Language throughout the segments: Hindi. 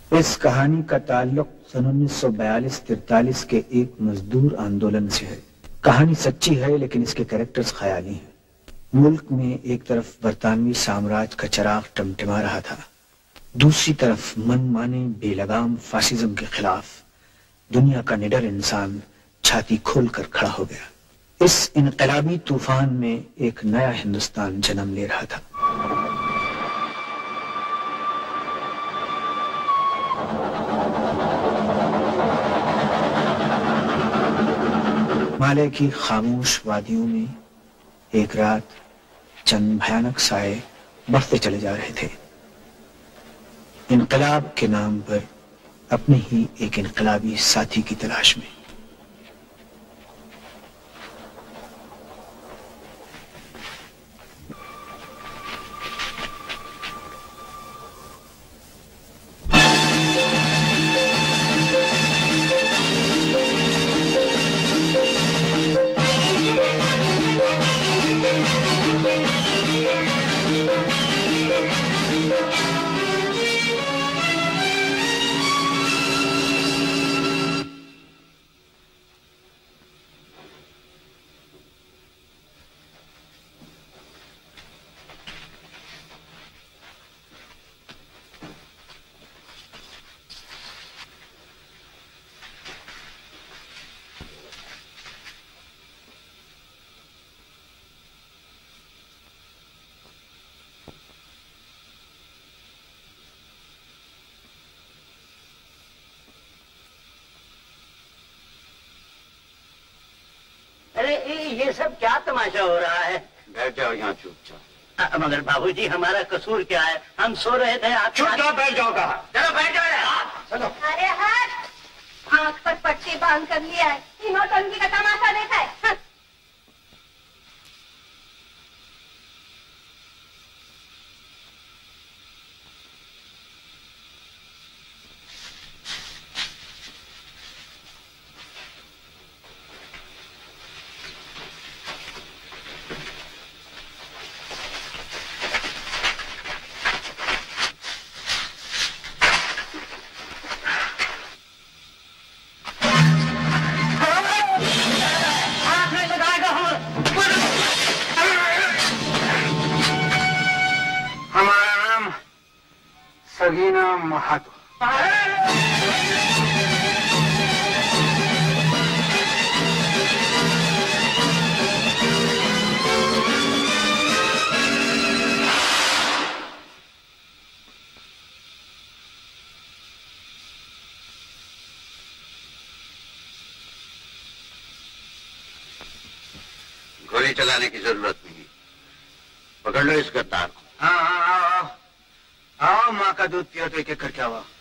इस कहानी का ताल्लुक सन 1942-43 के एक मजदूर आंदोलन से है। कहानी सच्ची है लेकिन इसके कैरेक्टर्स ख्याली हैं। मुल्क में एक तरफ बरतानवी साम्राज्य का चिराग टिमटिमा रहा था, दूसरी तरफ मनमाने बेलगाम फासिज्म के खिलाफ दुनिया का निडर इंसान छाती खोलकर खड़ा हो गया। इस इनकलाबी तूफान में एक नया हिंदुस्तान जन्म ले रहा था। हिमालय की खामोश वादियों में एक रात चंद भयानक साए बढ़ते चले जा रहे थे। इनकलाब के नाम पर अपने ही एक इनकलाबी साथी की तलाश में। ये सब क्या तमाशा हो रहा है? बैठ जाओ यहाँ चुपचाप। मगर बाबूजी हमारा कसूर क्या है? हम सो रहे थे, आप चुपचाप बैठ जाओ। कहा चलो बैठ जाओ। चलो। अरे हट, आंख पर पट्टी बांध कर लिया है, नौटंकी का तमाशा देखा है। सगीना महातो। गोली चलाने की जरूरत नहीं, पकड़ लो इस गद्दार को। हाँ, आओ माँ का दूध पियो तो एक एक करके आओ।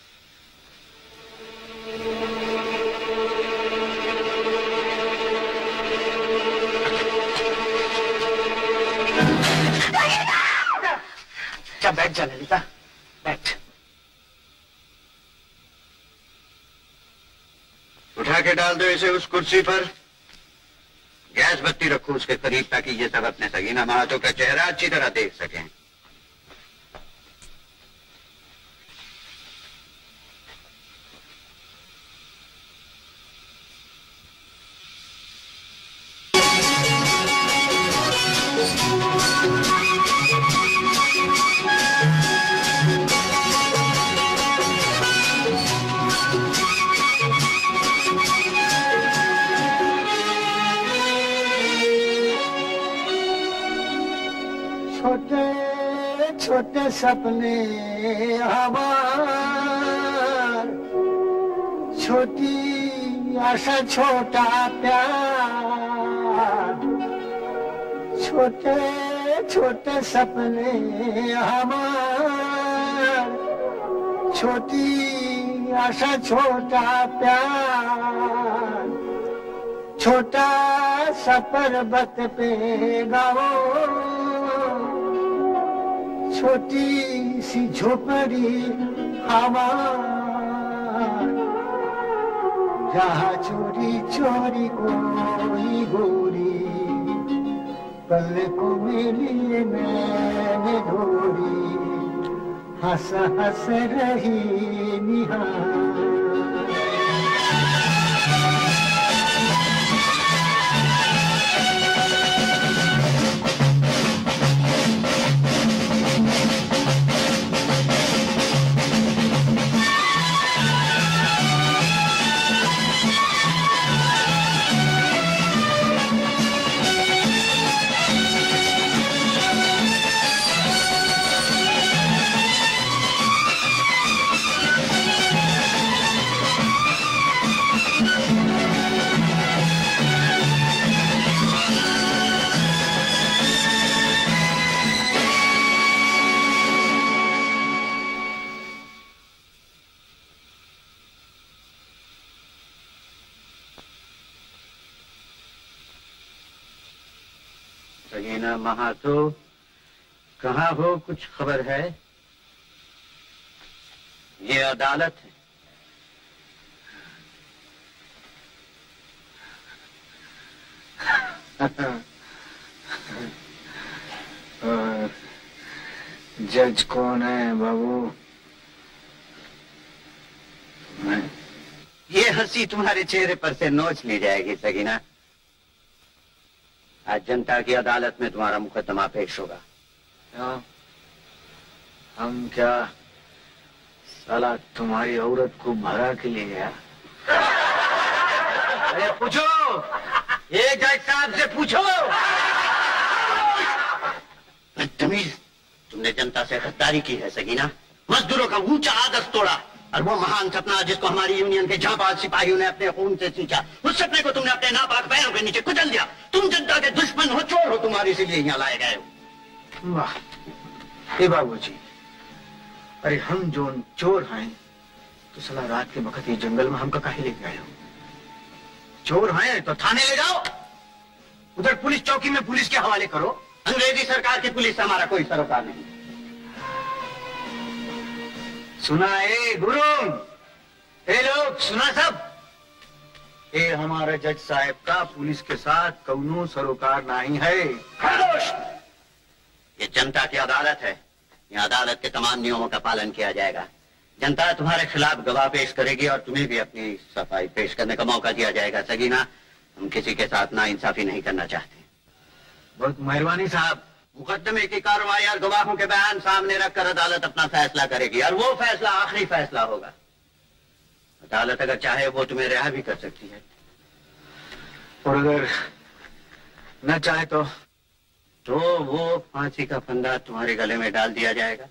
क्या बैठ जा ललिता, बैठ। उठा के डाल दो इसे उस कुर्सी पर। गैस बत्ती रखो उसके करीब ताकि ये सब अपने सगीना महातो का चेहरा अच्छी तरह देख सकें। छोटे सपने हमार, छोटी आशा छोटा प्यार। छोटे छोटे सपने हमार, छोटी आशा छोटा प्यार। छोटा सा पर्वत पे गाओ, छोटी सी झोपड़ी हमार। जहाँ चोरी चोरी कोई गोरी, पल को मिली मैंने डोरी। हंस हंस रही निहार। सगीना महातो, कहाँ हो? कुछ खबर है? ये अदालत है। जज कौन है बाबू? ये हंसी तुम्हारे चेहरे पर से नोच ली जाएगी सगीना। आज जनता की अदालत में तुम्हारा मुकदमा पेश होगा। हम क्या साला तुम्हारी औरत को भरा के ले गया? अरे पूछो, ये जज साहब से पूछो। बदतमीज, तुमने जनता से गद्दारी की है सगीना। मजदूरों का ऊंचा आदर्श तोड़ा और वो महान सपना जिसको हमारी यूनियन के जांबाज सिपाहियों ने अपने खून से सींचा, उस सपने को तुमने अपने नापाक पैरों के नीचे कुचल दिया। तुम जनता के दुश्मन हो, चोर हो, तुम्हारी इसीलिए यहाँ लाए गए हो। वाह, ए बाबूजी, अरे हम जो चोर हैं तो साला रात के वक्त ये जंगल में हमका काहे लेके आए हो? चोर हैं तो थाने ले जाओ, उधर पुलिस चौकी में पुलिस के हवाले करो। अंग्रेजी सरकार की पुलिस से हमारा कोई सरोकार नहीं। सुना ए गुरुम, ए लोग सुना सब? ए हमारे जज साहब का पुलिस के साथ कौनो सरोकार नहीं है। खामोश! ये जनता की अदालत है। यहाँ अदालत के तमाम नियमों का पालन किया जाएगा। जनता तुम्हारे खिलाफ गवाह पेश करेगी और तुम्हें भी अपनी सफाई पेश करने का मौका दिया जाएगा। सगीना, हम किसी के साथ नाइंसाफी नहीं करना चाहते। बहुत मेहरबानी साहब। मुकदमे की कार्रवाई और गवाहों के बयान सामने रखकर अदालत अपना फैसला करेगी और वो फैसला आखिरी फैसला होगा। अदालत अगर चाहे वो तुम्हें रिहा भी कर सकती है, और अगर न चाहे तो वो फांसी का फंदा तुम्हारे गले में डाल दिया जाएगा।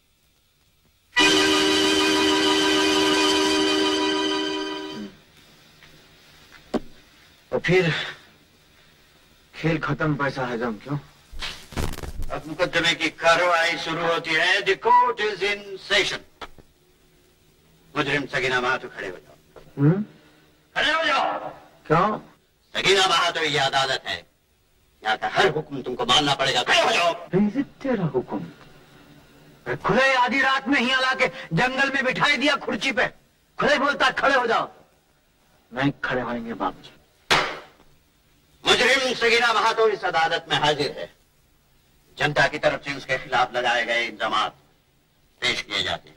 तो फिर खेल खत्म, पैसा हजम क्यों? अब मुकदमे की कार्रवाई शुरू होती है। The court is in session. मुजरिम सगीना महातो, खड़े हो जाओ। खड़े हो जाओ। क्यों? सगीना महातो, ये अदालत है। यहाँ का हर हुक्म तुमको मानना पड़ेगा। खड़े हो जाओ। तेरा हुक्म खुले आधी रात में ही ला के जंगल में बिठाई दिया कुर्सी पे, खुले बोलता खड़े हो जाओ। नहीं खड़े होंगे बाबूजी। मुजरिम सगीना महातो इस अदालत में हाजिर है। जनता की तरफ से उसके खिलाफ लगाए गए इल्जामात पेश किए जाते हैं।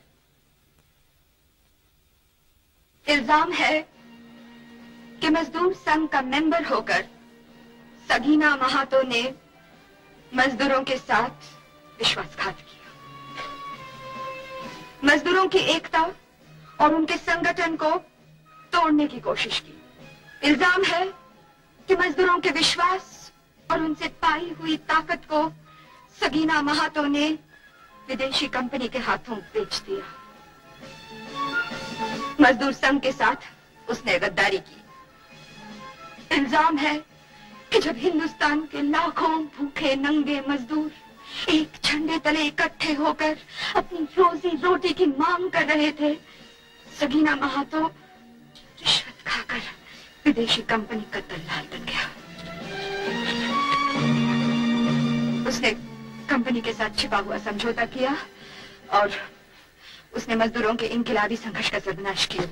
इल्जाम है कि मजदूर संघ का मेंबर होकर सगीना महातो ने मजदूरों के साथ विश्वासघात किया, मजदूरों की एकता और उनके संगठन को तोड़ने की कोशिश की। इल्जाम है कि मजदूरों के विश्वास और उनसे पाई हुई ताकत को सगीना महातो ने विदेशी कंपनी के हाथों बेच दिया। मजदूर संघ के साथ उसने गद्दारी की। इल्जाम है कि जब हिंदुस्तान के लाखों भूखे नंगे मजदूर एक झंडे तले इकट्ठे होकर अपनी रोजी रोटी की मांग कर रहे थे, सगीना महातो रिश्वत खाकर विदेशी कंपनी का दलाल बन गया। उसने कंपनी के साथ छिपा हुआ समझौता किया और उसने मजदूरों के इनकिलाबी संघर्ष का सर्वनाश किया।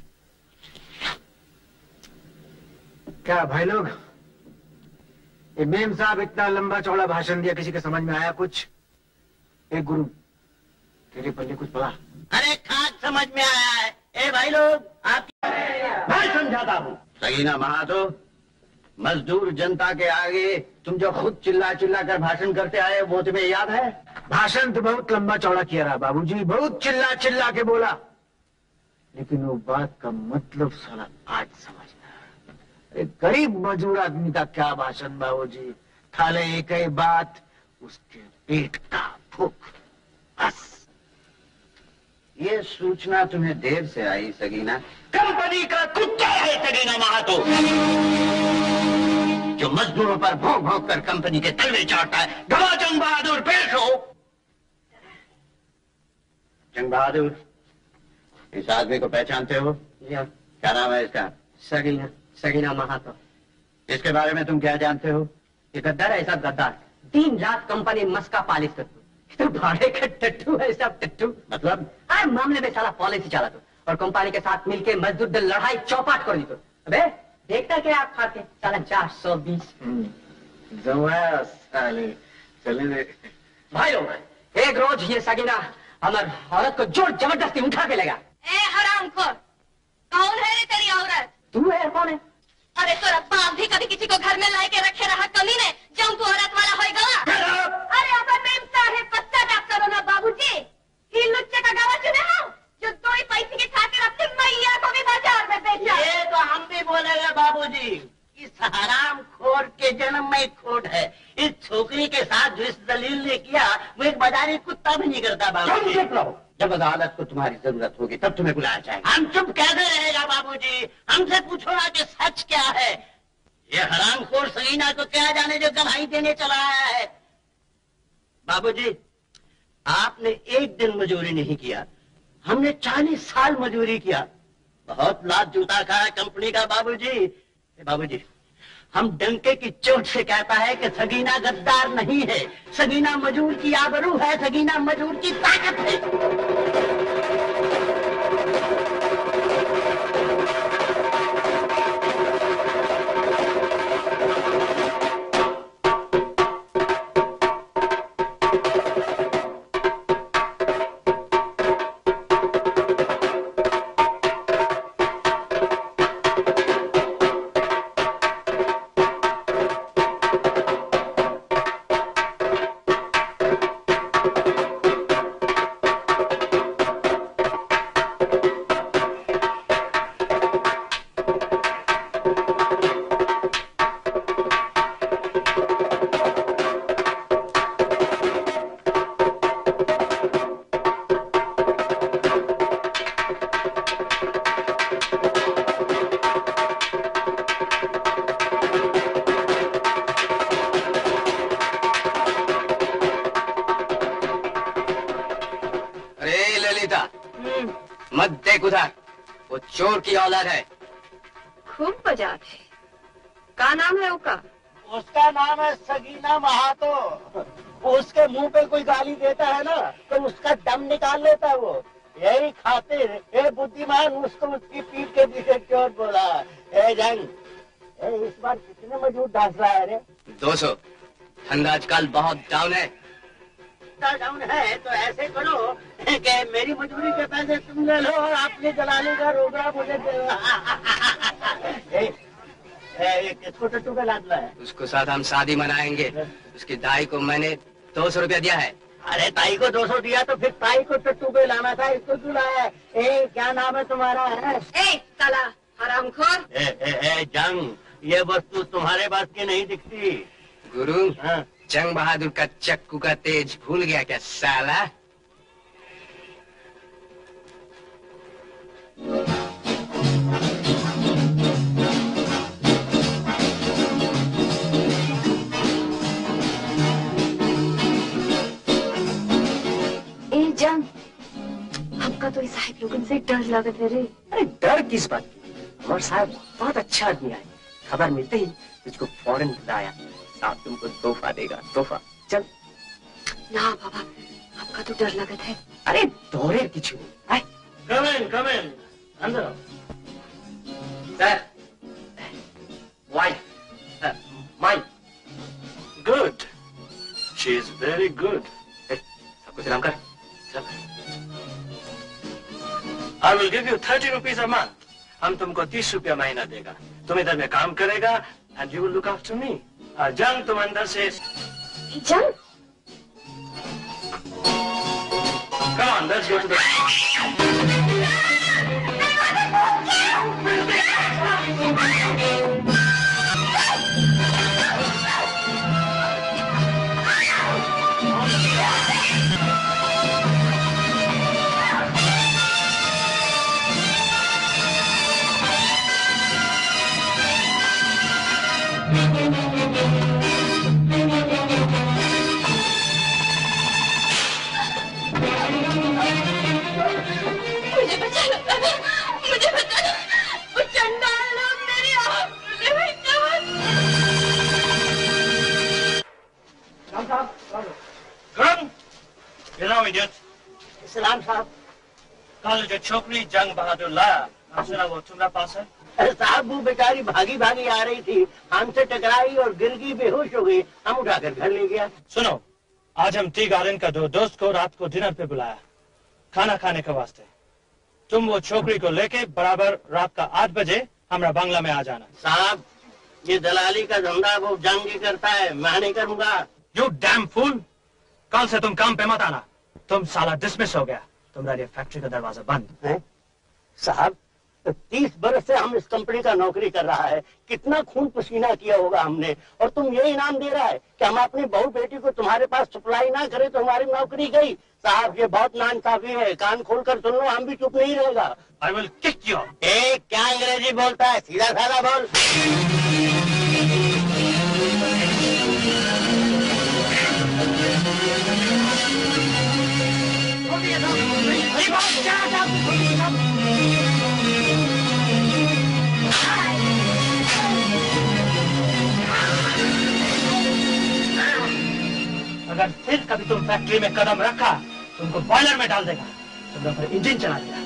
क्या भाई लोग, ये मेम साहब इतना लंबा चौड़ा भाषण दिया, किसी के समझ में आया कुछ? एक गुरु, तेरे पल्ले कुछ पड़ा? अरे खाक समझ में आया है। ए भाई लोग, आप मैं समझाता हूँ। सगीना महातो, मजदूर जनता के आगे तुम जो खुद चिल्ला चिल्ला कर भाषण करते आए वो तुम्हें याद है? भाषण तो बहुत लंबा चौड़ा किया रहा बाबूजी, बहुत चिल्ला चिल्ला के बोला, लेकिन वो बात का मतलब साला आज समझना। एक गरीब मजदूर आदमी का क्या भाषण बाबूजी, खाले एक ही बात, उसके पेट का भूख, बस। ये सूचना तुम्हें देर से आई सगीना। कंपनी का कुत्ता है सगीना महातो, जो मजदूरों पर भौंक भौंक कर कंपनी के तलवे चाटता है। गवा जंग बहादुर, पेश हो। जंग बहादुर, इस आदमी को पहचानते हो? क्या नाम है इसका? सगीना महातो। इसके बारे में तुम क्या जानते हो? ये गद्दार है, सब गद्दार। दिन रात कंपनी मस्का पालिश करते, तो भाड़े का टट्टू है सब, टट्टू। मतलब? हर मामले में साला पॉलिसी चला तो, और कंपनी के साथ मिलके मजदूर दल लड़ाई चौपाट कर दी तो। अबे देखता क्या आप खाते साला 420 चले भाई लोग। एक रोज ये सगीना हमार औरत को जोर जबरदस्ती उठा के लेगा। ए हरामखोर, कौन है रे तेरी औरत? तू है कौन है? अरे तोरा बाप भी कभी किसी को घर में ला के रखे रहा कमी ने, जब तू औरत वाला होएगा। अरे अपन मेम साहब पश्चाताप करो ना बाबूजी, ही लुच्चे का गावा चुने हो जो 2 ही पैसे के खातिर अपनी मैया को भी बाजार में बेचा। ये तो हम भी बोलेगा बाबूजी, इस हराम खोर के जन्म में खोट है। इस छोकरी के साथ जो इस दलील ने किया वो एक बाजारी कुत्ता भी नहीं करता बाबूजी। जब अदालत को तुम्हारी जरूरत होगी तब तुम्हें बुलाया जाएगा। हम चुप कैसे रहेगा बाबूजी? हमसे पूछो ना कि सच क्या है। ये हरामखोर सगीना को क्या जाने जो गवाही देने चला आया है। बाबूजी, आपने एक दिन मजूरी नहीं किया, हमने 40 साल मजूरी किया। बहुत लात जूता खाया कंपनी का बाबूजी। बाबूजी, हम डंके की चोट से कहता है कि सगीना गद्दार नहीं है, सगीना मजूर की आबरू है, सगीना मजूर की ताकत है। मत देख उधर, वो चोर की औलाद है। खूब बजात है। क्या नाम है उसका? उसका नाम है सगीना महातो। उसके मुंह पे कोई गाली देता है ना तो उसका दम निकाल लेता है वो। यही खातिर ए बुद्धिमान उसको उसकी पीठ के पीछे चोर बोला। ए जंग, इस बार कितने मजदूर डांस रहा है रे? 200। धंधा आजकल बहुत डाउन है। डाउन है तो ऐसे करो कि मेरी मजदूरी के पैसे तुम ले लो और अपनी दलाली का रोकड़ा मुझे दे दो। किसको टट्टू पे लादला है? उसको साथ हम शादी मनाएंगे। उसकी दाई को मैंने 200 रुपया दिया है। अरे ताई को 200 दिया तो फिर ताई को टट्टू पे लाना था, इसको क्यों लाया है? क्या नाम है तुम्हारा? साला हरामखोर। जंग, ये वस्तु तुम्हारे पास की नहीं दिखती। गुरु, जंग बहादुर का चक्कू का तेज भूल गया क्या साला? जंग, हमका तो इस साहिब लोगन से डर लगत है रे। अरे डर किस बात की? हमारे साहब बहुत अच्छा आदमी है। खबर मिलते ही इसको फौरन बुलाया। साहब तुमको तोहफा देगा, तोहफा। चल। ना बाबा, हमका तो डर लगत है। अरे दोहरे किचु नहीं। कम इन, अंदर आओ। Sir, wife, mine. Good, she is very good. सबको सलाम कर। सब I will give you 30 rupees a month. हम तुमको 30 रुपया महीना देगा. तुम इधर में काम करेगा and you will look after me. जंग तुम अंदर से. जंग? Come on, let's go to the. मुझे बचाना दादा, मुझे बचाना। वो चंडाल लोग मेरी आँख में गुरुम, you know idiot. सलाम साहब। कल जो छोकरी जंग बहादुर लाया, सुना वो तुम्हारे पास है? अरे साहब वो बेचारी भागी भागी आ रही थी, हमसे टकराई और गिर गई, बेहोश हो गई, हम उठाकर घर ले गया। सुनो, आज हम टी गार्डन का 2 दोस्त को रात को डिनर पे बुलाया, खाना खाने के वास्ते। तुम वो छोकरी को लेके बराबर रात का 8 बजे हमारा बंगला में आ जाना। साहब ये दलाली का धंधा वो जंग ही करता है, मैं नहीं करूँगा। You damn fool! कल से तुम काम पे मत आना, तुम साला डिसमिस हो गया, तुम्हारी फैक्ट्री का दरवाजा बंद है। साहब 30 बरस से हम इस कंपनी का नौकरी कर रहा है, कितना खून पसीना किया होगा हमने, और तुम ये इनाम दे रहा है कि हम अपनी बहू बेटी को तुम्हारे पास सप्लाई ना करें तो हमारी नौकरी गई। साहब ये बहुत नाइंसाफी है, कान खोलकर सुन लो, हम भी चुप नहीं रहेगा। I will kick you. क्या अंग्रेजी बोलता है, सीधा साधा बोल। अगर फिर कभी तुम फैक्ट्री में कदम रखा, तुमको बॉयलर में डाल देगा, तुमने फिर इंजन चला देगा।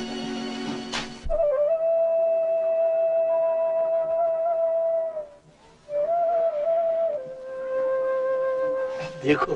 देखो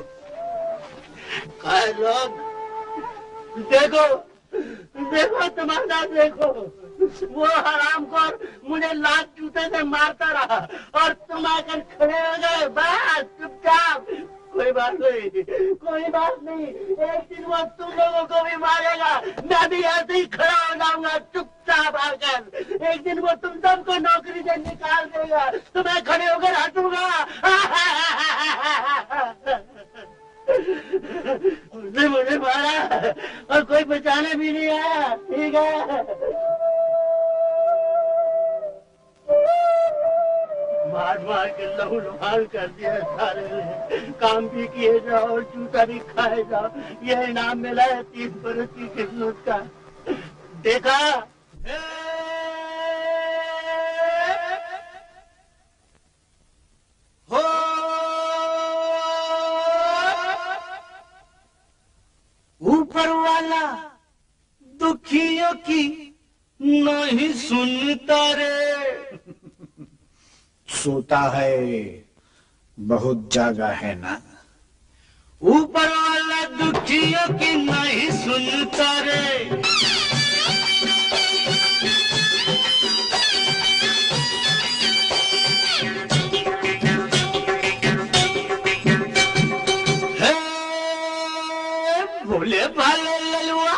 लोग, देखो देखो तुम्हारा, देखो वो हरामखोर मुझे लात जूते से मारता रहा और तुम आकर खड़े हो गए, बस चुपचाप। कोई बात नहीं, कोई बात नहीं, एक दिन वो तुम लोगों को भी मारेगा, मैं भी ऐसे ही खड़ा हो जाऊंगा चुपचाप आकर। एक दिन वो तुम सबको नौकरी से निकाल देगा, तो मैं खड़े होकर हंसूंगा। उसने मुझे मारा और कोई बचाने भी नहीं आया, ठीक है। मार मार के लहू लुहान कर दिया सारे ने, काम भी किए जाओ और जूता भी खाए जाओ, यह इनाम मिला है 30 बरस की किस्मत का। देखा हो ऊपर वाला दुखियों की नहीं सुनता रे। सोता है बहुत जागा है ना, ऊपर वाला दुखियों की नहीं सुनता रे। भोले भाले ललुआ,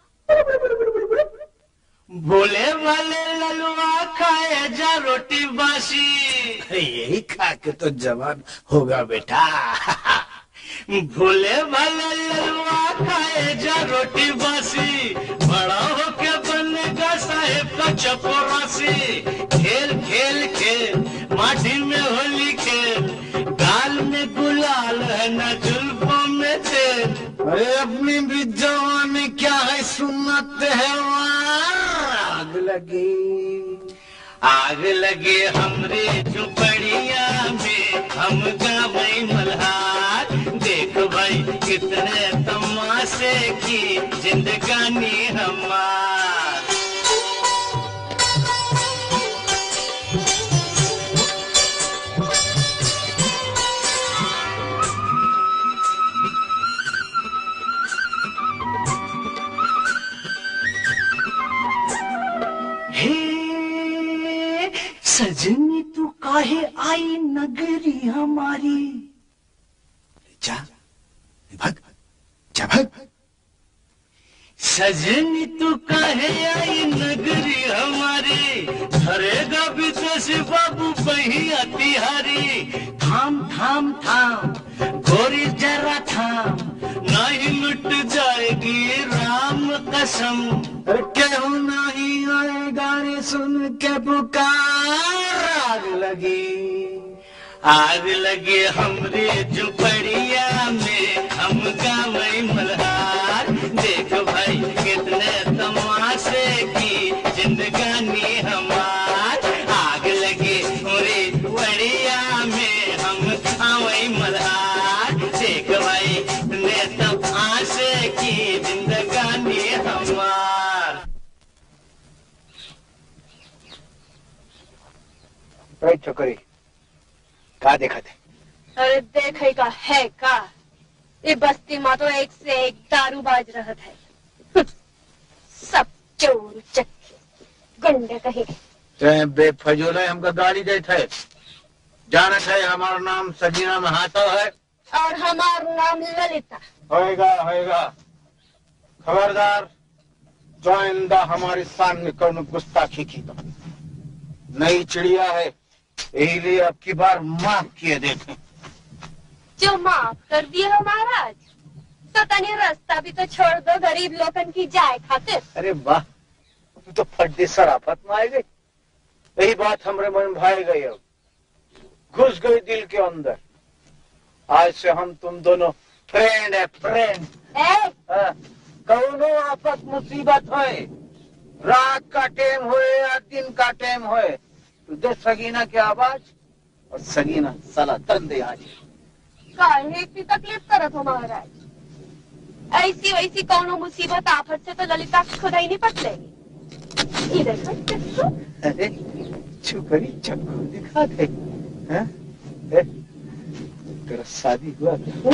भोले भाले ललुआ खाए जा रोटी बासी। यही खा के तो जवान होगा बेटा। भोले भाले ललुआ खाए जा रोटी बासी, बड़ा होके बनेगा साहेब का चपरासी। खेल खेल खेल माटी में होली खेल, गाल में गुलाल है न जुल्फों में तेल। अरे अपनी भी जवानी क्या है सुन्नत है, आग लगी, आग लगे हमरे झुपड़िया में, हम गावई मल्हार। देख भाई कितने तमाशे की जिंदगानी हमार। काहे आई नगरी हमारी। जा भग, जा भग। सजनी तू काहे आई नगरी हमारी, धरेगा विदेश बाबू पहिया तिहारी। थाम थाम थाम गोरी जरा थाम, नहीं लुट जाएगी राम कसम। केहू नहीं आएगा रे सुन के पुकार। आग लगी हमरे झुपड़िया में, हम गावई मल्हार। देख भाई कितने तमाशे की जिंदगानी हमार। आग लगी हमरे झुपड़िया में, हम गावई मल्हार। देख भाई कितने तमाशे की जिंदगानी हमार। छोकरी का देखा थे? अरे देखेगा है का, ये बस्ती में तो एक से एक दारूबाज रहत है। सब चोर चक्के गुंडे कहे। बेफजूल हमका गाली देते है। जानत है हमारा नाम सजीना महातो है और हमारा नाम ललिता। होएगा खबरदार, जो आइंदा हमारे सामने कौन गुस्ताखी की तो नई चिड़िया है, यही लिए अब की बार माफ किए देते। जो माफ कर दिए हो महाराज, तो तनी रास्ता भी तो छोड़ दो गरीब लोगन की जाए खातिर। अरे वाह, तू तो फड्डी शराफत में आ गई। यही बात हमरे मन भाई गई, अब घुस गई दिल के अंदर। आज से हम तुम दोनों फ्रेंड है, फ्रेंड। कौनो आफत मुसीबत होए, रात का टाइम होए या दिन का टाइम होए, तुझे सगीना की आवाज और सगीना साला तंदे आज। काहे इतनी तकलीफ करत हो महाराज? ऐसी वैसी कौनो मुसीबत आफत से तो ललिता खुद ही निपट लेगी। इधर देखो। अरे छुपरी चक्कू दिखा दे। तेरा शादी हुआ?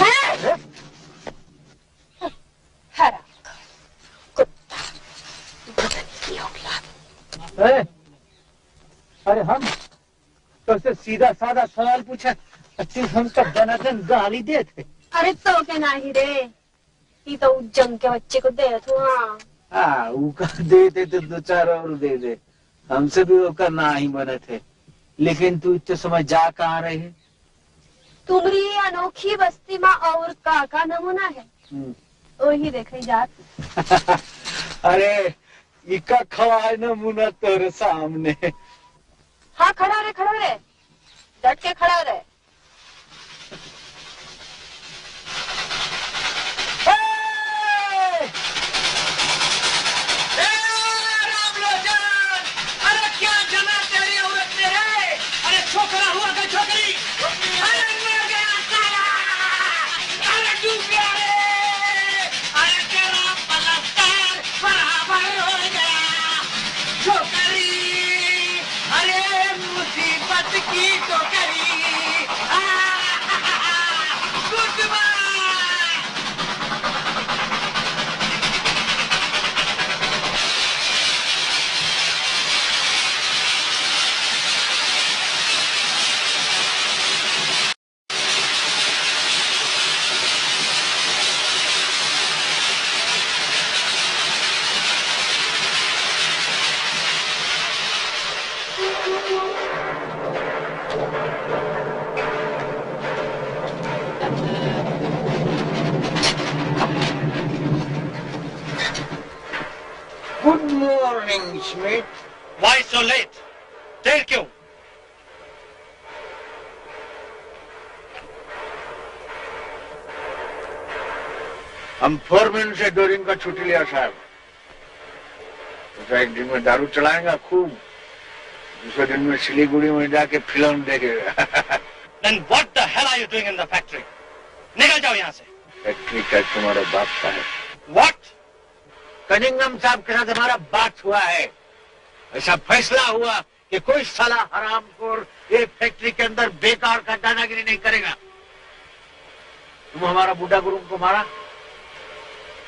हरा कुत्ता बदतमीज औलाद। अरे हम तो से सीधा साधा सवाल पूछा, हम तो दनादन गाली देते। अरे तो क्या नहीं रे, ये तो जंग के बच्चे को दे तू। हाँ उका दे दे तो दो चार और दे दे, हमसे भी होकर ना ही बने थे। लेकिन तू इतने समय जा कहाँ रहे है? तुम्हारी अनोखी बस्ती में और का नमूना है, वही देखे जात। अरे इका खवाए नमूना तेरे सामने। हाँ खड़ा रे, डट के खड़ा रहे। अरे क्या जना तेरी औरत ने है? अरे छोकरा हुआ का छोकरी, अरे मर गया साला, अरे डूब गया रे, अरे तेरा बलात्कार बराबर हो गया छोकरी, अरे मुसीबत की टोकरी। Good bye. Good morning, Schmidt. Why so late? देर क्यों? हम फोरमैन से 2 दिन का छुट्टी लिया साहब। एक दिन में दारू चलाएंगा खूब, दूसरे दिन में सिलीगुड़ी में जाके फिल्म देखेगा। Then what the hell are you doing in the factory? निकल जाओ यहाँ से। फैक्ट्री का तुम्हारा बाप का है। What? कनिंगम साहब के साथ हमारा बात हुआ है। ऐसा फैसला हुआ कि कोई साला हरामखोर ये फैक्ट्री के अंदर बेकार का दादागिरी नहीं करेगा। तुम हमारा बुढ़ा गुरुम को मारा।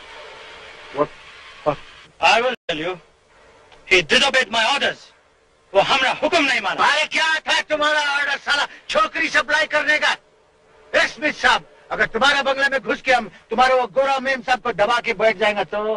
I will tell you. He disobeyed my orders. वो हमारा हुक्म नहीं माना। अरे क्या था तुम्हारा ऑर्डर साला छोकरी सप्लाई करने का? स्मिथ साहब, अगर तुम्हारा बंगले में घुस के हम तुम्हारे वो गोरा मेम साहब को दबा के बैठ जाएंगे तो?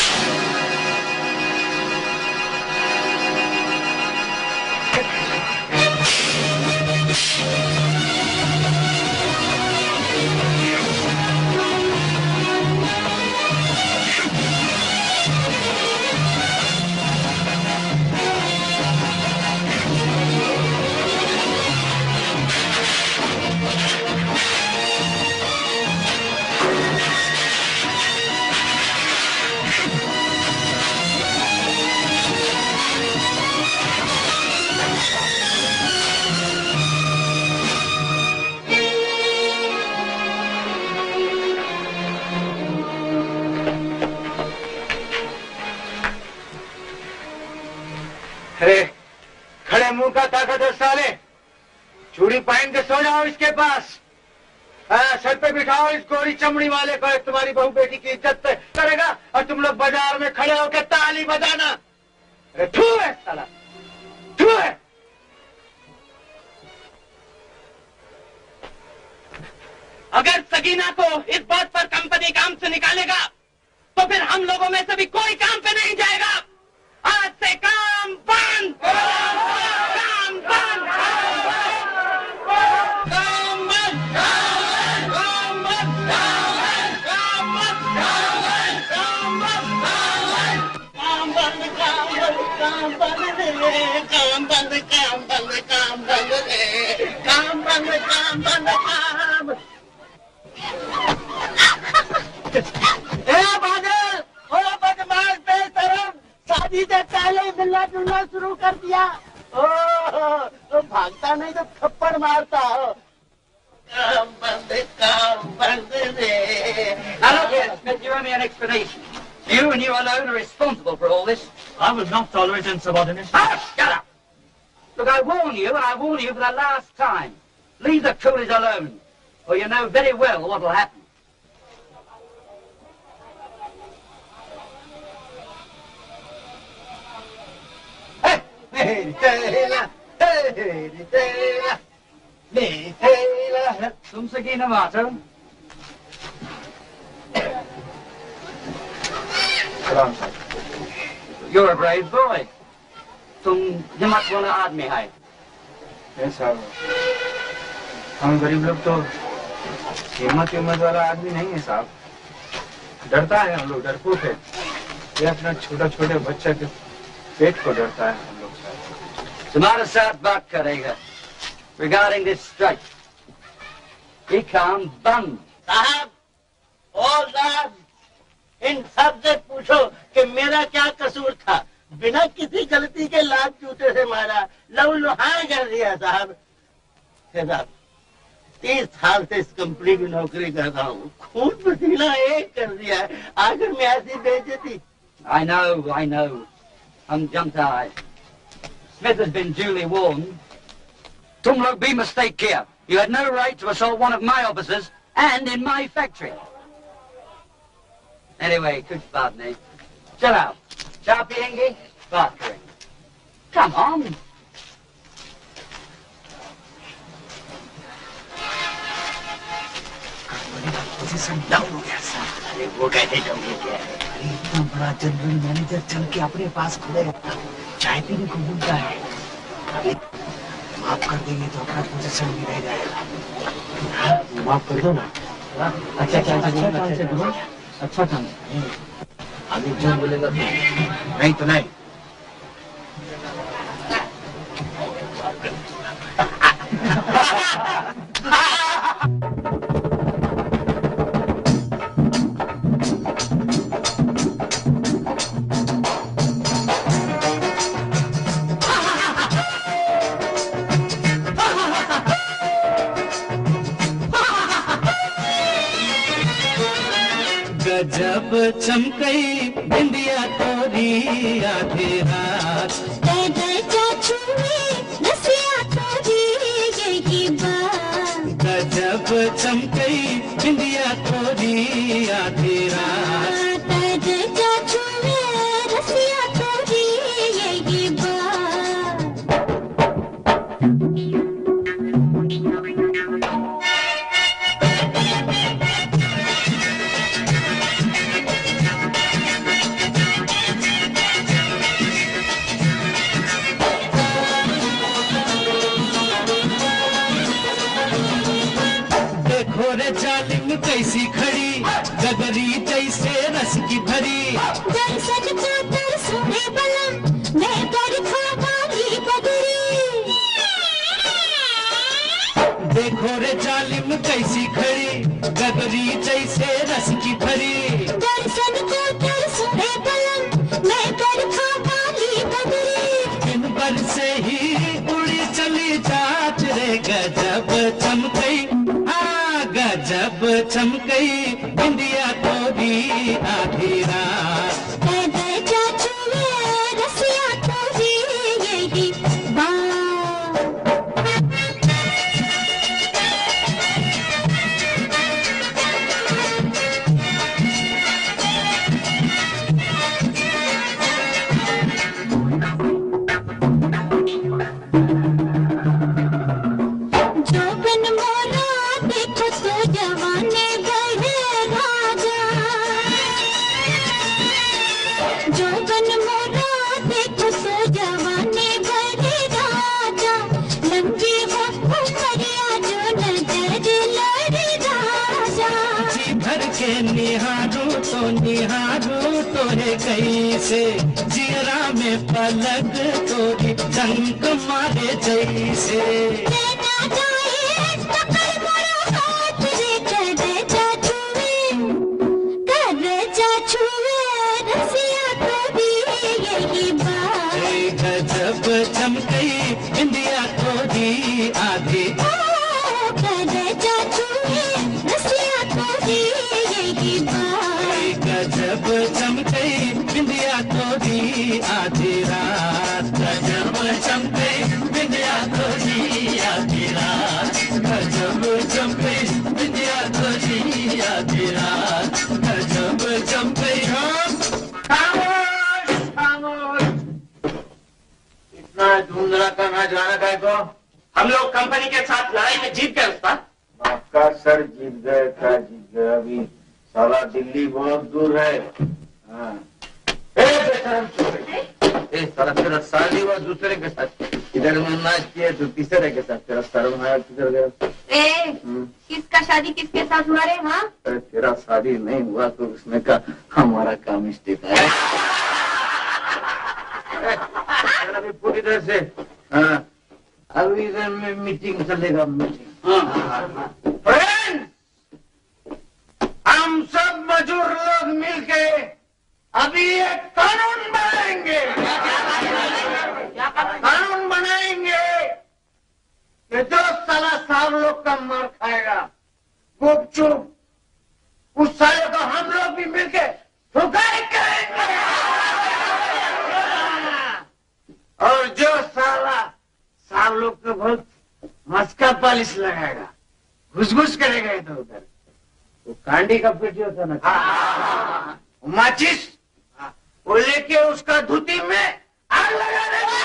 अरे खड़े मुंह का ताकतवर साले, चूड़ी पहन के सो जाओ इसके पास। सर पे बिठाओ इस गोरी चमड़ी वाले को, तुम्हारी बहू बेटी की इज्जत करेगा और तुम लोग बाजार में खड़े होकर ताली बजाना। अरे थू है साला, थू है। अगर सगीना को इस बात पर कंपनी काम से निकालेगा तो फिर हम लोगों में से भी कोई काम पे नहीं जाएगा। आज से काम बंद, काम बंद, काम बंद, काम बंद, काम बंद, काम बंद, काम बंद, काम बंद, काम बंद, काम बंद, काम बंद, काम बंद, काम बंद, काम। बादल, ओ बदमाश बेशरम, शादी से पहले मिलना जुलना शुरू कर दिया। ओ भागता नहीं तो थप्पड़ मारता हो। काम बंद रे। Now look here, Smith, you owe me an explanation. You and you alone are responsible for all this. I will not tolerate insubordination. Ah, shut up! Look, I warn you, and I warn you for the last time. Leave the coolies alone, or you know very well what will happen. तुम Sagina Mahato? You're a brave boy. तुम हिम्मत वाला आदमी है। ऐसा हम गरीब लोग तो हिम्मत वाला आदमी नहीं है साहब। डरता है हम लोग, डरपोक है। ये अपना छोटे बच्चा के पेट को डरता है हम लोग साहब। तुम्हारे साथ बात करेगा regarding this strike. ये काम बंद। साहब और साहब, इन सब से पूछो कि मेरा क्या कसूर था। बिना किसी गलती के लात जूते से मारा, लहू लुहान कर दिया साहब। साहब 30 साल से इस कंपनी की नौकरी कर रहा हूँ, खून पसीना एक कर दिया है। आखिर में ऐसी बेइज्जती। I know. हम जनता है। Smith has been duly warned. तुम लोग भी mistake किया. You had no right to assault one of my officers and in my factory. Anyway, कुछ बात नहीं। चलो, चाय पियेंगे, बात करेंगे। Come on. पोजीशन डाउन हो गया सर। अरे वो कैसे डाउन हो गया? इतना बड़ा जनरल मैनेजर चल के अपने पास खड़े रहता, चाय पीने को बोलता है। माफ कर देंगे तो अपना पोजीशन भी रह जाएगा। माफ कर दो ना। अच्छा काम। आगे जो बोलेगा नहीं तो नहीं। गजब चमकई बिंदिया तोरी आधी रात, गजब चमकई बिंदिया तोरी आधी रात, देखो रे जालिम कैसी खड़ी, गगरी जैसे रस की भरी। दर्शन का तरसुने बलम, मैं कर खाली बदरी। देखो रे जालिम कैसी खड़ी, गगरी जैसे रस की भरी। दर्शन का तरसुने बलम, मैं कर खाली बदरी। दिन भर से ही उड़ी चली जात रे, गजब चमकई, हाँ गजब चमकई, बिंदिया तोरी आधी रात। रसिया तोरी यही निहारू तोरे कैसे, जियरा में पलक तोरी डंक मारे जैसे। गजब चमकई, इंडिया तोरी आधी। गजब चमकई, बिंदिया तोरी आधी रात। गजब चमकई, बिंदिया तोरी आधी रात। गजब चमकई, बिंदिया तोरी आधी रात। गजब चमकई। खामोश खामोश, इतना धुंधला करना जाना काय को? हम लोग कंपनी के साथ लड़ाई में जीत गए उस्ताद। आपका सर जीत गए, क्या जीत गए? अभी साला दिल्ली बहुत दूर है। हाँ। साला तेरा शादी हुआ दूसरे के साथ, इधर में नाच किए तो तीसरे के साथ, तेरा शर्म आया किधर गया? किसका शादी किसके साथ हुआ रे? हाँ तेरा शादी नहीं हुआ तो उसने कहा हमारा काम इस्तीफा है। अभी पूरी तरह से हाँ, अभी इधर में मीटिंग चलेगा, मीटिंग। फ्रेंड, हम सब मजदूर लोग मिलके अभी एक कानून बनाएंगे। कानून बनाएंगे कि जो साला साहब लोग का मार खाएगा गुपचुप, उस साले को हम लोग भी मिलके ठुकाई करेंगे। और जो साला साहब लोग को बहुत मस्का पालिश लगाएगा, घुस करेगा इधर उधर, वो कांडी का पेटी होता ना, माचिस, वो लेके उसका धुती में आग लगा देंगे।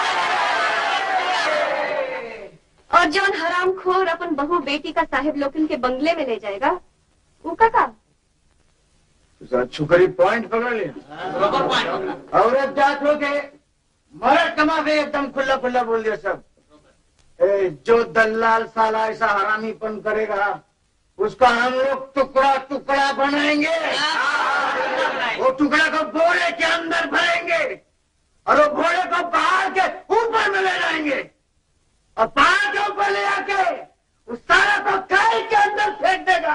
और जौन हरामखोर अपन बहू बेटी का साहिब लोकन के बंगले में ले जाएगा, वो का छुकरी पॉइंट पकड़ लिया। औरत जात हो के मर्द कमा के एकदम खुला खुला बोल दिया सब। जो दल्लाल साला ऐसा हरामीपन करेगा उसका हम लोग टुकड़ा टुकड़ा बनाएंगे। वो टुकड़ा को बोरे के अंदर भरेंगे और वो बोरे को पहाड़ के ऊपर में ले जाएंगे और पहाड़ के ऊपर ले आके उस सारा को खाई के अंदर फेंक देगा।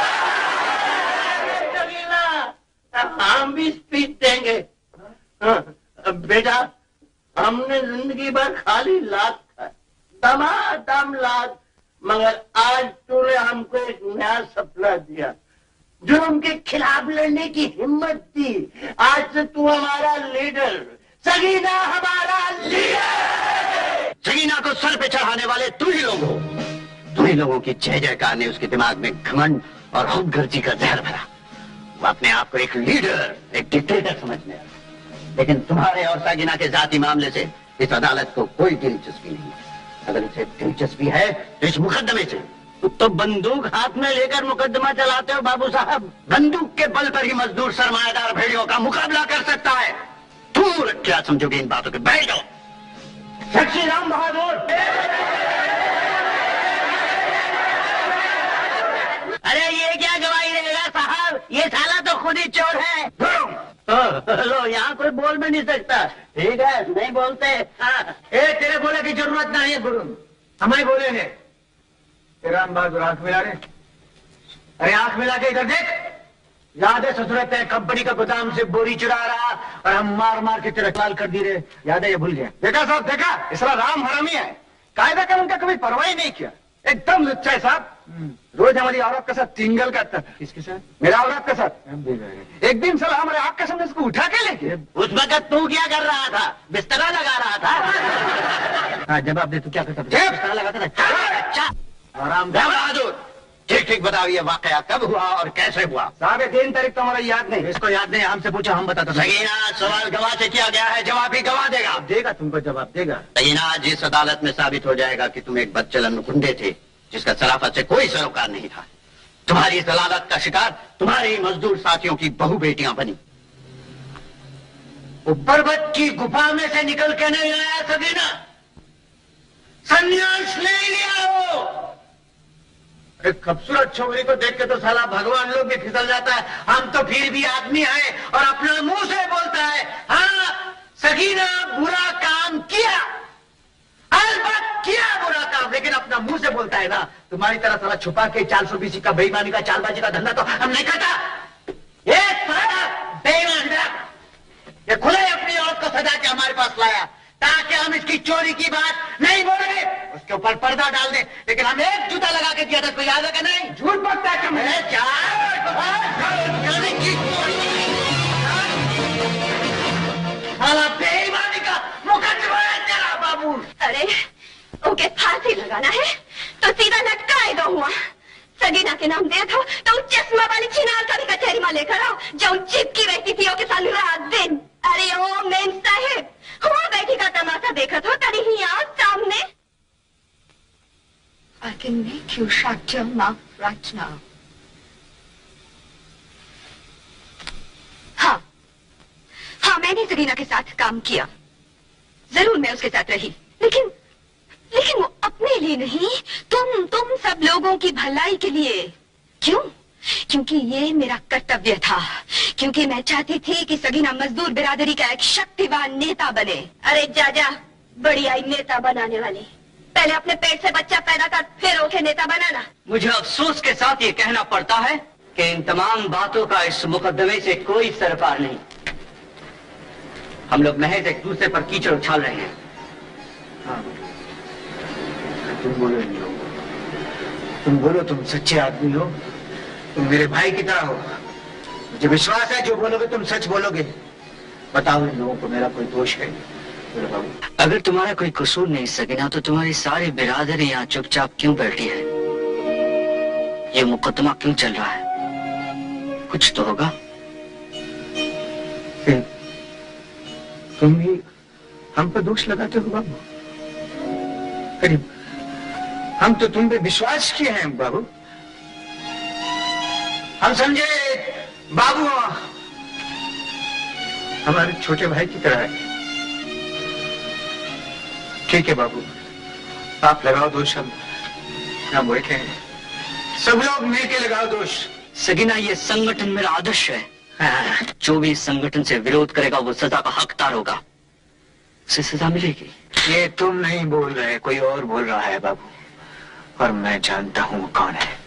हम भी स्पीच देंगे। बेटा, हमने जिंदगी भर खाली लात खाई, दमादम लात, मगर आज तूने हमको एक नया सपना दिया, जुर्म के खिलाफ लड़ने की हिम्मत दी। आज से तू हमारा लीडर, सगीना हमारा लीडर। सगीना को सर पे चढ़ाने वाले तुम ही लोग हो। तुम ही लोगों की जय जयकार ने उसके दिमाग में घमंड और खुदगर्जी का जहर भरा। वो अपने आप को एक लीडर, एक डिक्टेटर समझने लगा। लेकिन तुम्हारे और सागिना के जाति मामले से इस अदालत को कोई दिलचस्पी नहीं है। अगर इसे दिलचस्पी है तो इस मुकदमे से। तो बंदूक हाथ में लेकर मुकदमा चलाते हो बाबू साहब। बंदूक के बल पर ही मजदूर सरमाएदार भेड़ियों का मुकाबला कर सकता है। तुम क्या समझोगे इन बातों के? बैठ जाओ। सच्चिदाम बहादुर। खुद ही चोर है। लो, यहाँ कोई बोल भी नहीं सकता। ठीक है, नहीं बोलते। तेरे बोले की जरूरत नहीं है गुरु, हमें बोले हैं। तेरा बहादुर आंख मिला रे, अरे आंख मिला के इधर देख। याद है ससुरत है कंपनी का गोदाम से बोरी चुरा रहा और हम मार मार के तेरा लाल कर दी रे, याद है? ये भूल गया? देखा साहब, देखा, इसरा राम हरामी है, कायदा कानून का कभी परवाह ही नहीं किया, एकदम लुच्चा है साहब। रोज हमारी औरत के साथ तिंगल करता था। किसके साथ? मेरा औरत के साथ। एक दिन साला हमारे आग के सामने उसको उठा के लेके। उस वक्त तू क्या कर रहा था? बिस्तरा लगा रहा था। हाँ, जवाब दे, तू क्या करता था? बिस्तरा लगाता था। आराम बहादुर, ठीक ठीक बताओ, ये वाकया कब हुआ और कैसे हुआ? साहब, 3 तारीख तो हमारा याद नहीं। इसको याद नहीं, हमसे पूछा, हम बताते। सगीना, सवाल गवाह से किया गया है, जवाब ही गवाह देगा। देगा, तुमको जवाब देगा। सगीना, जिस अदालत में साबित हो जाएगा कि तुम एक बदचलन गुंडे थे जिसका शराफत से कोई सरोकार नहीं था, तुम्हारी इस अदालत का शिकार तुम्हारे मजदूर साथियों की बहु बेटियां बनी। पर्वत की गुफा में से निकल के नहीं आया सगीना, संन्यास नहीं लिया वो। एक खूबसूरत छोकरी को देख के तो साला भगवान लोग भी फिसल जाता है, हम तो फिर भी आदमी है और अपना मुंह से बोलता है। हाँ, सगीना बुरा काम किया, अलबत्त किया बुरा काम, लेकिन अपना मुंह से बोलता है ना। तुम्हारी तरह साला छुपा के 420 का बेईमानी का चालबाजी का धंधा तो हम नहीं करता। ये साला बेईमान ये खुले अपनी औरत को सजा के हमारे पास लाया ताकि हम इसकी चोरी की बात नहीं बोलेंगे, उसके ऊपर पर्दा डाल दे। लेकिन हम एक जूता लगा के दिया था, कोई याद है कि नहीं? झूठ बोलता है कि बेईमानी का मुकदमा है तेरा बाबू। अरे ओके, फांसी लगाना है तो सीधा लटकाए दो हुआ। सगीना के नाम दे दो तो चश्मा वाली छिनार का भी कचहरी में लेकर आओ, जो चिपकी रहती थी के साथ रात दिन। अरे ओ मेम साहिब, हुआ बैठी का तमाशा देखा था, तरी ही आओ सामने। I can make you shut your mouth right now. हाँ, मैंने सगीना के साथ काम किया, जरूर मैं उसके साथ रही, लेकिन वो अपने लिए नहीं, तुम सब लोगों की भलाई के लिए। क्यों? क्योंकि ये मेरा कर्तव्य था, क्योंकि मैं चाहती थी कि सगीना मजदूर बिरादरी का एक शक्तिवान नेता बने। अरे जा, बड़ी आई नेता बनाने वाली, पहले अपने पेट से बच्चा पैदा कर, फिर ओके नेता बनाना। मुझे अफसोस के साथ ये कहना पड़ता है कि इन तमाम बातों का इस मुकदमे से कोई सरोकार नहीं। हम लोग महज एक दूसरे पर कीचड़ उछाल रहे हैं। हाँ, तुम बोलो, तुम सच्चे आदमी हो, तुम मेरे भाई की तरह हो, मुझे विश्वास है जो बोलोगे तुम सच बोलोगे। बताओ इन लोगों को मेरा कोई दोष है? अगर तुम्हारा कोई कसूर नहीं सगीना, तो तुम्हारी सारी बिरादरी यहाँ चुपचाप क्यों बैठी है? ये मुकदमा क्यों चल रहा है? कुछ तो होगा। तुम भी हम पर दोष लगाते हो बाबू? करीब हम तो तुम पे विश्वास किए हैं बाबू। हम समझे बाबू हमारे छोटे भाई की तरह है। ठीक है बाबू, आप लगाओ दोष, हम बैठे हैं, सब लोग मिलके लगाओ दोष। सगीना, ये संगठन मेरा आदर्श है। जो भी इस संगठन से विरोध करेगा वो सजा का हकदार होगा, उसे सजा मिलेगी। ये तुम नहीं बोल रहे, कोई और बोल रहा है बाबू, और मैं जानता हूं वो कौन है।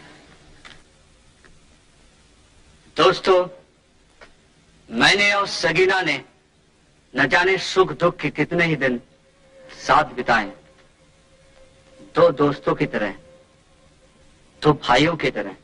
दोस्तों, मैंने और सगीना ने न जाने सुख दुख के कितने ही दिन साथ बिताए। दो दोस्तों की तरह, दो भाइयों की तरह।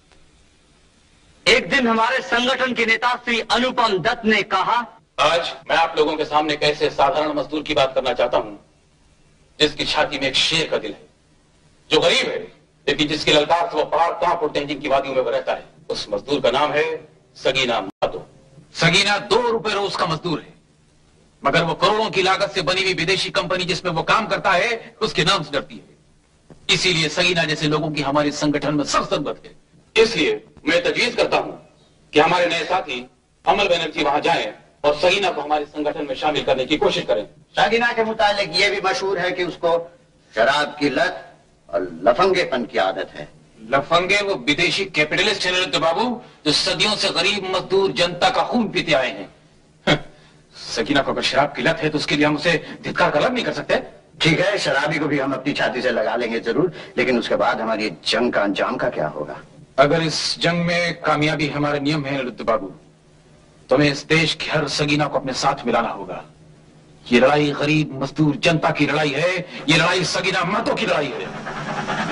एक दिन हमारे संगठन के नेता श्री अनुपम दत्त ने कहा, आज मैं आप लोगों के सामने एक ऐसे साधारण मजदूर की बात करना चाहता हूं जिसकी छाती में एक शेर का दिल है, जो गरीब है लेकिन जिसकी ललकार से वो पहाड़ कांप उठते हैं जिनकी वादियों में वो रहता है। उस मजदूर का नाम है सगीना महातो। सगीना 2 रुपए रोज का मजदूर है, मगर वो करोड़ों की लागत से बनी हुई विदेशी कंपनी जिसमें वो काम करता है उसके नाम से डरती है। इसीलिए सगीना जैसे लोगों की हमारे संगठन में सब संगत है। इसलिए मैं तजवीज करता हूं कि हमारे नए साथी अमल बनर्जी वहां जाएं और सगीना को हमारे संगठन में शामिल करने की कोशिश करें। सगीना के मुतालिक ये भी मशहूर है कि उसको शराब की लत और लफंगेपन की आदत है। लफंगे वो विदेशी कैपिटलिस्ट हैं अनिरुद्ध बाबू, जो सदियों से गरीब मजदूर जनता का खून पीते आए हैं। सकीना को अगर शराब की लत है तो उसके लिए हम उसे धिक्कार का लब नहीं कर सकते। ठीक है, शराबी को भी हम अपनी छाती से लगा लेंगे जरूर, लेकिन उसके बाद हमारी जंग का अंजाम का क्या होगा? अगर इस जंग में कामयाबी हमारे नियम है अनिरुद्ध बाबू, तो हमें इस देश की हर सगीना को अपने साथ मिलाना होगा। ये लड़ाई गरीब मजदूर जनता की लड़ाई है, ये लड़ाई सगीना महतो की लड़ाई है।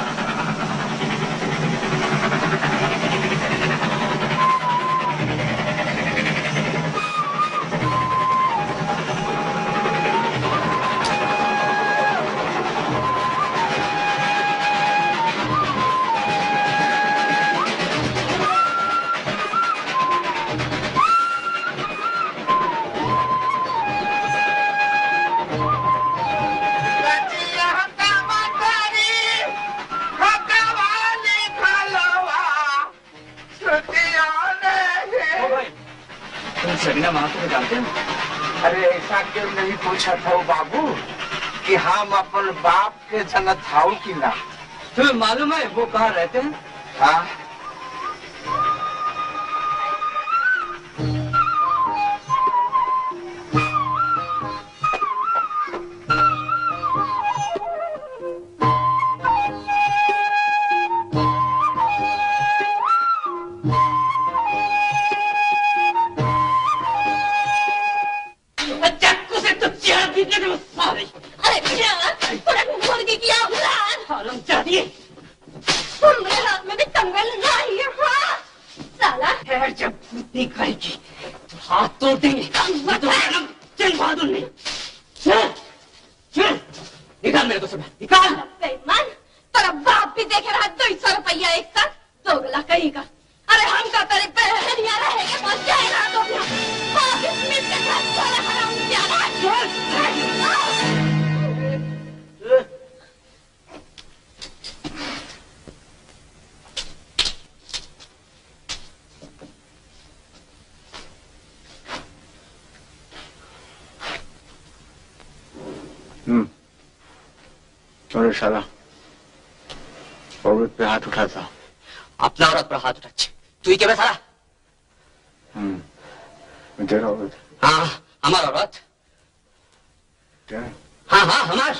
सगीना महातो को जानते हैं? अरे ऐसा क्यों नहीं पूछा था बाबू कि हम अपन बाप के जनत हाउ की ना? तुम्हें मालूम है वो कहाँ रहते हैं? हाँ, साला औरत पे हाथ उठाता। अपना औरत पर हाथ उठा, तू ही क्या साला? तेरा औरत? हाँ, हमारा औरत। क्या? हाँ हाँ, हमार।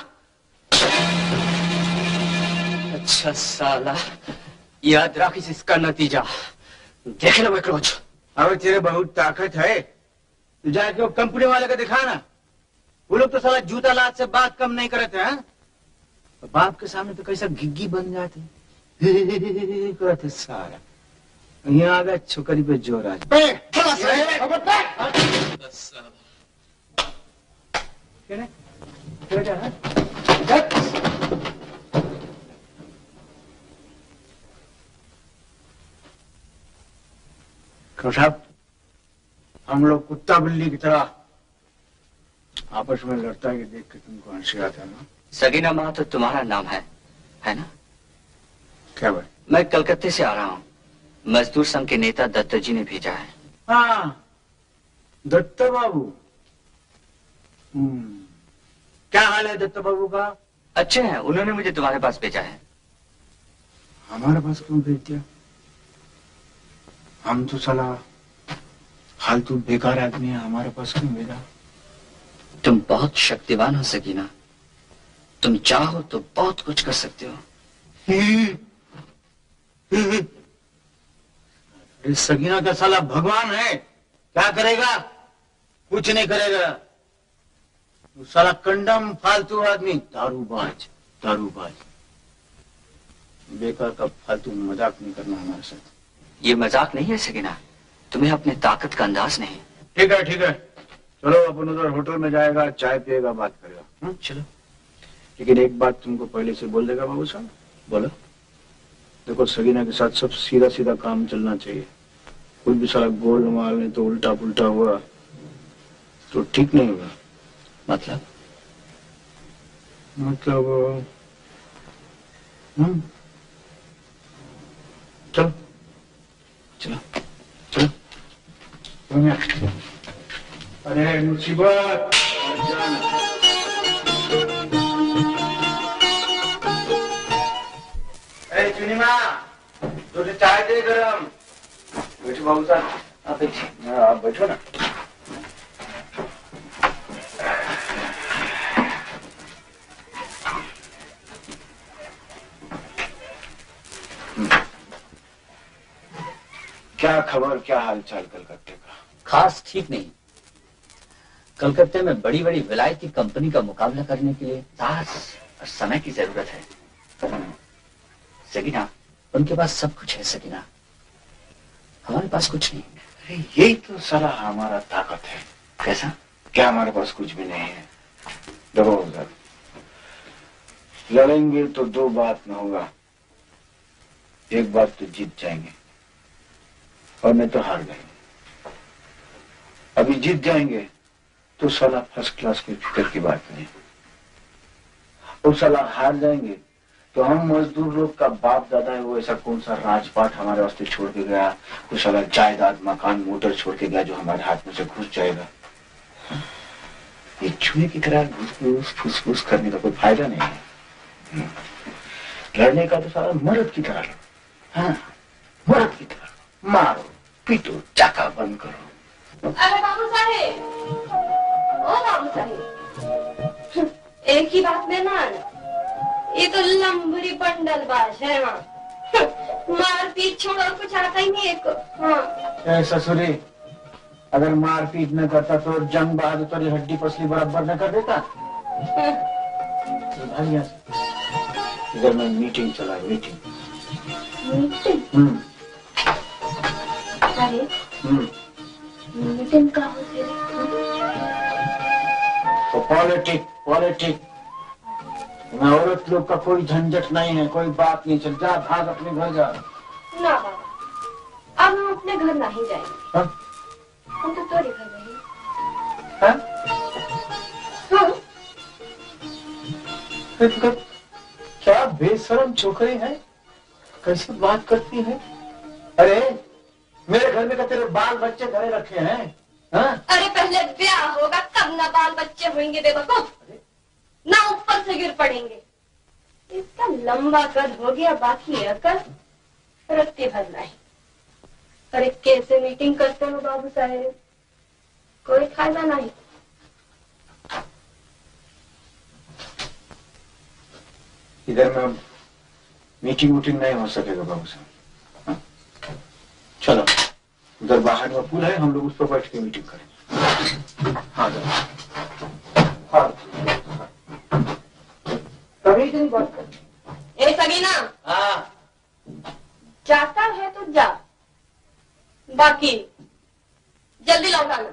अच्छा साला, याद रख इसका नतीजा। देख लो एक रोज। अबे तेरे बहुत ताकत है, तू जाके वो कंपनी वाले को दिखा ना। वो लोग तो साला जूता लात से बात कम नहीं करते हैं। बाप के सामने तो कैसा गिग्गी बन जाते करते सारा। यहाँ आ गया छोकरी पे जोर आज। साहब, हम लोग कुत्ता बिल्ली की तरह आपस में लड़ता है, देख के तुमको हंसी आता है ना? सगीना महातो तुम्हारा नाम है ना? क्या भाई? मैं कलकत्ते से आ रहा हूँ। मजदूर संघ के नेता दत्त जी ने भेजा है। हाँ, दत्त बाबू। क्या हाल है दत्त बाबू का? अच्छे हैं, उन्होंने मुझे तुम्हारे पास भेजा है। हमारे पास क्यों भेज दिया? हम तो साला फालतू बेकार आदमी है, हमारे पास क्यों भेजा? तुम बहुत शक्तिवान हो सगीना, तुम चाहो तो बहुत कुछ कर सकते हो। सगीना का साला भगवान है, क्या करेगा? कुछ नहीं करेगा। वो साला कंडम फालतू आदमी, दारूबाज। बेकार का फालतू मजाक नहीं करना हमारे साथ। ये मजाक नहीं है सगीना, तुम्हें अपने ताकत का अंदाज नहीं। ठीक है, चलो अपन उधर होटल में जाएगा, चाय पिएगा, बात करेगा। चलो। लेकिन एक बात तुमको पहले से बोल देगा बाबू साहब। बोलो। देखो, सगीना के साथ सब सीधा सीधा काम चलना चाहिए। कोई भी साला गोल माल नहीं तो उल्टा पुल्टा हुआ तो ठीक नहीं होगा। मतलब चलो। अरे मुसीबत। चुनिमा, तुझे चाय दे गरम। बैठो बाबू साहब। आप बैठिए। आप बैठो ना। क्या खबर, क्या हालचाल कलकत्ते का? खास ठीक नहीं। कलकत्ते में बड़ी बड़ी विलायती कंपनी का मुकाबला करने के लिए ताश और समय की जरूरत है। सगीना, उनके पास सब कुछ है सगीना, हमारे पास कुछ नहीं। अरे यही तो सारा हमारा ताकत है। कैसा? क्या हमारे पास कुछ भी नहीं है? देखो सर, लड़ेंगे तो दो बात न होगा। एक बात तो जीत जाएंगे और नहीं तो हार गए। अभी जीत जाएंगे तो साला फर्स्ट क्लास की फिक्र की बात नहीं, और साला हार जाएंगे तो हम मजदूर लोग का बाप दादा है वो ऐसा कौन सा राजपाट हमारे वास्ते छोड़ के गया, कोई साला जायदाद मकान मोटर छोड़ के गया जो हमारे हाथ में से घुस जाएगा। ये चूहे की तरह घुस फुस करने का कोई फायदा नहीं है। लड़ने का तो सारा मर्द की तरह लड़ो। हाँ, मर्द की तरह मारो पीटो, चाका बंद करो। अरे बाबू साहेब, ओ बाबू साहेब, एक ही बात में मान, ये तो लंबड़ी बंडलबाज है। वहाँ मारपीट छोड़ो, कुछ आता ही नहीं एक। हाँ ससुरी, अगर मारपीट न करता तो जंग बहादुर तेरी हड्डी पसली बराबर न कर देता। भाई इधर में मीटिंग चला, मीटिंग। अरे मीटिंग का होती है? तो पॉलिटिक मैं औरत लोग का कोई झंझट नहीं है, कोई बात नहीं। चल जा, भाग अपने घर जा। ना बाबा, अब हम अपने घर नहीं जाएंगे। हम तो तोरे घर जाएंगे। क्या बेशरम छोकरी है, कैसे बात करती है। अरे मेरे घर में तेरे बाल बच्चे घरे रखे हैं। अरे पहले ब्याह होगा तब ना बाल बच्चे होंगे बेवकूफ, ना ऊपर से गिर पड़ेंगे। इसका लंबा कद हो गया, बाकी है अकल, रत्ती भर नहीं। अरे कैसे मीटिंग करते हो बाबू साहेब, कोई फायदा नहीं। इधर में मीटिंग वूटिंग नहीं हो सकेगा बाबू साहब। चलो उधर बाहर में पुल है, हम लोग उस पर बैठ के मीटिंग करेंगे। हाँ हाँ, कभी दिन बात कर। ए सगीना, हाँ जाता है तो जा, बाकी जल्दी लौट आना।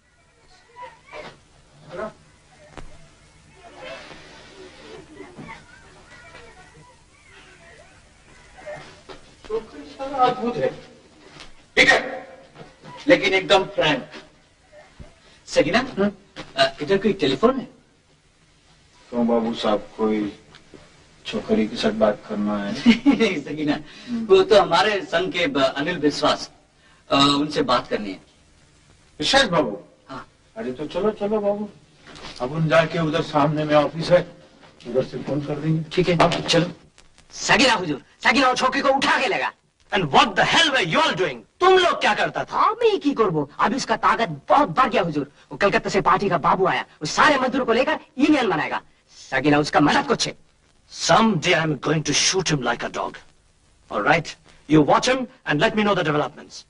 अद्भुत है, ठीक है, लेकिन एकदम फ्रैंक। सगीना, इधर कोई टेलीफोन है? तो बाबू साहब कोई छोकरी के साथ बात करना है? नहीं सगीना, वो तो हमारे संघ के अनिल विश्वास, उनसे बात करनी है। विश्वास बाबू? हाँ। अरे तो चलो चलो बाबू, अब उन जाके उधर सामने में ऑफिस है, उधर से फोन कर देंगे। ठीक है, आप चलो। सगीना हुजूर, सगीना और छोकरी को उठा के लगा। And what the hell were you all doing? तुम लोग क्या करता था? मैं की करबो, अभी उसका ताकत बहुत बढ़ गया हुजूर। वो कलकत्ता से पार्टी का बाबू आया, वो सारे मजदूरों को लेकर यूनियन बनाएगा। सगीना उसका मदद कुछ है। Someday I'm going to shoot him like a dog. All right, you watch him and let me know the developments.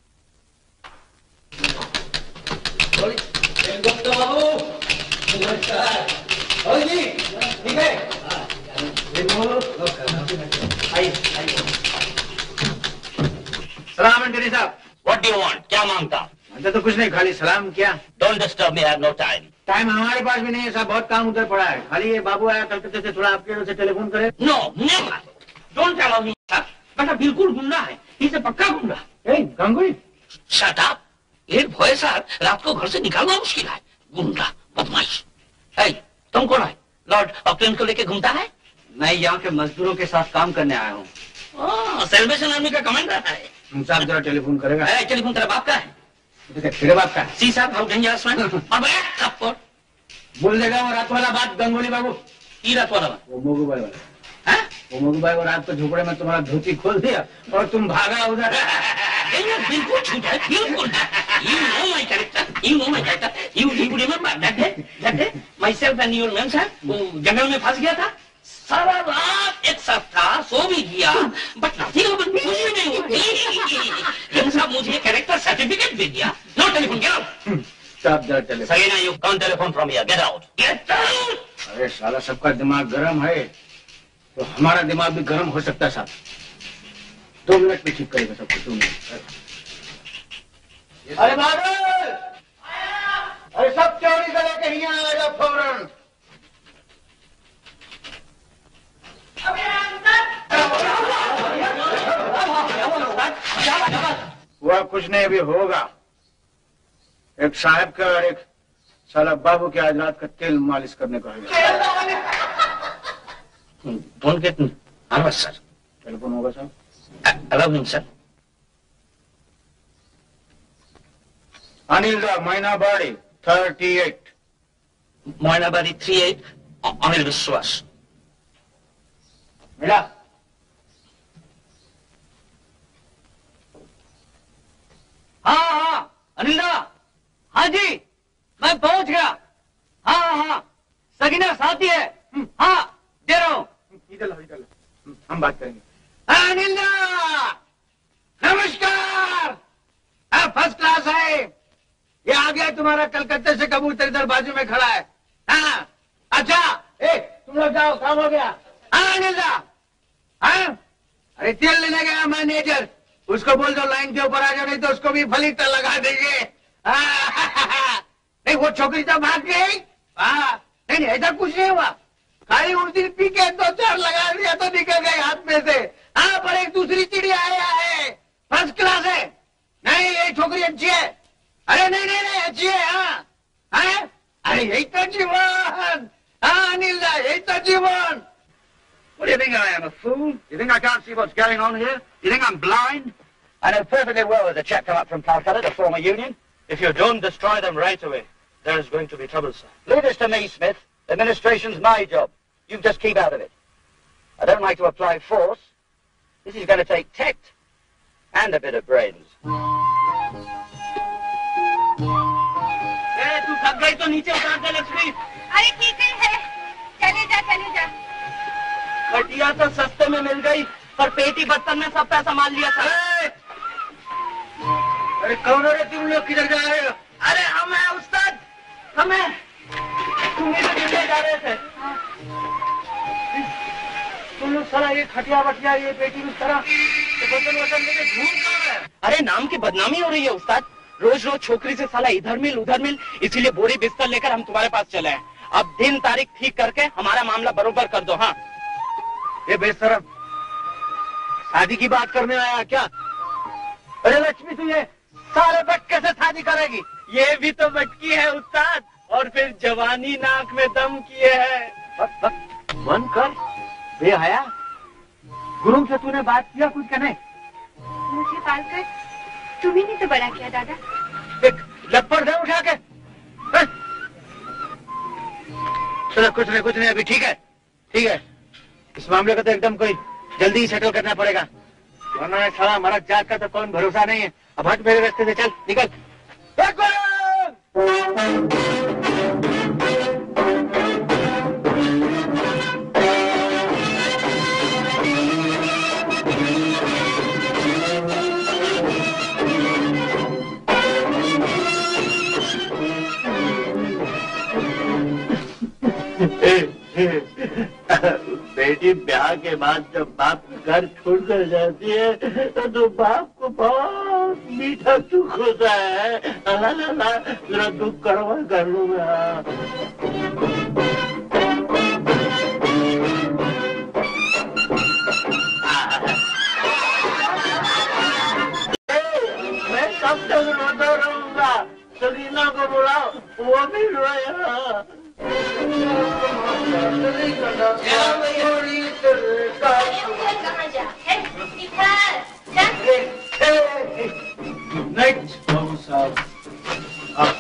सलाम अंजनी साहब। What do you want? क्या मांगता? मुझे तो कुछ नहीं, खाली सलाम किया। Don't disturb me, I have no time. Time हमारे पास भी नहीं है साहब, बहुत काम उधर पड़ा है। खाली ये बाबू आया कलकत्ते से, थोड़ा आपके ओर से टेलीफोन करे। No, never. Don't allow me, sir. बेटा बिल्कुल गुंडा है, इसे पक्का गुंडा। गंगुई, Shut up. एक भोए सर रात को घर से निकालना मुश्किल है। गुंडा, बदमाश। तुम कौन है? लॉर्ड ऑकलैंड को लेके घूमता है? मैं यहाँ के मजदूरों के साथ काम करने आया हूँ। सेलिब्रेशन आर्मी का कमांडर है। साहब जरा टेलीफोन करेगा। टेलीफोन तेरा बाप का है? तेरे बाप का? सी साहब, हाउ डेंजरस मैन। और बड़ा थप्पड़ बोल देगा वो रात वाला बात गंगोली बाबू। ई रात वाला बात? वो मोगू वाला। वो मगू भाई और रात को झोपड़े में तुम्हारा धोती खोल दिया और तुम भागा उधर। बिल्कुल छूट है, बिल्कुल। You know my character. You know my character. You remember that day myself and your man sir वो जंगल में फंस गया था। सारा रात एक साथ था, सो भी गया, बट नथिंग कुछ भी नहीं हुआ। साहब मुझे कैरेक्टर सर्टिफिकेट दे दिया। No telephone, get out. Stop the telephone. Sagina, you can't telephone from here, get out, get out. अरे साला सबका दिमाग गर्म है तो हमारा दिमाग भी गर्म हो सकता है साहब। 2 मिनट में ठीक करेगा सब कुछ। 2 मिनट। अरे मारुल, अरे सब चोरी से लेके यहाँ आ जाओ फौरन। हुआ कुछ नहीं, अभी होगा। एक साहब का और एक साला बाबू के आज रात का तेल मालिश करने को है। Don't get nervous, sir. Telephone होगा साहब? Allow him, sir. Aniruddha, Mainabadi, 38. Mainabadi 38, Anil Vishwas. मिला? हाँ, अनिल्दा, हाँ जी, मैं पहुंच गया। हाँ, सगीना साथी है। हाँ, दे रहा हूँ। इधर लो, हम बात करेंगे। अनिल्दा, नमस्कार। फर्स्ट क्लास है। ये आ गया तुम्हारा कलकत्ते से कबूतर, इधर बाजू में खड़ा है। हाँ, अच्छा, तुम लोग जाओ, काम हो गया। हाँ अनिल्दा, हाँ, अरे तेल लेने गया मैनेजर, उसको बोल दो लाइन के ऊपर आ जाओ, नहीं तो उसको भी फलीता लगा देंगे। नहीं वो छोकरी तो भाग गई। नहीं ऐसा कुछ नहीं हुआ, खाली उस दिन पी के 2-4 लगा दिया तो निकल गए हाथ में से। हाँ, पर एक दूसरी चिड़िया आया है, फर्स्ट क्लास है। नहीं ये छोकरी अच्छी है। अरे नहीं अच्छी है। हाँ, अरे यही तो जीवन। हाँ अनिल्दा, यही तो जीवन। What do you think I am, a fool? You think I can't see what's going on here? You think I'm blind? I know perfectly well there's a chap come up from Calcutta to form a union. If you don't destroy them right away, there is going to be trouble, sir. Leave this to me, Smith. Administration's my job. You just keep out of it. I don't like to apply force. This is going to take tact and a bit of brains. तू थक गई तो नीचे उतार दे लक्ष्मी। अरे ठीक है, चले जा। खटिया तो सस्ते में मिल गई, पर पेटी बर्तन में सब पैसा मार लिया था। अरे कौन है तुम लोग, किधर जा रहे हो? अरे हम हैं उस्ताद, हमें तुम ही तो गिरने जा रहे थे। तुम लोग सारा ये खटिया बटिया ये पेटी में सारा बर्तन लेके घूम कर रहे हैं। अरे नाम की बदनामी हो रही है उस्ताद, रोज रोज छोकरी से साला इधर मिल उधर मिल, इसीलिए बोरी बिस्तर लेकर हम तुम्हारे पास चले हैं। अब दिन तारीख ठीक करके हमारा मामला बरोबर कर दो। हाँ, ये बेशरम शादी की बात करने आया क्या? अरे लक्ष्मी तू ये सारे बटके से शादी करेगी? ये भी तो बटकी है उस्ताद, और फिर जवानी नाक में दम किए है। बंद कर बेहया। गुरुम से तूने बात किया कुछ कहने? मुझे पालकर तुम्ही ने तो बड़ा किया दादा। एक लपड़ दे उठा के। चलो कुछ नहीं अभी ठीक है। इस मामले का तो एकदम कोई जल्दी ही सेटल करना पड़ेगा, वरना साला मरद जात का तो कौन भरोसा नहीं है। अब हट मेरे रास्ते से, चल निकल। बेटी ब्याह के बाद जब बाप घर छोड़कर जाती है तो बाप को बहुत मीठा दुख होता है। जरा दुख कड़वा कर लूंगा। मैं कब तक रोता रहूंगा? सगीना को बुलाओ, वो भी रोएगा।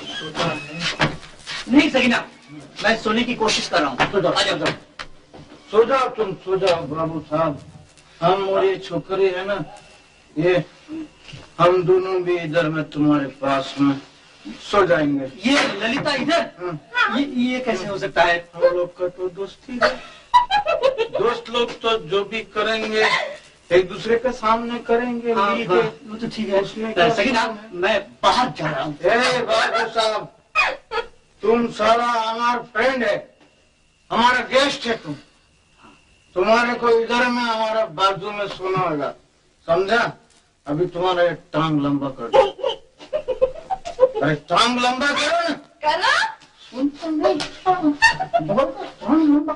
नहीं सगीना, मैं सोने की कोशिश कर रहा हूँ। आ जाओ। सो जाओ तुम, सो जाओ बाबू साहब। हम और ये छोकरी है ना, ये हम दोनों भी इधर में तुम्हारे पास में सो जाएंगे। ये ललिता इधर? ये कैसे हो सकता है? हम लोग का तो दोस्ती है। दोस्त लोग तो जो भी करेंगे एक दूसरे के सामने करेंगे। मिल के। वो तो ठीक है। सकीना, मैं बाहर जा रहा हूँ। बाबू साहब, तुम सारा हमारा फ्रेंड है, हमारा गेस्ट है तुम। तुम्हारे को इधर में हमारा बाजू में सोना होगा, समझा? अभी तुम्हारा एक टांग लंबा कर दो। अरे टांग लंबा करो ना। करो? सुनता नहीं। टांग लंबा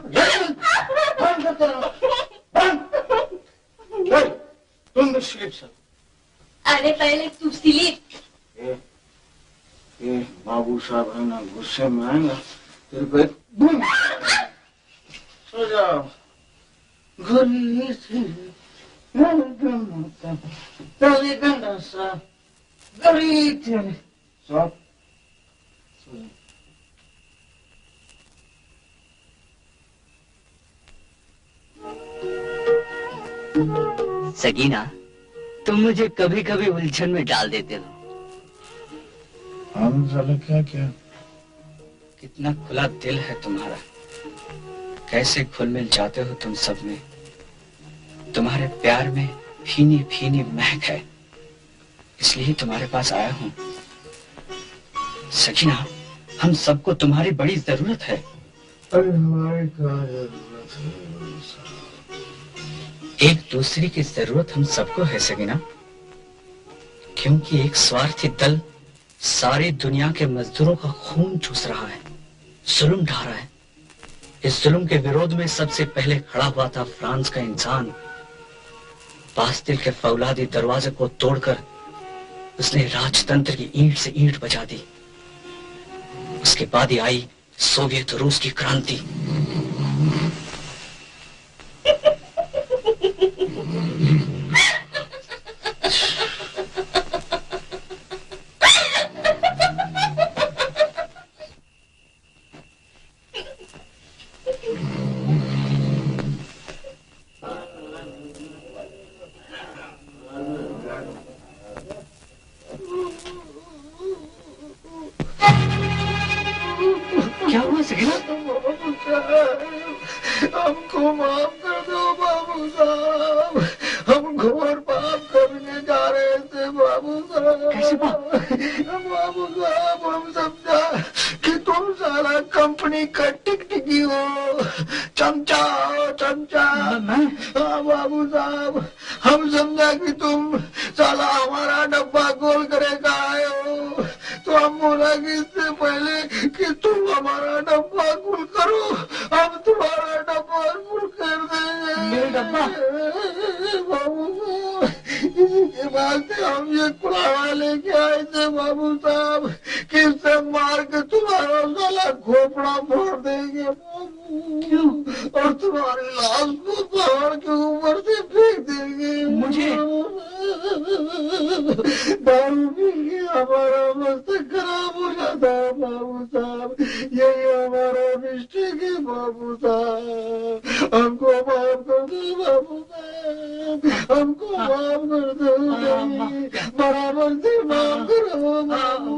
कर। तुम भी स्लीप सर। अरे पहले तू स्लीप। ये बाबू साहब है ना, गुस्से में आएगा तेरे को एक बूम। सो जाओ। गोली से तेरे गंदा सा गरी तेरे सब। सकीना, तुम मुझे कभी कभी उलझन में डाल देते हो। हम साले क्या क्या? कितना खुला दिल है तुम्हारा, कैसे घुल मिल जाते हो तुम सब में। तुम्हारे प्यार में भीनी भीनी महक है, इसलिए तुम्हारे पास आया हूँ। सकीना, हम सबको तुम्हारी बड़ी जरूरत है। अरे हमारी क्या जरूरत है? एक दूसरे की जरूरत हम सबको है सकीना, क्योंकि एक स्वार्थी दल सारी दुनिया के मजदूरों का खून चूस रहा है, जुल्म ढा रहा है। इस जुल्म के विरोध में सबसे पहले खड़ा हुआ था फ्रांस का इंसान। बास्तिल के फौलादी दरवाजे को तोड़कर उसने राजतंत्र की ईंट से ईंट बजा दी। उसके बाद ही आई सोवियत रूस की क्रांति। क्या हुआ सकीना? हमको माफ कर दो बाबू साहब, हम घोर पाप करने जा रहे थे बाबू साहब। कैसे पाप? बाबू साहब, हम समझा कि तुम सारा कंपनी का टिकटिकी हो, चमचा हो, चमचा। हाँ बाबू साहब, हम समझा कि तुम साला हमारा डब्बा गोल करेगा आए हो, तो हम बोला कि इससे पहले कि तुम हमारा डब्बा गुल करो, हम तुम्हारा डब्बा गुल कर देंगे। मेरे डब्बा? बाबू, इसी के बाद से हम ये कुलावा लेके आए थे बाबू साहब, कि इससे मार के तुम्हारा साला खोपड़ा फोड़ देंगे बाबू, और तुम्हारी लाश को पहाड़ के ऊपर से फेंक देंगे। मुझे दारू पी के हमारा मस्तक खराब हो जाता है बाबू साहब, यही हमारा मिस्टेक है बाबू साहब, हमको माफ कर दो बाबू साहब, हमको माफ कर दो, बराबर से माफ करो बाबू।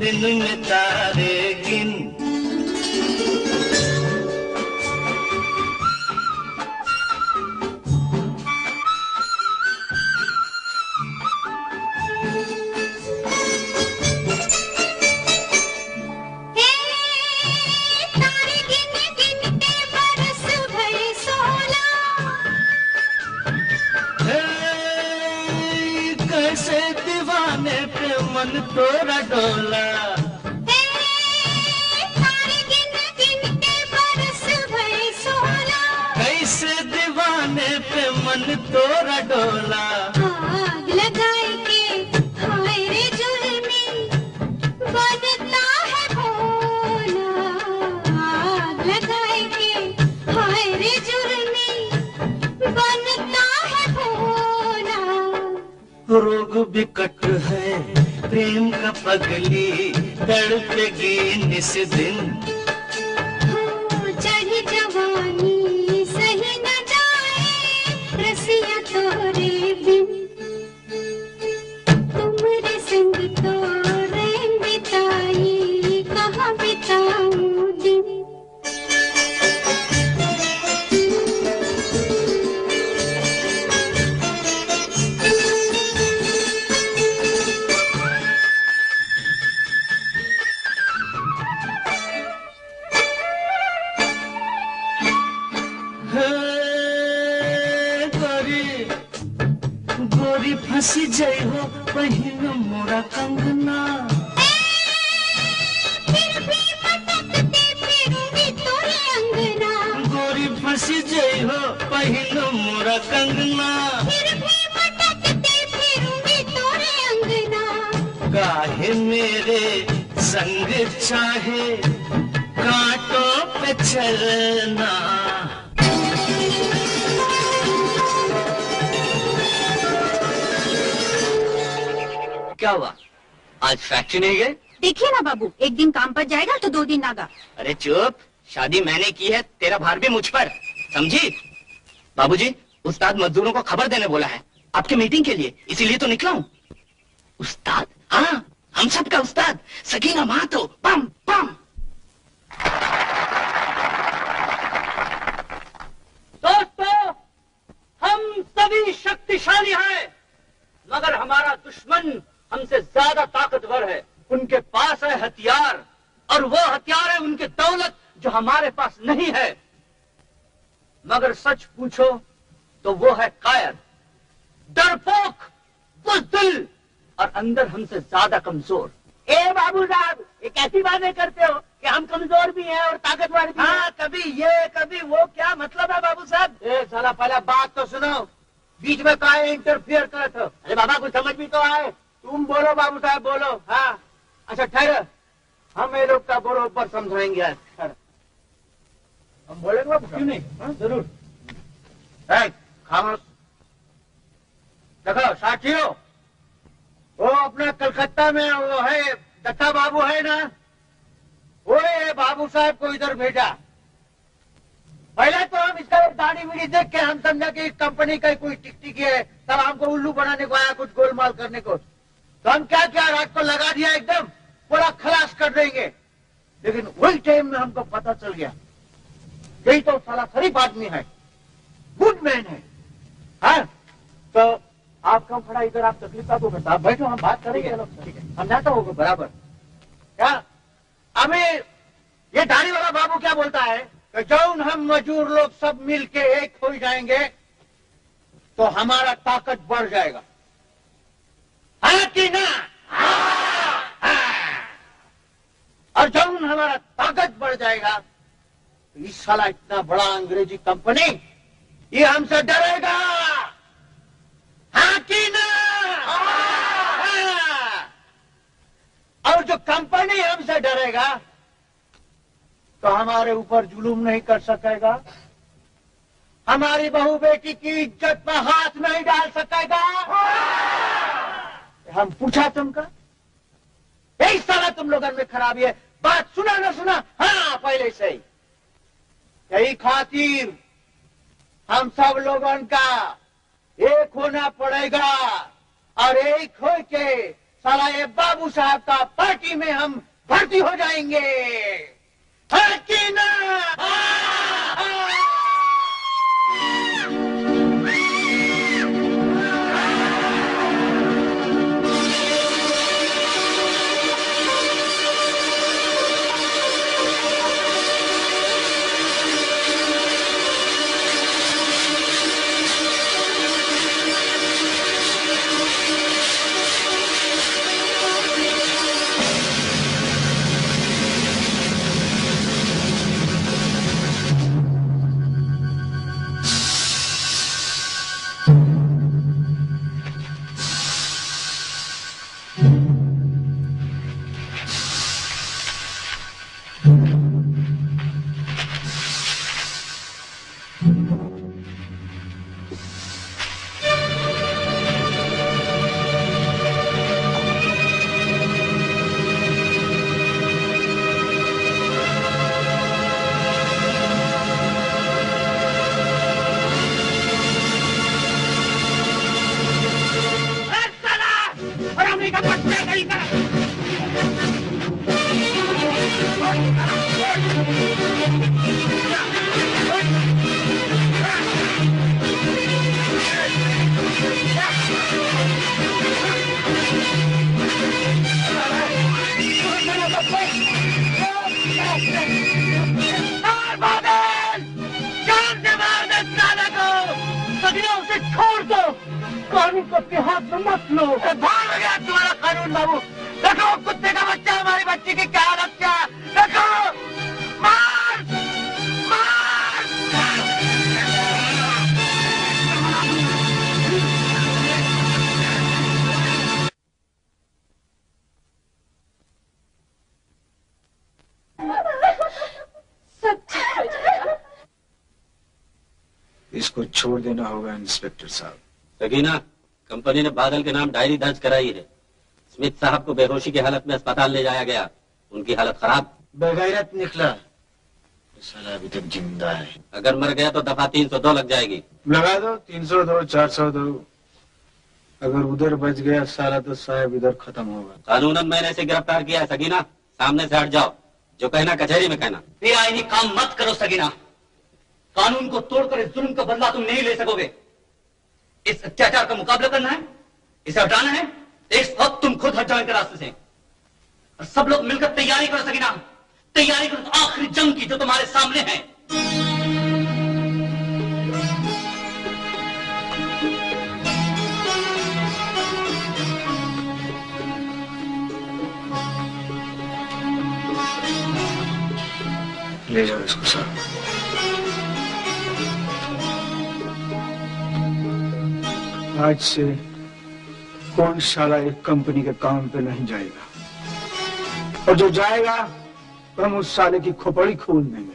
दिन में तारे गिन। कैसे दीवाने पे मन तोरा डोला, तारे गिन गिन के बरस भरे 16। कैसे दीवाने पे मन तोरा डोला, आग लगाए के हाय रे जुल्मी बनता है भोला। आग लगाए के हाय रे जुल्मी बनता है भोला। रोग बिकट है प्रेम का पगली, तड़पेगी निस दिन। हो चढ़ी जवानी सही न जाए रसिया तोरे बिन। तुम्हारे संग तो रैन बिताई कहाँ बिताऊं दिन। फंसी जाई हो बहिन मोरा कंगना, फिर भी मटकते फिरूंगी तोरे अंगना। गोरी फंसी जाई हो बहिन मोरा कंगना, फिर भी मटकते फिरूंगी तोरे अंगना। काहे मेरे संग चाहे कांटों पे चलना। क्या हुआ, आज फैक्ट्री नहीं गए? देखिए ना बाबू, एक दिन काम पर जाएगा तो 2 दिन नागा। अरे चुप, शादी मैंने की है, तेरा भार भी मुझ पर, समझी? बाबूजी, उस्ताद मजदूरों को खबर देने बोला है आपके मीटिंग के लिए, इसीलिए तो निकला हूँ। उस्ताद? हाँ, हम सब का उस्ताद सगीना महातो। बम बम। दोस्तों, हम सभी शक्तिशाली हैं, मगर हमारा दुश्मन हमसे ज्यादा ताकतवर है। उनके पास है हथियार, और वो हथियार है उनकी दौलत जो हमारे पास नहीं है। मगर सच पूछो तो वो है कायर, डरपोक, बुज़दिल, और अंदर हमसे ज्यादा कमजोर। ए बाबू साहब, ये कैसी बातें करते हो कि हम कमजोर भी हैं और ताकतवर भी हैं? हाँ, कभी ये कभी वो, क्या मतलब है बाबू साहब? ए साला, पहले बात तो सुनो, बीच में काहे इंटरफियर करते हो? अरे बाबा, कुछ समझ भी तो आए। तुम बोलो बाबू साहब, बोलो। हाँ, अच्छा ठहरो, हम ये लोग का बरोबर समझाएंगे आज। हम बोलेंगे बाबू, क्यों नहीं? हाँ, जरूर। खामोश। देखो साथियों, वो अपना कलकत्ता में वो है दत्ता बाबू है ना, वो ये बाबू साहब को इधर भेजा। पहले तो हम इसका दाढ़ी वीढ़ी देख के हम समझा कि कंपनी का कोई टिकटिक है, तब हमको उल्लू बनाने को आया, कुछ गोलमाल करने को। तो हम क्या क्या रात को लगा दिया, एकदम पूरा खलास कर देंगे। लेकिन वही टाइम में हमको पता चल गया यही तो साला शरीफ आदमी है, गुड मैन है। हाँ, तो आप कम खड़ा इधर, आप तकलीफ आपको बता, आप बैठो, हम बात करेंगे। ठीक है, समझाता होगा बराबर। क्या अभी ये दाढ़ी वाला बाबू क्या बोलता है कि जौन हम मजदूर लोग सब मिल के एक हो जाएंगे तो हमारा ताकत बढ़ जाएगा, है कि ना? और जौन हमारा ताकत बढ़ जाएगा तो इस साला इतना बड़ा अंग्रेजी कंपनी ये हमसे डरेगा, हाँ कि ना? और जो कंपनी हमसे डरेगा तो हमारे ऊपर जुलूम नहीं कर सकेगा, हमारी बहू बेटी की इज्जत पर हाथ नहीं डाल सकेगा। हम पूछा तुमका, यही साला तुम लोगों में खराबी है। बात सुना ना सुना? हाँ, पहले से ही। यही खातिर हम सब लोगों का एक होना पड़ेगा, और एक हो के साला ये बाबू साहब का पार्टी में हम भर्ती हो जाएंगे। है कि ना? कानून को अपने हाथ में मत लो। भाग गया तुम्हारा कानून बाबू। देखो कुत्ते का बच्चा हमारी बच्ची की क्या हालत क्या। देखो मार मार। सब ठीक हो जाएगा। इसको छोड़ देना होगा इंस्पेक्टर साहब। सगीना, कंपनी ने बादल के नाम डायरी दर्ज कराई है। स्मिथ साहब को बेहोशी की हालत में अस्पताल ले जाया गया। उनकी हालत खराब। बेगैरत निकला, साला अभी तक जिंदा है। अगर मर गया तो दफा 302 लग जाएगी। लगा दो 302 402। अगर उधर बच गया साला तो साहब इधर खत्म होगा। कानूनन मैंने इसे गिरफ्तार किया है। सगीना, सामने से हट जाओ। जो कहना कचहरी में कहना। बेआईनी काम मत करो सगीना। कानून को तोड़कर इस जुल्म का बदला तुम नहीं ले सकोगे। इस अत्याचार का मुकाबला करना है, इसे हटाना है, इस वक्त तुम खुद हट जाओ इनके रास्ते से। और सब लोग मिलकर तैयारी करो सगीना। तैयारी करो तो आखिरी जंग की जो तुम्हारे सामने है। ले जाओ इसको साहब। आज से कोई साला एक कंपनी के काम पे नहीं जाएगा, और जो जाएगा तो हम उस साले की खोपड़ी खोल देंगे।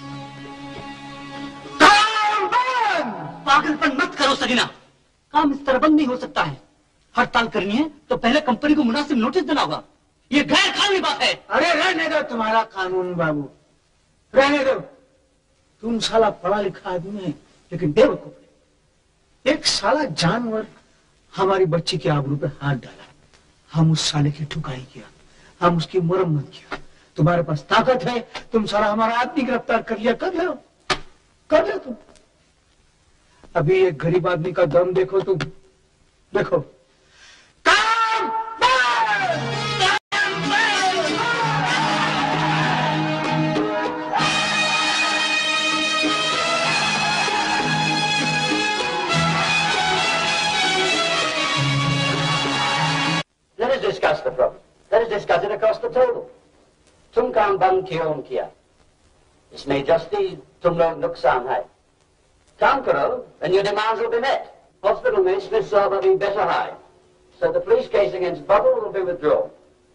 पागलपन मत करो सगीना। काम इस तरह बंद नहीं हो सकता है। हड़ताल करनी है तो पहले कंपनी को मुनासिब नोटिस देना होगा। ये गैर कानूनी बात है। अरे रहने दो तुम्हारा कानून बाबू, रहने दो। तुम साला पढ़ा लिखा आदमी है लेकिन बेवकूफ है। एक साला जानवर हमारी बच्ची के आबरू पे हाथ डाला, हम उस साले की ठुकाई किया, हम उसकी मुरम्मत किया। तुम्हारे पास ताकत है, तुम सारा हमारा आदमी गिरफ्तार कर लिया, कर लो तुम। अभी एक गरीब आदमी का दम देखो तुम, देखो। Let us discuss the problem. Let us discuss it across the table. तुम काम बंद क्यों किया? इसमें जस्ती तुम लोग नुकसान है। काम करो and your demands will be met. Hospital में Smith साहब अभी better है. So the police case against Babu will be withdrawn.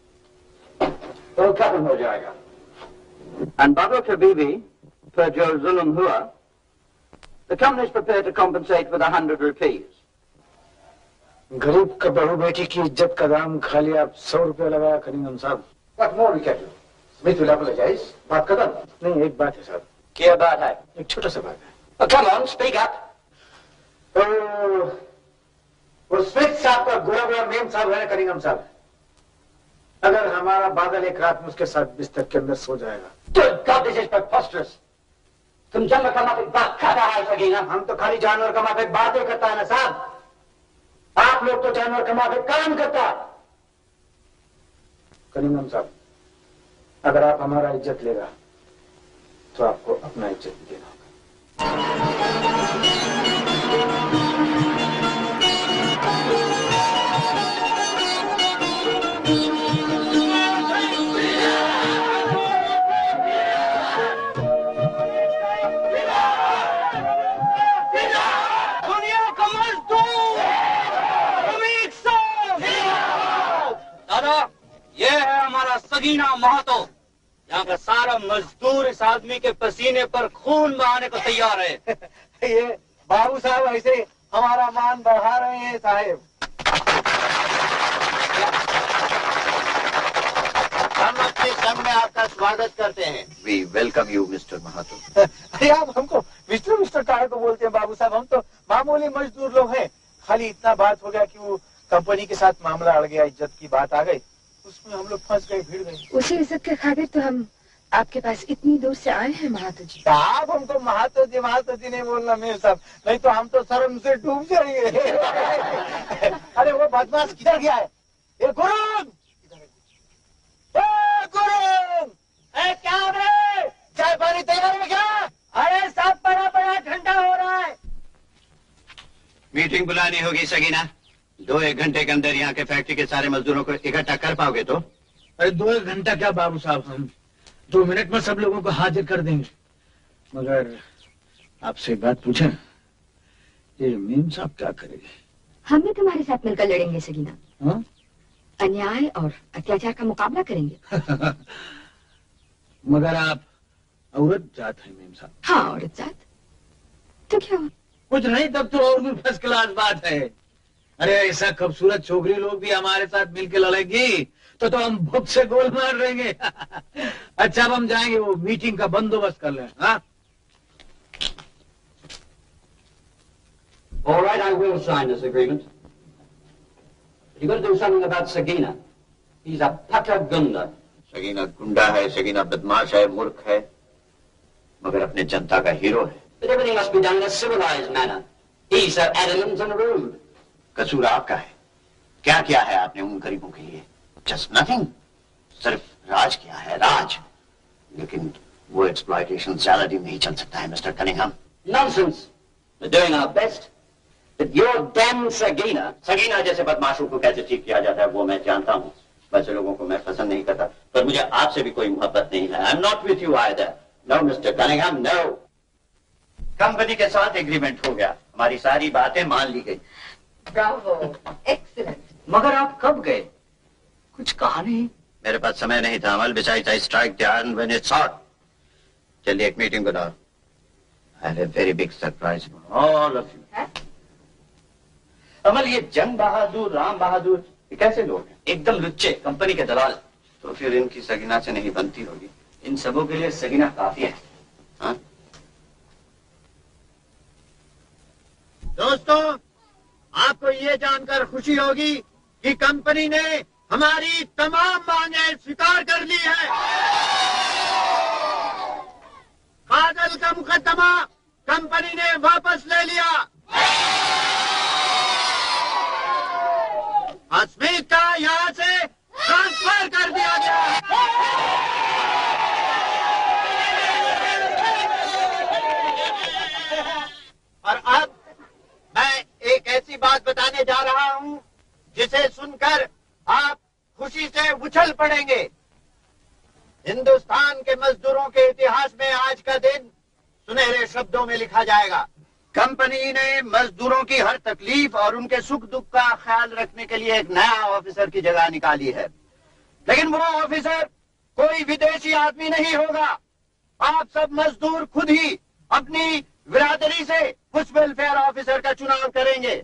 तो खत्म हो जाएगा। And Babu के बीवी पर जो जुल्म हुआ, the company is prepared to compensate with 100 rupees. गरीब का बहू बेटी की इज्जत का दाम खाली आप 100 रुपया लगाया करिंगम साहब। What more we can do? Smith will apologize. बात खत्म। नहीं, एक बात है साहब। क्या बात है? एक छोटा सा बात है। Oh, come on, speak up. वो स्मिथ साहब का गुरा मेम साहब है ना करिंगम साहब, अगर हमारा बादल एक रात में उसके साथ बिस्तर के अंदर सो जाएगा। Good God, this is preposterous. तुम जानवर का माफिक बात कर रहा है सगीना। हम तो खाली जानवर का माफिक बातें करता है ना साहब, आप लोग तो जानवर का माफिक काम करता। कनिंघम साहब, अगर आप हमारा इज्जत लेगा तो आपको अपना इज्जत भी देना होगा। ये है हमारा सगीना महातो। यहाँ का सारा मजदूर इस आदमी के पसीने पर खून बहाने को तैयार है। ये बाबू साहब ऐसे हमारा मान बढ़ा रहे हैं साहेब। हम अपने संघ में आपका स्वागत करते हैं। We welcome you mister Mahato. अरे आप हमको मिस्टर मिस्टर काहे को बोलते हैं बाबू साहब, हम तो मामूली मजदूर लोग हैं। खाली इतना बात हो गया कि वो कंपनी के साथ मामला अड़ गया, इज्जत की बात आ गई, उसमें हम लोग फंस गए, भिड़ गए। उसी इज्जत के खातिर तो हम आपके पास इतनी दूर से आए हैं महातो जी। आप हमको महातो जी नहीं बोलना मेरे साहब, नहीं तो हम तो शर्म से डूब जाएंगे। अरे वो बदमाश किधर गया है? ये गुरुम! गुरुम! क्या रे? चाय पानी तैयार है क्या? अरे सब बड़ा बड़ा ठंडा हो रहा है। मीटिंग बुलानी होगी सगीना। 2-1 घंटे के अंदर यहाँ के फैक्ट्री के सारे मजदूरों को इकट्ठा कर पाओगे तो? अरे 2-1 घंटा क्या बाबू साहब, हम 2 मिनट में सब लोगों को हाजिर कर देंगे। मगर आपसे एक बात पूछें, ये मीम साहब क्या करेंगे? हम भी तुम्हारे साथ मिलकर लड़ेंगे सगीना। हाँ? अन्याय और अत्याचार का मुकाबला करेंगे। मगर आप औरत जात है मीम साहब। हाँ औरत जात, तो क्या हुआ? कुछ नहीं, तब तो और भी फर्स्ट क्लास बात है। अरे ऐसा खूबसूरत छोकरी लोग भी हमारे साथ मिलकर लड़ेगी तो हम भूख से गोल मार देंगे। अच्छा अब हम जाएंगे, वो मीटिंग का बंदोबस्त कर लें। हाँ? All right, I will sign this agreement. You've got to do something about Sagina. He's a pata gunda. Sagina गुंडा है, सगीना बदमाश है, मूर्ख है, मगर अपने जनता का हीरो है। But everything must be done in a civilized manner. He's so adamant and rude. कसूर आपका है। क्या किया है आपने उन गरीबों के लिए? Just nothing. सिर्फ राज किया है, राज। लेकिन वो एक्सप्लॉयटेशन सैलरी में ही चल सकता है mister Cunningham. Nonsense. We're doing our best. But your damn Sagina. Sagina जैसे बदमाशों को कैसे ठीक किया जाता है वो मैं जानता हूँ। वैसे लोगों को मैं पसंद नहीं करता, पर मुझे आपसे भी कोई मोहब्बत नहीं है। I am not with you either. No mister Cunningham, no. Company के साथ एग्रीमेंट हो गया, हमारी सारी बातें मान ली गई। Bravo, excellent. मगर आप कब गए? कुछ कहा नहीं। मेरे पास समय नहीं था अमल। Besides, I strike the iron when it's hot. चलिए एक मीटिंग बनाओ। I have a very big surprise for all of you. अमल, ये जंग बहादुर, राम बहादुर, ये कैसे लोग हैं? एकदम लुच्चे, कंपनी के दलाल। तो फिर इनकी सगीना से नहीं बनती होगी। इन सबों के लिए सगीना काफी है। हाँ? दोस्तों, आपको ये जानकर खुशी होगी कि कंपनी ने हमारी तमाम मांगें स्वीकार कर ली है। बादल का मुकदमा कंपनी ने वापस ले लिया। अस्मित का यहाँ से ट्रांसफर कर दिया गया। और अब मैं एक ऐसी बात बताने जा रहा हूं जिसे सुनकर आप खुशी से उछल पड़ेंगे। हिंदुस्तान के मजदूरों के इतिहास में आज का दिन सुनहरे शब्दों में लिखा जाएगा। कंपनी ने मजदूरों की हर तकलीफ और उनके सुख दुख का ख्याल रखने के लिए एक नया ऑफिसर की जगह निकाली है, लेकिन वो ऑफिसर कोई विदेशी आदमी नहीं होगा। आप सब मजदूर खुद ही अपनी बिरादरी से उस वेलफेयर ऑफिसर का चुनाव करेंगे।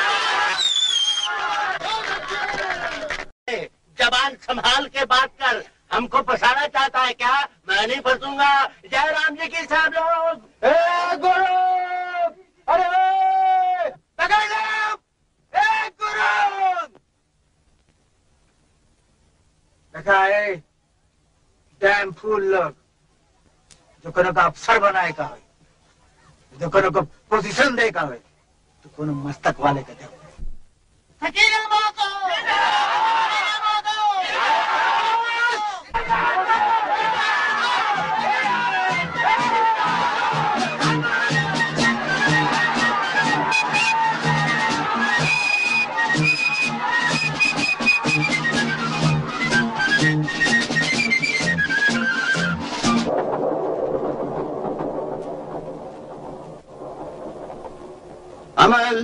जबान संभाल के बात कर, हमको फंसाना चाहता है क्या? मैं नहीं फंसूंगा। जय राम जी की सब लोग। गुरु, अरे पकड़ लो। गुरु, देखा है डैम फूल लोग जो कोनो का अफसर बनाए का है, जो कोनो को पोजीशन दे का है, तो कोनो मस्तक वाले का दे। सकीना मातो! अमल,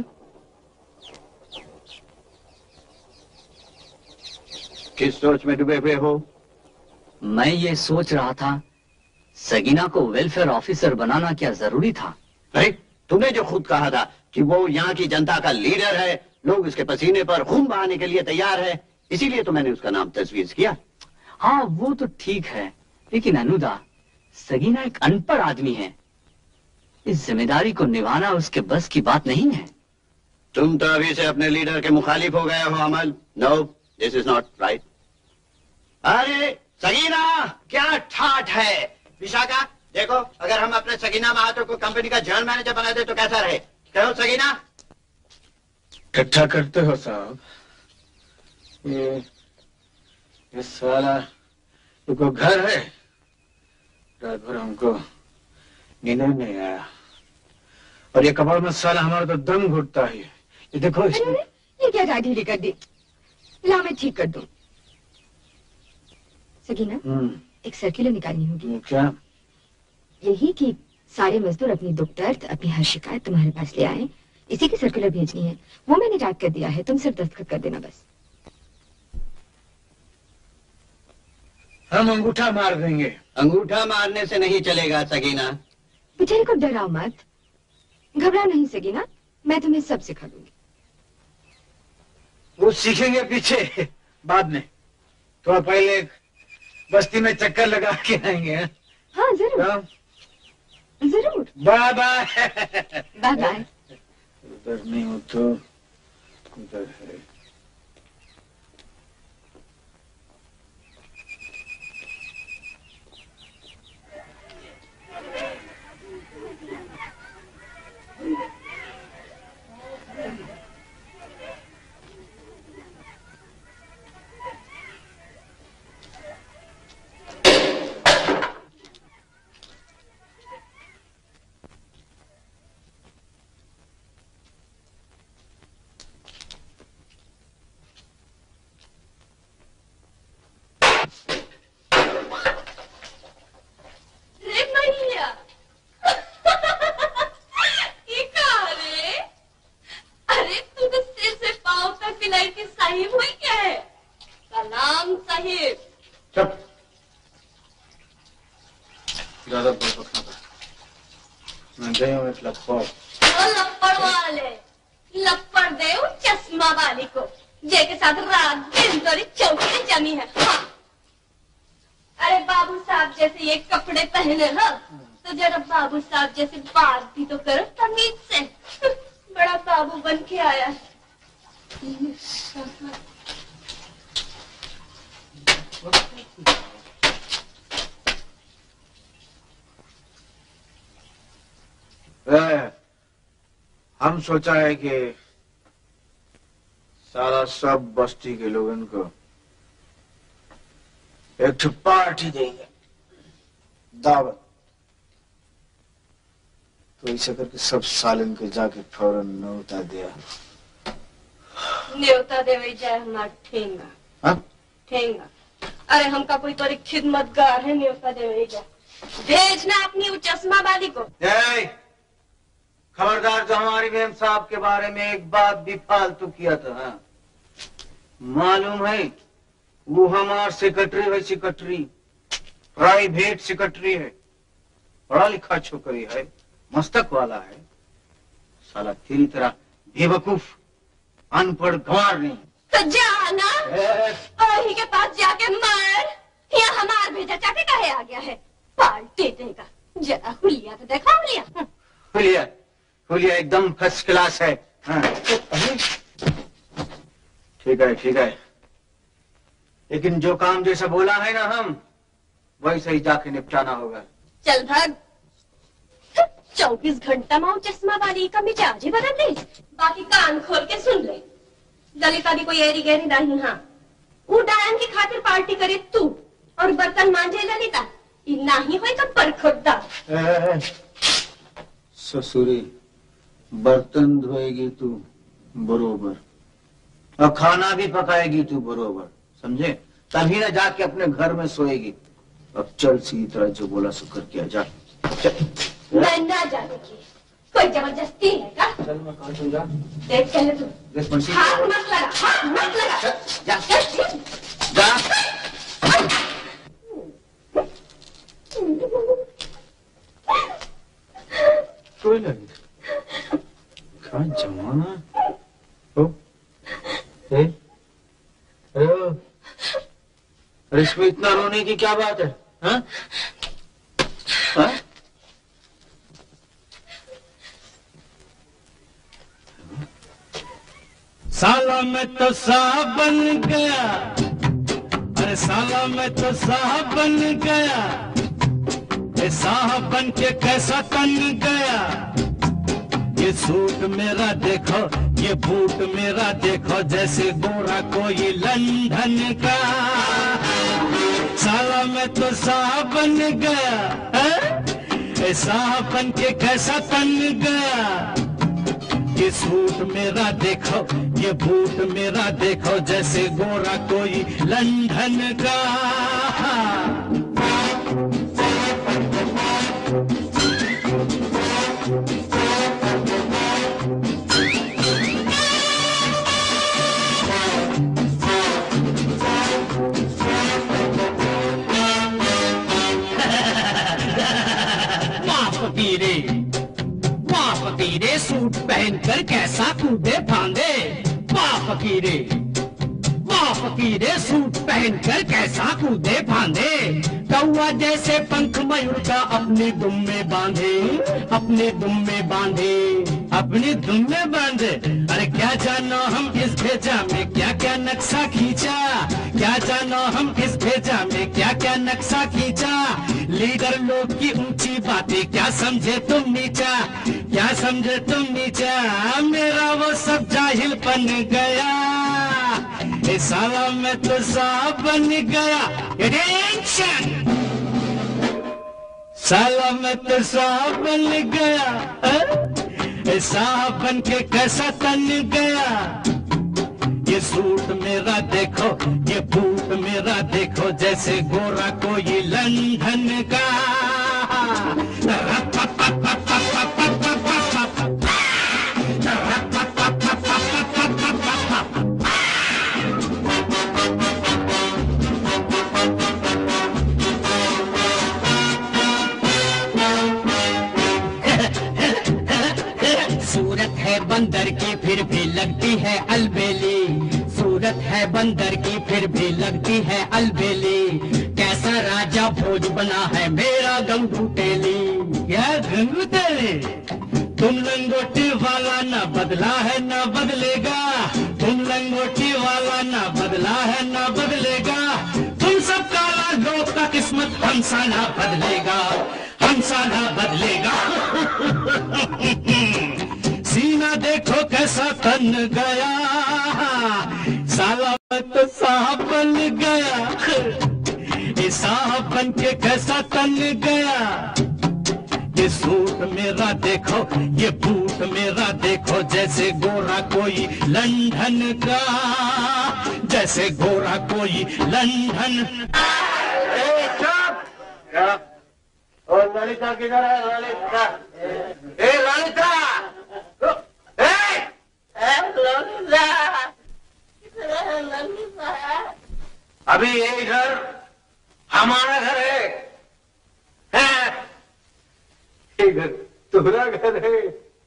किस सोच में डूबे हुए हो? मैं ये सोच रहा था सगीना को वेलफेयर ऑफिसर बनाना क्या जरूरी था? तुमने जो खुद कहा था कि वो यहाँ की जनता का लीडर है, लोग उसके पसीने पर खून बहाने के लिए तैयार है, इसीलिए तो मैंने उसका नाम तजवीज किया। हाँ वो तो ठीक है, लेकिन अनुदा, सगीना एक अनपढ़ आदमी है, इस जिम्मेदारी को निभाना उसके बस की बात नहीं है। तुम तो अभी से अपने लीडर के मुखालिफ हो गए हो Amal. No, this is not right. अरे सगीना, क्या ठाठ है। विशाखा, देखो अगर हम अपने सगीना महातो को कंपनी का जनरल मैनेजर बना दे तो कैसा रहे? कहो सगीना। इकट्ठा करते हो साहब, ये साला तुमको घर है, रात भर हमको नींद नहीं आया, और ये कपड़ में साला हमारा तो दम घुटता है। ये देखो ये क्या गाड़ी ढीली कर दी, ला मैं ठीक कर दूं। सगीना, एक सर्कुलर निकालनी होगी। क्या? यही कि सारे मजदूर अपनी दुख दर्द, अपनी हर शिकायत तुम्हारे पास ले आए, इसी की सर्कुलर भेजनी है। वो मैंने याद कर दिया है, तुम सिर्फ दस्तखत कर देना बस। हम अंगूठा मार देंगे। अंगूठा मारने से नहीं चलेगा सगीना। बेचारे को डराओ मत, घबरा नहीं सगीना, मैं तुम्हें सब सिखा दूंगी। वो सीखेंगे पीछे बाद में, थोड़ा पहले बस्ती में चक्कर लगा के आएंगे। हाँ जरूर जरूर। Bye bye. Bye bye. उधर नहीं हो तो उधर है। हम सोचा है कि सारा सब बस्ती के लोगों को एक पार्टी देंगे, दावत। तो ऐसा करके सब सालन के जाके फौरन न्योता दिया। न्योता देवे जाए हमारा ठेंगा। हाँ? ठेंगा। अरे हमका कोई तो खिदमतगार है, न्योता देवे जाए। भेजना अपनी वो चश्मा वाली को। खबरदार, जो हमारी बेगम साहब के बारे में एक बात भी फालतू किया था, हाँ? मालूम है वो हमार सेक्रेटरी है, सेक्रेटरी, प्राइवेट सेक्रेटरी है, पढ़ा लिखा छोकरी है, मस्तक वाला है, साला तेरी तरह बेवकूफ अनपढ़ गंवार नहीं। तो जाना वही के पास जाके मार, या हमार भेजा चाटे कहे आ गया है, पार्टी देगा। जरा हुलिया तो देखा, हुलिया। हुलिया हुलिया एकदम फर्स्ट क्लास है। हाँ। ठीक है ठीक है, लेकिन जो काम जैसा बोला है ना हम वैसे ही जाके निपटाना होगा। चल भाग। 24 घंटा माओ चश्मा वाली का मिजाज ही बदल दे। बाकी कान खोल के सुन ले, ललिता भी कोई एरी गहरी नहीं। हाँ, वो डायन की खातिर पार्टी करे तू और बर्तन मांझे ललिता, नहीं होए तो परखुदा। ससुरी, बर्तन धोएगी तू बरोबर और खाना भी पकाएगी तू बरोबर, समझे? तभी ना जाके अपने घर में सोएगी। अब चल सीधी तरह जो बोला सो कर किया जा। चल। मैं ना जाने की कोई जबरदस्ती है क्या? चल मैं कहा चल जा। देख चले तू। हाथ मत लगा, हाथ मत लगा। जा जा। कोई नहीं, क्या जमाना हो? अरे इसमें इतना रोने की क्या बात है? हाँ? हाँ? साला मैं तो साहब बन गया, अरे साला मैं तो साहब बन गया, ये साहब बन के कैसा तन गया। ये सूट मेरा देखो, ये बूट मेरा देखो, जैसे गोरा कोई लंदन का। साला मैं तो साहब बन गया, ये साहब बन के कैसा तन गया। ये सूट मेरा देखो, ये बूट मेरा देखो, जैसे गोरा कोई लंदन का। फकीरे सूट पहनकर कैसा कूदे फांदे। वाह फकीरे, वाह फकीरे सूट पहनकर कैसा कूदे फांदे। कौवा जैसे पंख मयूर का अपने दुम में बांधे, अपने दुम में बांधे, अपनी दुम में बांधे। अरे क्या जानो हम इस भेजा में क्या क्या नक्शा खींचा, क्या जानो हम इस भेजा में क्या क्या नक्शा खींचा। लीडर लोग की ऊंची बातें क्या समझे तुम नीचा, क्या समझे तुम नीचा। मेरा वो सब जाहिल बन गया, ए साला मैं तो साहब बन गया। टेंशन, साला मैं तो साहब बन गया, ए साहब बन के कैसा तन गया। ये सूट मेरा देखो, ये बूट मेरा देखो, जैसे गोरा कोई लंदन का। सूरत है बंदर की फिर भी लगती है अलबेली, सूरत है बंदर की फिर भी लगती है अलबेली। कैसा राजा भोज बना है मेरा गंगू तेली। क्या गंगू तेली? तुम लंगोटी वाला ना बदला है ना बदलेगा, तुम लंगोटी वाला ना बदला है ना बदलेगा। तुम सब काला लोग का किस्मत हमसा ना बदलेगा, हमसा ना बदलेगा। सीना देखो कैसा तन गया, साला मैं तो साहब बन गया। ये साहब बन के कैसा तन गया। ये सूट मेरा देखो, ये बूट मेरा देखो, जैसे गोरा कोई लंदन का, जैसे गोरा कोई लंदन। और ललिता किधर है? ललिता, ए ललिता, अभी ये घर हमारा घर है, ये घर तुम्हारा घर है,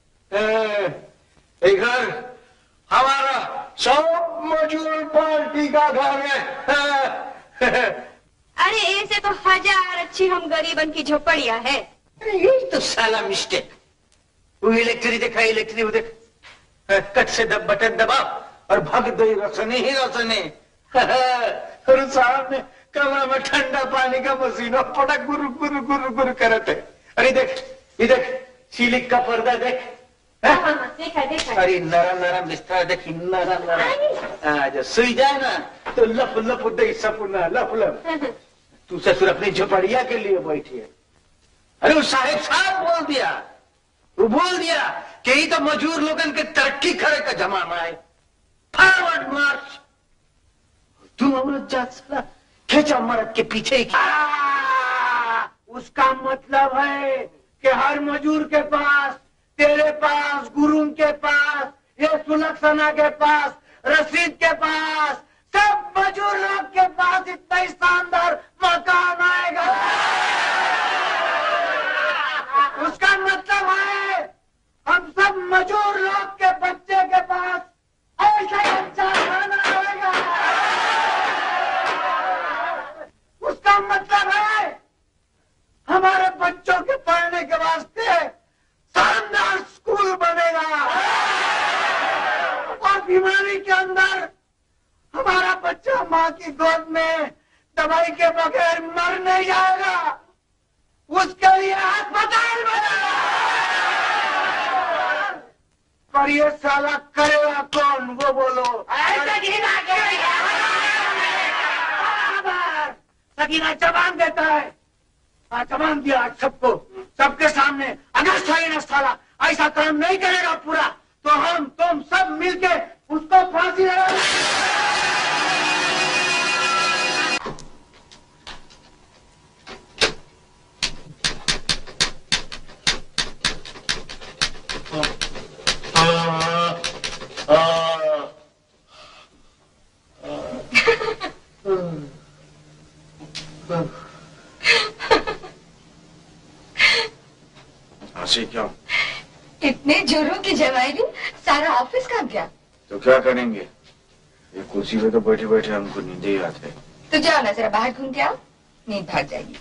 ये घर हमारा सब मजदूर पार्टी का घर है। अरे ऐसे तो 1000 अच्छी हम गरीबन की झोपड़ियां है। यही तो साला मिस्टेक। वो इलेक्ट्रिक देखा, इलेक्ट्रिक देख, कट से बटन दबा और भाग दो रोशनी ही रोशनी। और साहब ने कमरे में ठंडा पानी का मशीनों पड़ा गुरु गुरु गुरु गुरु करते। अरे देख ये देख सिलिक का पर्दा देख। देखा देखा। अरे नरम नरम बिस्तर देख नरम नरम। जब सोई जाए ना तो लप लप दे सपना लप लप। तू ससुर अपनी झोपड़िया के लिए बैठी है। अरे वो साहब बोल दिया, वो बोल दिया कि ये तो मजदूर लोगन के तरक्की करे का जमाना है, फॉरवर्ड मार्च। तुम औरत जात साला खींचा मर्द के पीछे ही। उसका मतलब है कि हर मजदूर के पास, तेरे पास, गुरुम के पास, ये सुलक्षणा के पास, रशीद के पास, सब मजदूर लोग के पास इतना ही शानदार मकान आएगा। उसका मतलब है हम सब मजदूर लोग के बच्चे के पास ऐसा अच्छा खाना आएगा। उसका मतलब है हमारे बच्चों के पढ़ने के वास्ते शानदार स्कूल बनेगा और बीमारी के अंदर हमारा बच्चा माँ की गोद में दवाई के बगैर मर नहीं जाएगा। उसके लिए अस्पताल बनेगा। पर ये साला करेगा कौन वो बोलो। सगीना जबान देता है। जबान दिया सबको, सबके सामने। अगर सगीना साला ऐसा काम नहीं करेगा पूरा तो हम तुम सब मिलके उसको फांसी लगाएंगे। हंसी क्यों? इतने जोरों की जवाई सारा ऑफिस काम क्या? तो क्या करेंगे, ये कुर्सी पे तो बैठे बैठे हमको नींद ही आती है। तो जाओ ना जरा बाहर घूम के आओ, नींद भाग जाएगी।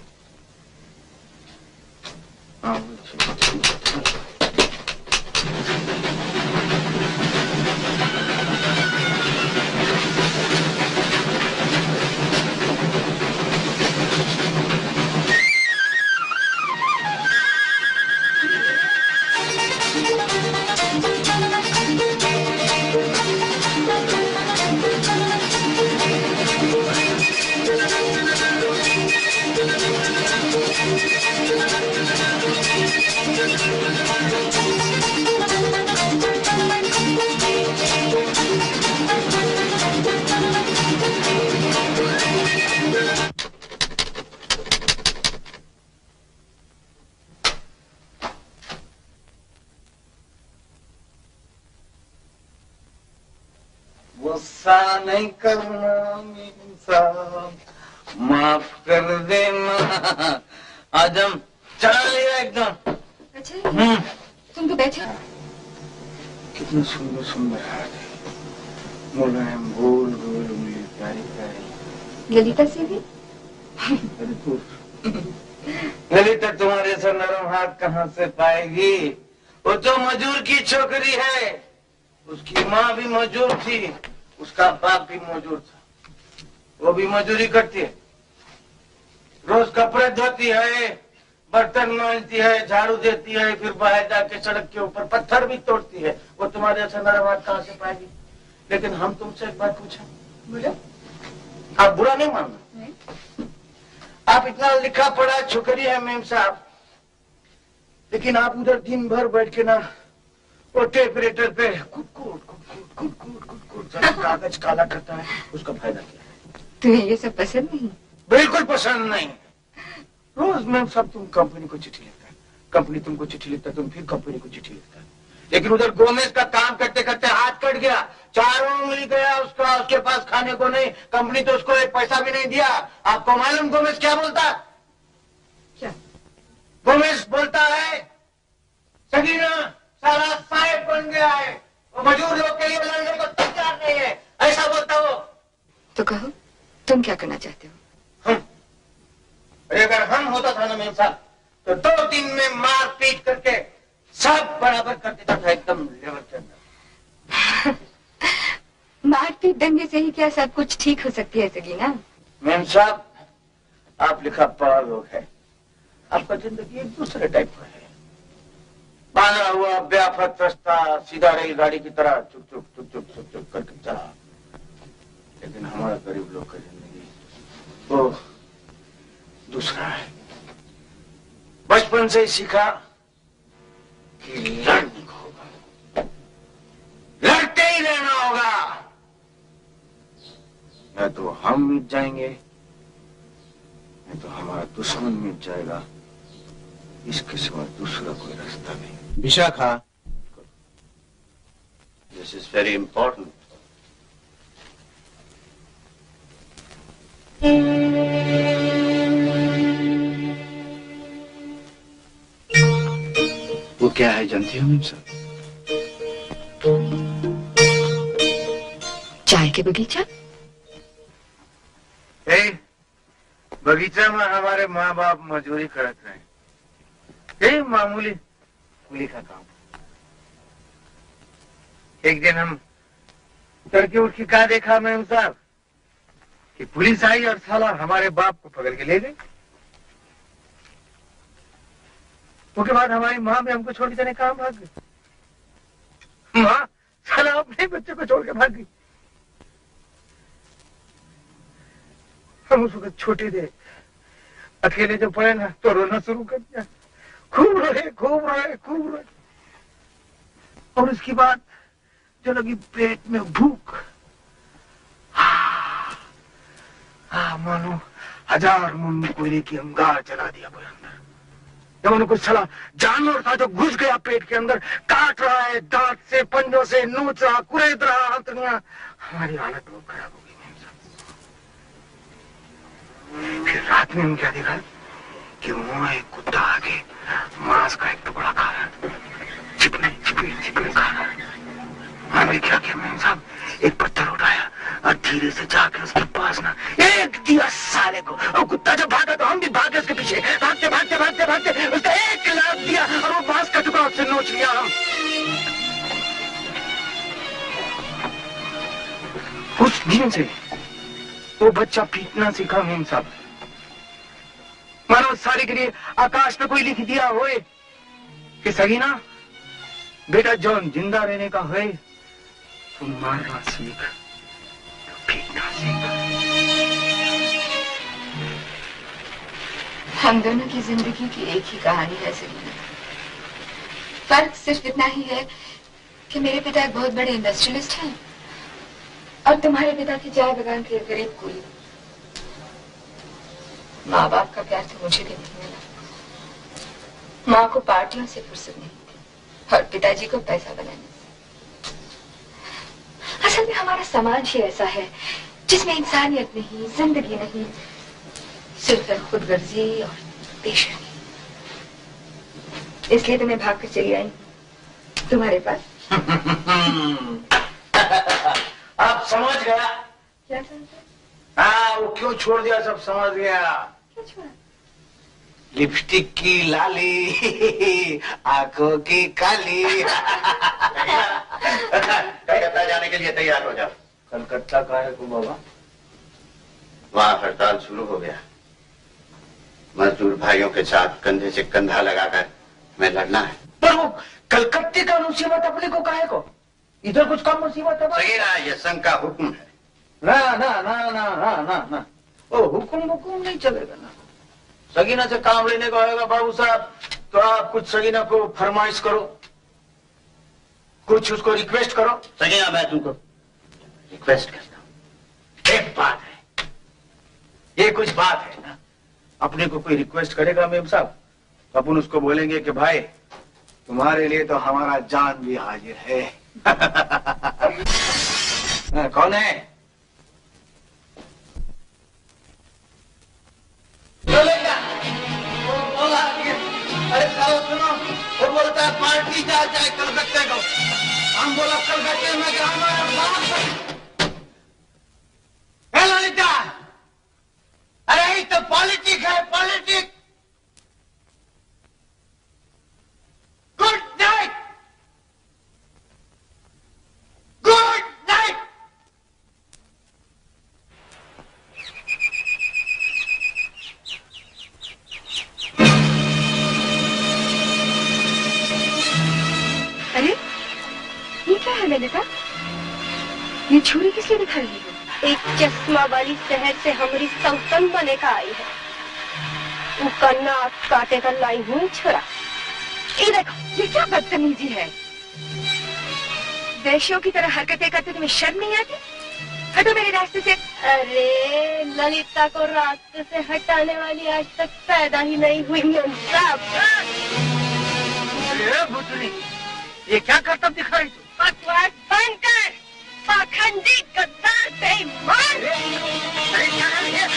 गुस्सा नहीं करना इंसान, माफ कर देना। आज हम चला लिया एकदम। अच्छा तुम तो बैठे। कितने सुंदर सुंदर हाथ है, मुलायम गोल गोल उंगली प्यारी प्यारी। ललिता से भी? ललिता तुम्हारे से नरम हाथ कहाँ से पाएगी? वो तो मजदूर की छोकरी है। उसकी माँ भी मजदूर थी, उसका बाप भी मजदूर था, वो भी मजदूरी करती है। रोज कपड़े धोती है, बर्तन मांजती है, झाड़ू देती है, फिर बाहर जाके सड़क के ऊपर पत्थर भी तोड़ती है। वो तुम्हारे ऐसा नरम हाथ कहाँ से पाएगी? लेकिन हम तुमसे एक बात पूछें। बोलो। आप बुरा नहीं मानना। आप इतना लिखा पढ़ा छोकरी है मेम साहब, लेकिन आप उधर दिन भर बैठ के ना वो टेपरेटर पे कागज काला करता है। उसका फायदा क्या है? तुम्हें ये सब पसंद नहीं? बिल्कुल पसंद नहीं। रोज मैम साहब तुम कंपनी को चिट्ठी लिखता है, कंपनी तुमको चिट्ठी लिखता है, तुम फिर कंपनी को चिट्ठी लिखता है। लेकिन उधर गोमेज का काम करते करते हाथ कट गया, चारों उंगली गया उसका, उसके पास खाने को नहीं, कंपनी तो उसको एक पैसा भी नहीं दिया। आपको मालूम गोमेज क्या बोलता? क्या? गोमेज बोलता है सगीना सारा साहेब बन गया है, वो मजदूर लोग के लिए लड़ने को तैयार नहीं है, ऐसा बोलता वो। तो कहो तुम क्या करना चाहते हो? अगर हम होता था ना मेम साहब तो 2 दिन में मार पीट करके सब बराबर कर देता था, एकदम लेवल के अंदर। मारपीट दंगे से ही क्या सब कुछ ठीक हो सकती है सगीना? मैम साहब, आप लिखा पढ़ा लोग है, आपका जिंदगी एक दूसरे टाइप का है। बांधा हुआ बेआफत रास्ता सीधा रेलगाड़ी की तरह चुप चुप चुप चुप चुप चुप करके चला, लेकिन हमारा गरीब लोग का जिंदगी वो दूसरा है। बचपन से ही सीखा कि लड़ने को होगा, लड़ते ही रहना होगा, या तो हम मिट जाएंगे नहीं तो हमारा दुश्मन मिट जाएगा। इसके सिवा दूसरा कोई रास्ता नहीं। Vishakha, this is very important. वो क्या है जानती हो मैम साहब? चाय के बगीचा? बगीचा में हमारे माँ बाप मजदूरी करत रहे, यही मामूली कुली का काम। एक दिन हम तड़के उठ के क्या देखा मैम साहब कि पुलिस आई और साला हमारे बाप को पकड़ के ले गई। उसके बाद हमारी माँ भी हमको छोड़ के जाने काम भाग गई। माँ साला अपने बच्चे को छोड़ के भाग गई। हम उस वक्त छोटे थे, अकेले जब पड़े ना तो रोना शुरू कर दिया, खूब रोए खूब रोए खूब रोए। और उसके बाद जो लगी पेट में भूख, मानो 1000 मुन कोयले की अंगार जला दिया कोई अंदर। जब उनको सला जानवर था जो घुस गया पेट के अंदर, काट रहा है दांत से, पंजों से नोच रहा, कुरेद रहा हथनियां। हमारी हालत बहुत खराब हो गई। फिर रात में हम क्या देखा कि वहां एक कुत्ता आके मांस का एक टुकड़ा खा रहा है, चिपने चिपने चिपने खा रहा है। हमने क्या किया मैम साहब, एक पत्थर उठाया और धीरे से जाके उसके पास ना एक दिया साले को। और कुत्ता जब भागा तो हम भी भागे उसके पीछे, भागते भागते भागते भागते उसका एक लात दिया और वो मांस का टुकड़ा उससे नोच लिया। हम उस दिन से वो बच्चा पीटना सीखा मैम साहब। मानो सारे के लिए आकाश पे कोई लिख दिया होए कि सगीना बेटा जौन जिंदा रहने का है तो मारना सीख, तो पीटना सीख। हम दोनों की जिंदगी की एक ही कहानी है सगीना। फर्क सिर्फ इतना ही है कि मेरे पिता एक बहुत बड़े इंडस्ट्रियलिस्ट हैं और तुम्हारे पिता की चाय बगान के गरीब कूली। माँ बाप का प्यार तो मुझे भी नहीं मिला। माँ को पार्टियों से फुर्सत नहीं थी और पिताजी को पैसा बनाने से। असल में हमारा समाज ही ऐसा है जिसमें इंसानियत नहीं, जिंदगी नहीं, सिर्फ खुदगर्जी और पेशगी। इसलिए तो मैं भाग कर चली आई तुम्हारे पास। आप समझ गया? क्या समझा? हाँ, वो क्यों छोड़ दिया सब समझ गया। क्या छोड़ा? लिपस्टिक की लाली, आंखों की काली। कलकत्ता जाने के लिए तैयार हो जाओ। कलकत्ता का है को बाबा? वहां हड़ताल शुरू हो गया। मजदूर भाइयों के साथ कंधे से कंधा लगाकर हमें लड़ना है। पर वो कलकत्ते का मुसीबत अपने को काहे को? इधर कुछ कम मुसीबत है? सही ना, ये संघ का हुक्म है। ना ना ना ना ना ना ना, वो हुक्म नहीं चलेगा ना। सगीना से काम लेने का होगा बाबू साहब, तो आप कुछ सगीना को फरमाइश करो, कुछ उसको रिक्वेस्ट करो। सगीना, मैं तुमको रिक्वेस्ट करता हूँ। एक बात है, ये कुछ बात है ना, अपने को कोई रिक्वेस्ट करेगा मेम साहब तो अपन उसको बोलेंगे कि भाई तुम्हारे लिए तो हमारा जान भी हाजिर है। कौन है? अरे साहब सुनो, वो बोलता है पार्टी जा जाए कलकत्ते को। हम बोला कलकत्ते में ललिता, अरे यही तो पॉलिटिक है, politic. Good night, good night. Lalita, ये छुरी किस लिए दिखा रही है? एक चश्मा वाली शहर से हमारी सौतन बने का आई है। उसका नाक काटे का लाई हूँ छोरा। ये देखो, ये क्या बदतमीजी है? वैश्यों की तरह हरकतें करते तुम्हें शर्म नहीं आती? हटो मेरे रास्ते से। अरे ललिता को रास्ते से हटाने वाली आज तक पैदा ही नहीं हुई। भुतनी, ये क्या करतब दिखा रही तू? बकवास बंद कर, पाखंडी गद्दार बेईमान। क्या कर रही है?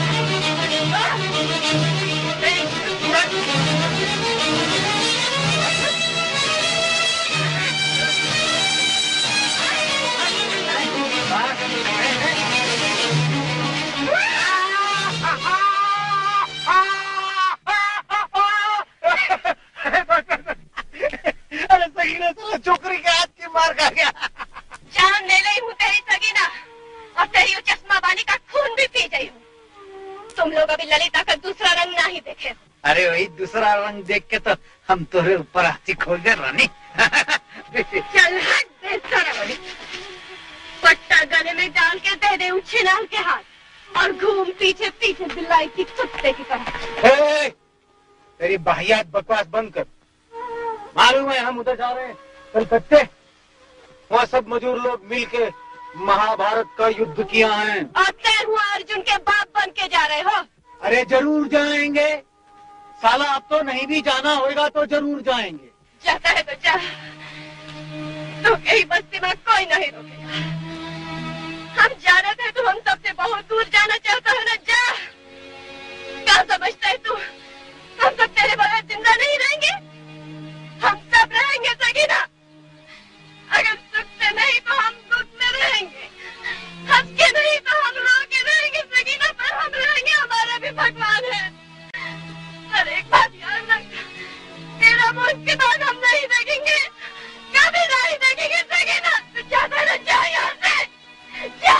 अरे सगीना, तेरा छोकरी के हाथ की मार खा गया। जान ले ली हूँ तेरी सगीना, और तेरी चश्मा वाली का खून भी पी गई हूँ। तुम लोग अभी ललिता का दूसरा रंग नहीं देखे। अरे वही दूसरा रंग देख के तो हम तुम्हारे ऊपर हाथी खोल गए रानी। चल हट बेशरम। पट्टा गले में डाल के दे दे उछिनाल के हाथ, और घूम पीछे पीछे बिल्लाई की कुत्ते की तरह। तेरी बाहियात बकवास बंद कर। मालूम है हम उधर जा रहे हैं कलकत्ते, वहाँ सब मजूर लोग मिलके महाभारत का युद्ध किया है। और तय हुआ अर्जुन के बाप बन के जा रहे हो। अरे जरूर जाएंगे साला, अब तो नहीं भी जाना होगा तो जरूर जाएंगे। जाता है तो जा, तो यही बस्ती में कोई नहीं रोकेगा। हम जा रहे थे, तो हम सबसे बहुत दूर जाना चाहता है ना। जा, क्या समझता है तू? हम सब तेरे बगैर जिंदा नहीं रहेंगे। हम सब रहेंगे सगीना। अगर सुख से नहीं तो हम दुख में रहेंगे, हंस के नहीं तो हम रो के रहेंगे सगीना, पर हम रहेंगे, हमारा भी भगवान है। हर एक बात याद रख, तेरा मुझ के बाद हम नहीं देखेंगे, कभी नहीं देखेंगे सगीना। तू जाता ना, जा यहाँ से, जा।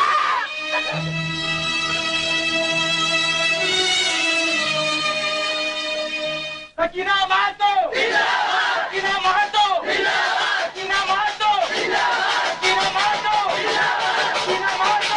सकीना महातो, सकीना महातो, सकीना महातो, सकीना महातो, सकीना महातो।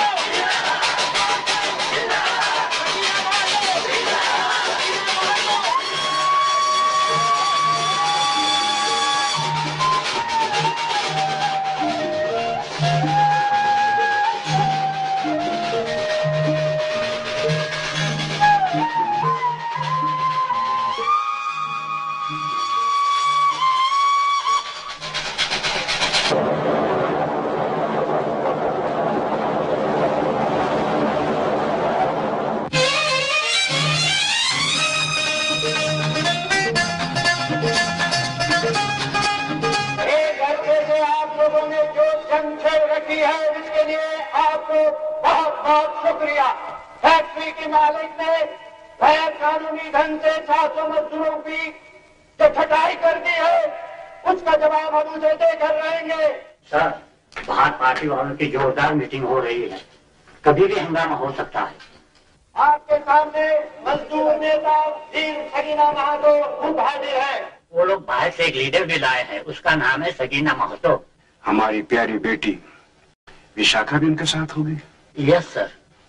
इसके लिए आपको बहुत बहुत शुक्रिया। फैक्ट्री के मालिक ने गैर कानूनी ढंग से 700 मजदूरों की जो छटाई कर दी है, उसका जवाब हम उसे देकर रहेंगे। सर, बाहर पार्टी वालों की जोरदार मीटिंग हो रही है, कभी भी हंगामा हो सकता है। आपके सामने मजदूर नेता सगीना महातो खूब हाजिर है। वो लोग बाहर से एक लीडर भी लाए हैं, उसका नाम है सगीना महातो। हमारी प्यारी बेटी विशाखा भी उनके साथ होगी? Yes sir.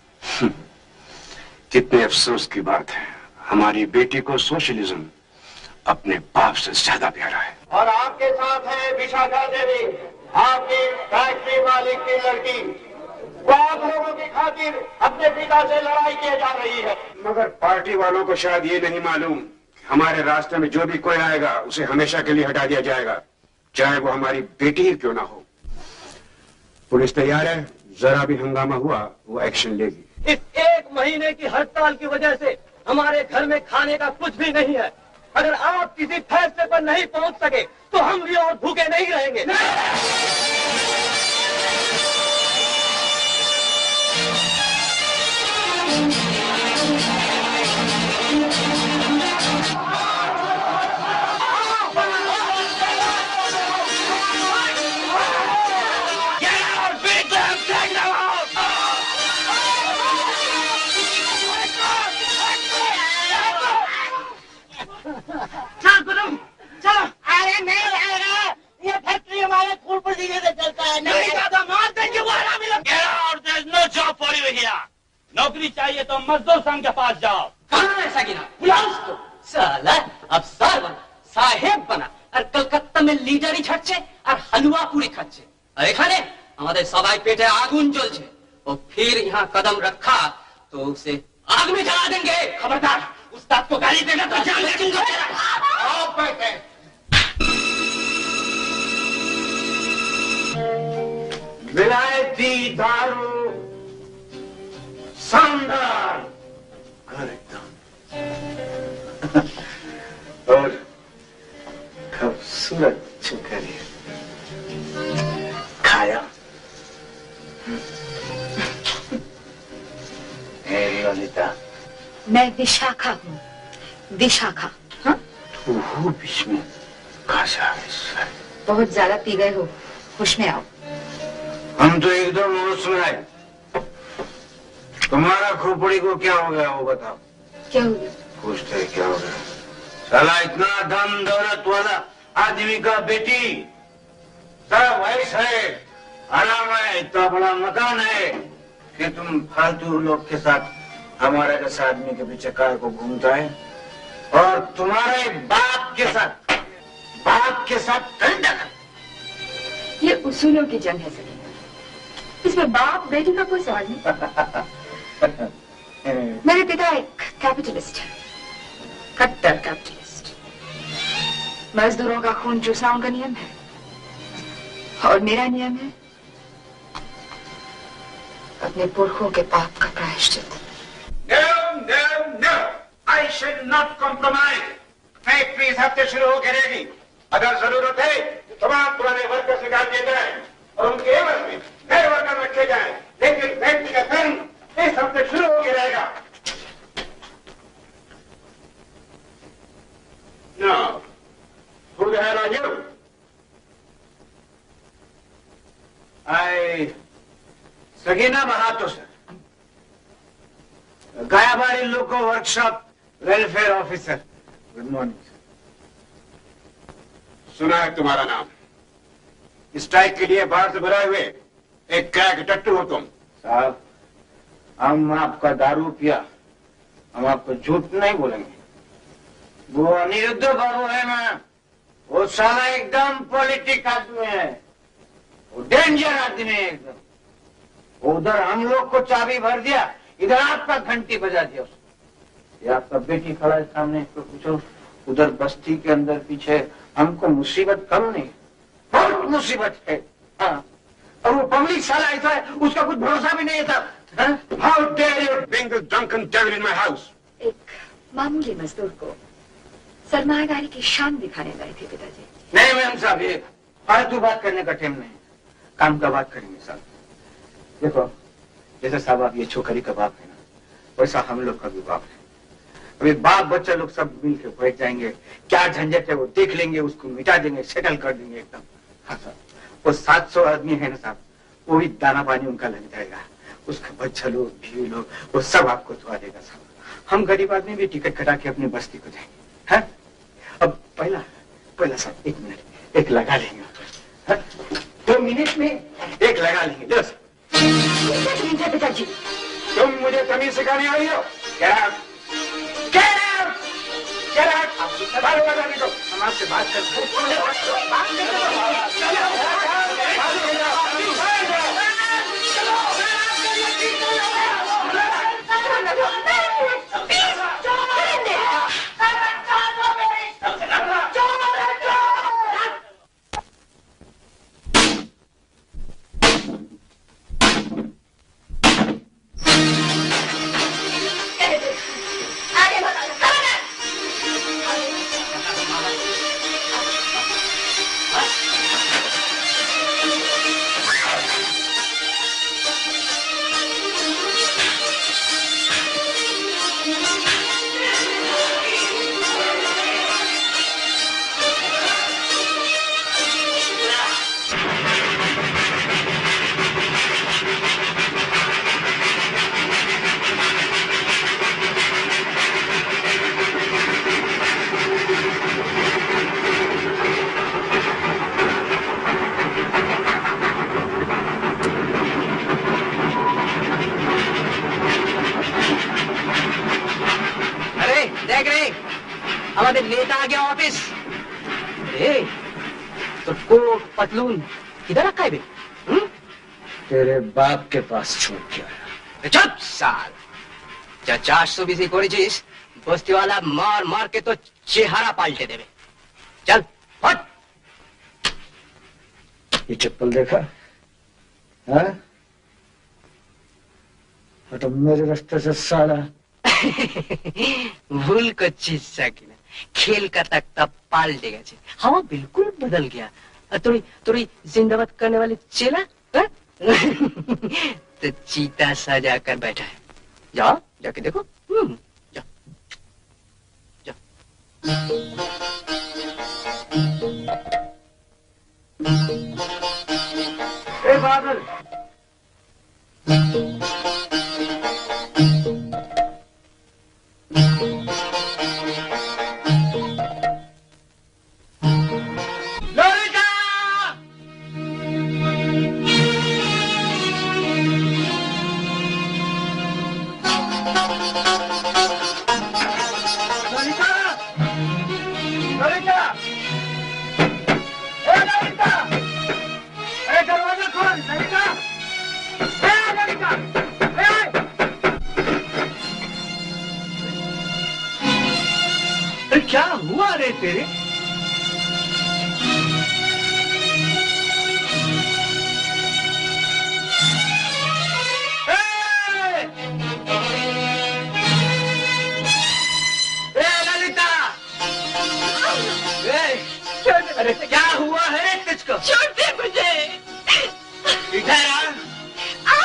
कितने अफसोस की बात है, हमारी बेटी को सोशलिज्म अपने बाप से ज्यादा प्यारा है। और आपके साथ है विशाखा देवी, आपकी फैक्ट्री मालिक की लड़की। वो आप लोगों की खातिर अपने पिता से लड़ाई किए जा रही है। मगर पार्टी वालों को शायद ये नहीं मालूम, हमारे रास्ते में जो भी कोई आएगा उसे हमेशा के लिए हटा दिया जाएगा, चाहे वो हमारी बेटी ही क्यों ना हो। पुलिस तैयार है, जरा भी हंगामा हुआ वो एक्शन लेगी। इस 1 महीने की हड़ताल की वजह से हमारे घर में खाने का कुछ भी नहीं है। अगर आप किसी फैसले पर नहीं पहुंच सके तो हम भी और भूखे नहीं रहेंगे। चल गुरुम, चलो। अरे नहीं आएगा, ये फैक्ट्री हमारे फूलपुर जिले से चलता है, मजदूर संघ के पास जाओ। कहाँ है सगीना? बुलाओ उसको। साला अफसर बना, साहेब बना, और कलकत्ता में लीडरी छटছে और हलवा पूरी खाচ্ছে। और এখানে আমাদের সবাই পেটে আগুন জ্বলছে। और फिर यहाँ कदम रखा तो उसे आग में जला देंगे। खबरदार, उस्ताद को गाली देगा तो जान लेंगे तेरा। आओ बैठे। विलायती दारू शानदार एकदम और खूबसूरत छुकरी खाया। ललिता, मैं विशाखा हूँ। विशाखा। हाँ? तू बीच में काशा। बहुत ज्यादा पी गए हो, होश में आओ। हम तो एकदम होश में आए। तुम्हारा खोपड़ी को क्या हो गया वो बताओ। क्या हो गया? पूछते क्या हो गया? साला इतना धन दौलत वाला आदमी का बेटी, सब वैस है, आराम है, इतना बड़ा मकान है कि तुम फालतू लोग के साथ हमारे जैसे आदमी के पीछे कार को घूमता है। और तुम्हारे बाप के साथ टंडक। ये उसूलों की जंग है सगीना, इसमें बाप बेटी का कोई सवाल नहीं। मेरे पिता एक कैपिटलिस्ट है, कट्टर कैपिटलिस्ट। मजदूरों का खून चूसना उनका नियम है और मेरा नियम है अपने पुरखों के पाप का प्रायश्चित। No, I should not compromise. Factory इस हफ्ते शुरू हो गिरेगी। अगर जरूरत है तो तमाम पुराने वर्कर्स निकाल दिए जाएं और उनके एवज में नए वर्कर रखे जाएं, लेकिन फैक्ट्री का काम इस हफ्ते शुरू हो गिरेगा। No. Who the hell are you? Sagina Mahato, sir. Gayabari loco workshop welfare officer. Good morning sir. सुना है तुम्हारा नाम। स्ट्राइक के लिए बाहर से बुलाए हुए एक क्रैक टट्टू हो तुम। साहब, हम आपका दारू पिया, हम आपको झूठ नहीं बोलेंगे। वो अनिरुद्ध बाबू है ना, वो साला एकदम पॉलिटिक आदमी है, वो डेंजर आदमी है एकदम। उधर हम लोग को चाबी भर दिया, इधर आपका घंटी बजा दिया उसने। ये आपका बेटी खड़ा है सामने, इसको पूछो। उधर बस्ती के अंदर पीछे हमको मुसीबत कम नहीं, बहुत मुसीबत है। हाँ, और वो पब्लिक साला ऐसा है, उसका कुछ भरोसा भी नहीं था। How dare you bring the drunken devil in my house? एक मामूली मजदूर को सरमायादारी की शान दिखाने गए थे पिताजी। नहीं मैम साहब, ये फालतू बात करने का टाइम नहीं, काम का बात करेंगे साहब। देखो, जैसे साहब आप ये छोकरी का बाप है ना, वैसा हम लोग का भी बाप है। अभी बाप बच्चा लोग सब मिल के बैठ जाएंगे, क्या झंझट है वो देख लेंगे, उसको मिटा देंगे, सेटल कर देंगे एकदम। हाँ साहब, वो 700 आदमी है ना साहब, वो भी दाना पानी उनका लग जाएगा। उसके बच्चा लोग, बीवी लोग, वो सब आपको दुआ देगा साहब। हम गरीब आदमी भी टिकट कटा के अपनी बस्ती को जाएंगे। हाँ, अब पहला साहब 1 मिनट एक लगा लेंगे। हाँ? 2 मिनट में एक लगा लेंगे। लो सर। पिताजी, तुम मुझे तमीज सिखाने आई हो? हम आपसे बात करते हमारे नेता आ गया ऑफिस। तो कोट पतलून किधर रखा है बे? तेरे बाप के पास छोड़ के आया। चुप साल, जा 420 করেছিস बस्ती वाला मार मार के तो चेहरा पाल्टे देवे। चल हट। ये चप्पल देखा? हाँ? हटो मेरे रास्ते से साला। भूल को चीज सकीना, खेल का तख्ता पाल्टे गए, हवा बिल्कुल बदल गया। थोड़ी थोड़ी जिंदाबाद करने वाले चेला तो चीता सजा कर बैठा है। जाओ जाके देखो। जाओ जाओ। ए बादल, क्या हुआ रे तेरे? ललिता, अरे क्या हुआ है तुझको? छोड़ दे मुझे। इधर आ।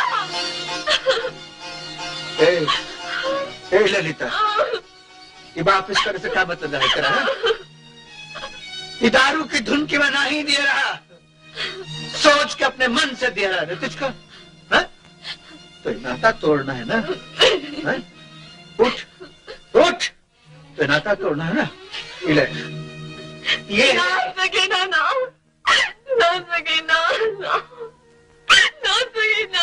ए ललिता, ये बाप इस तरह से क्या मतलब है तेरा? ये दारू की धुन की मैं नहीं दे रहा, सोच के अपने मन से दे रहा है तुझको। हा? तो नाता तोड़ना है ना? हा? उठ उठ, तो नाता तोड़ना है ना? ये ना सकीना, ना ना सकीना, ना सकीना,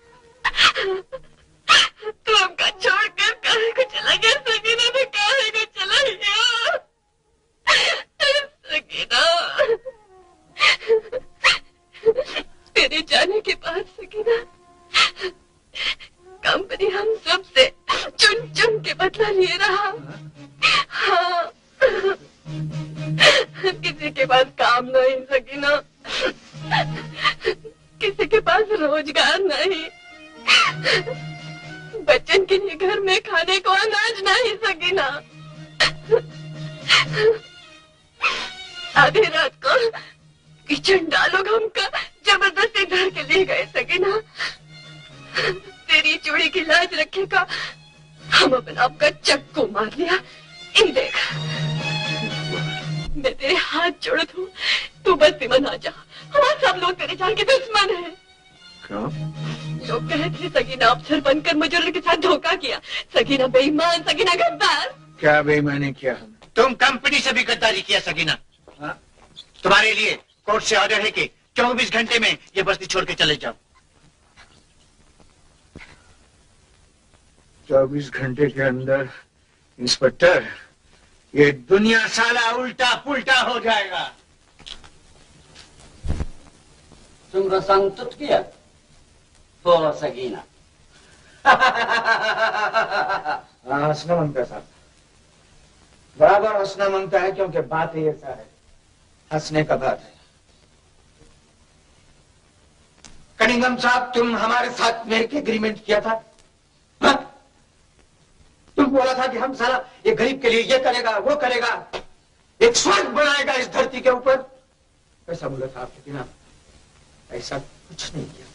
तू हमका छोड़कर कहीं को चला गया। सकीना ने कहीं को चला गया। सकीना, तेरे जाने के बाद सकीना, कंपनी हम सब से चुन चुन के बदला ले रहा। हाँ, किसी के पास काम नहीं सकीना, किसी के पास रोजगार नहीं, बच्चन के लिए घर में खाने को अनाज नहीं सकीना। आधी रात को किचन डालो हमका जबरदस्ती घर के लिए गए सकीना। तेरी चूड़ी की लाज रखेगा, हम अपना आपका चक्कू मार लिया। इन देख, मैं तेरे हाथ जोड़ दूं, तू बस्ती में ना जा। हमारे सब लोग तेरे जान के दुश्मन हैं। क्यों? लोग कहे थे सगीना अफसर बनकर मजूरों के साथ धोखा किया। सगीना बेईमान, सगीना गद्दार। क्या बेईमानी किया हमने? तुम कंपनी से भी गद्दारी किया सगीना। तुम्हारे लिए कोर्ट से ऑर्डर है कि 24 घंटे में ये बस्ती छोड़ के चले जाओ। 24 घंटे के अंदर इंस्पेक्टर, ये दुनिया साला उल्टा पुल्टा हो जाएगा। तुम संतुष्ट किया तो सगीना। हंसना मांगता साहब, बराबर हंसना मांगता है, क्योंकि बात ही ऐसा है, हंसने का बात है। कनिंगम साहब, तुम हमारे साथ मेरे एग्रीमेंट किया था। हा? तुम बोला था कि हम साला ये गरीब के लिए ये करेगा वो करेगा, एक स्वर्ग बनाएगा इस धरती के ऊपर। ऐसा बोला था आपने कि ना? ऐसा कुछ नहीं किया।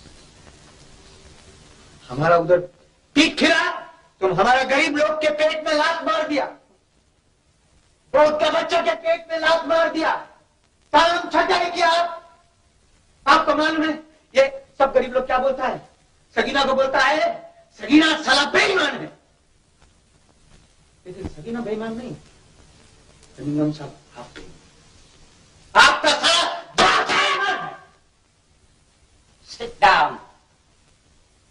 हमारा उधर पीठ फिरा, तुम हमारा गरीब लोग के पेट में लात मार दिया, बहुत का बच्चों के पेट में लात मार दिया, काम छटाई किया। आपको मालूम है ये सब गरीब लोग क्या बोलता है? सगीना को बोलता है सगीना साला बेईमान है। लेकिन सगीना बेईमान नहीं, कनिंगम साहब आपका साला बाप है। Sit down.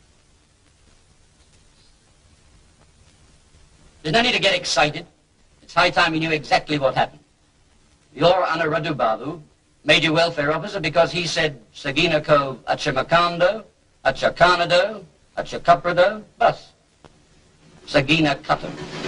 There's no need to get excited. It's high time you knew exactly what happened. Your Aniruddha Babu made you welfare officer because he said Sagina ko acha makando, acha kanado, acha kaprado, bas. Sagina Kato.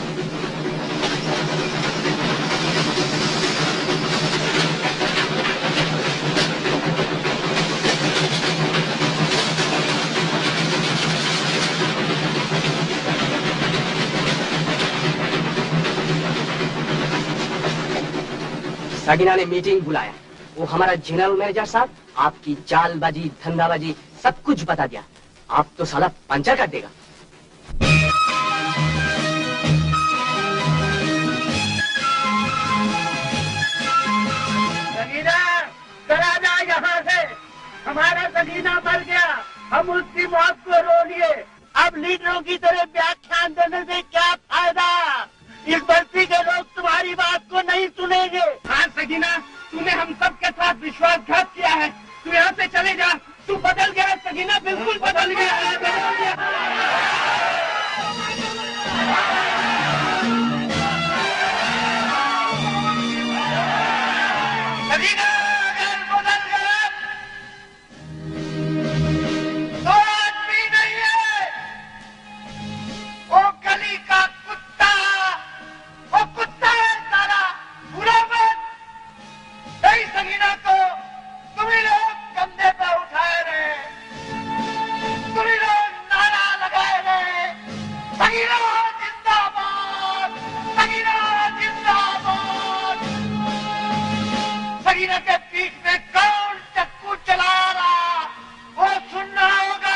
Sagina ने मीटिंग बुलाया। वो हमारा जनरल मैनेजर साहब आपकी चालबाजी धंधाबाजी सब कुछ बता दिया। आप तो साला पंचर कर देगा। सगीना चला जा यहाँ से। हमारा सगीना मर गया, हम उसकी मौत को रो लिए। अब लीडरों की तरह व्याख्यान देने से क्या फायदा? इस बस्ती के लोग तुम्हारी बात को नहीं सुनेंगे। हाँ सगीना, तूने हम सब के साथ विश्वासघात किया है। तू यहाँ से चले जा। तू बदल गया सगीना, बिल्कुल बदल गया। सगीना अगर बदल गया तो आदमी नहीं है, वो गली का कुत्ता। वो कुत्ता है साला, बुरा मत। नहीं सगीना को तुम ही लोग कंधे पे उठाए रहे, तुम ही लोग नारा लगाए रहे। सगीना जिंदाबाद, सगीना जिंदाबाद। सगीना के पीठ में कौन चक्कू चला रहा वो सुनना होगा।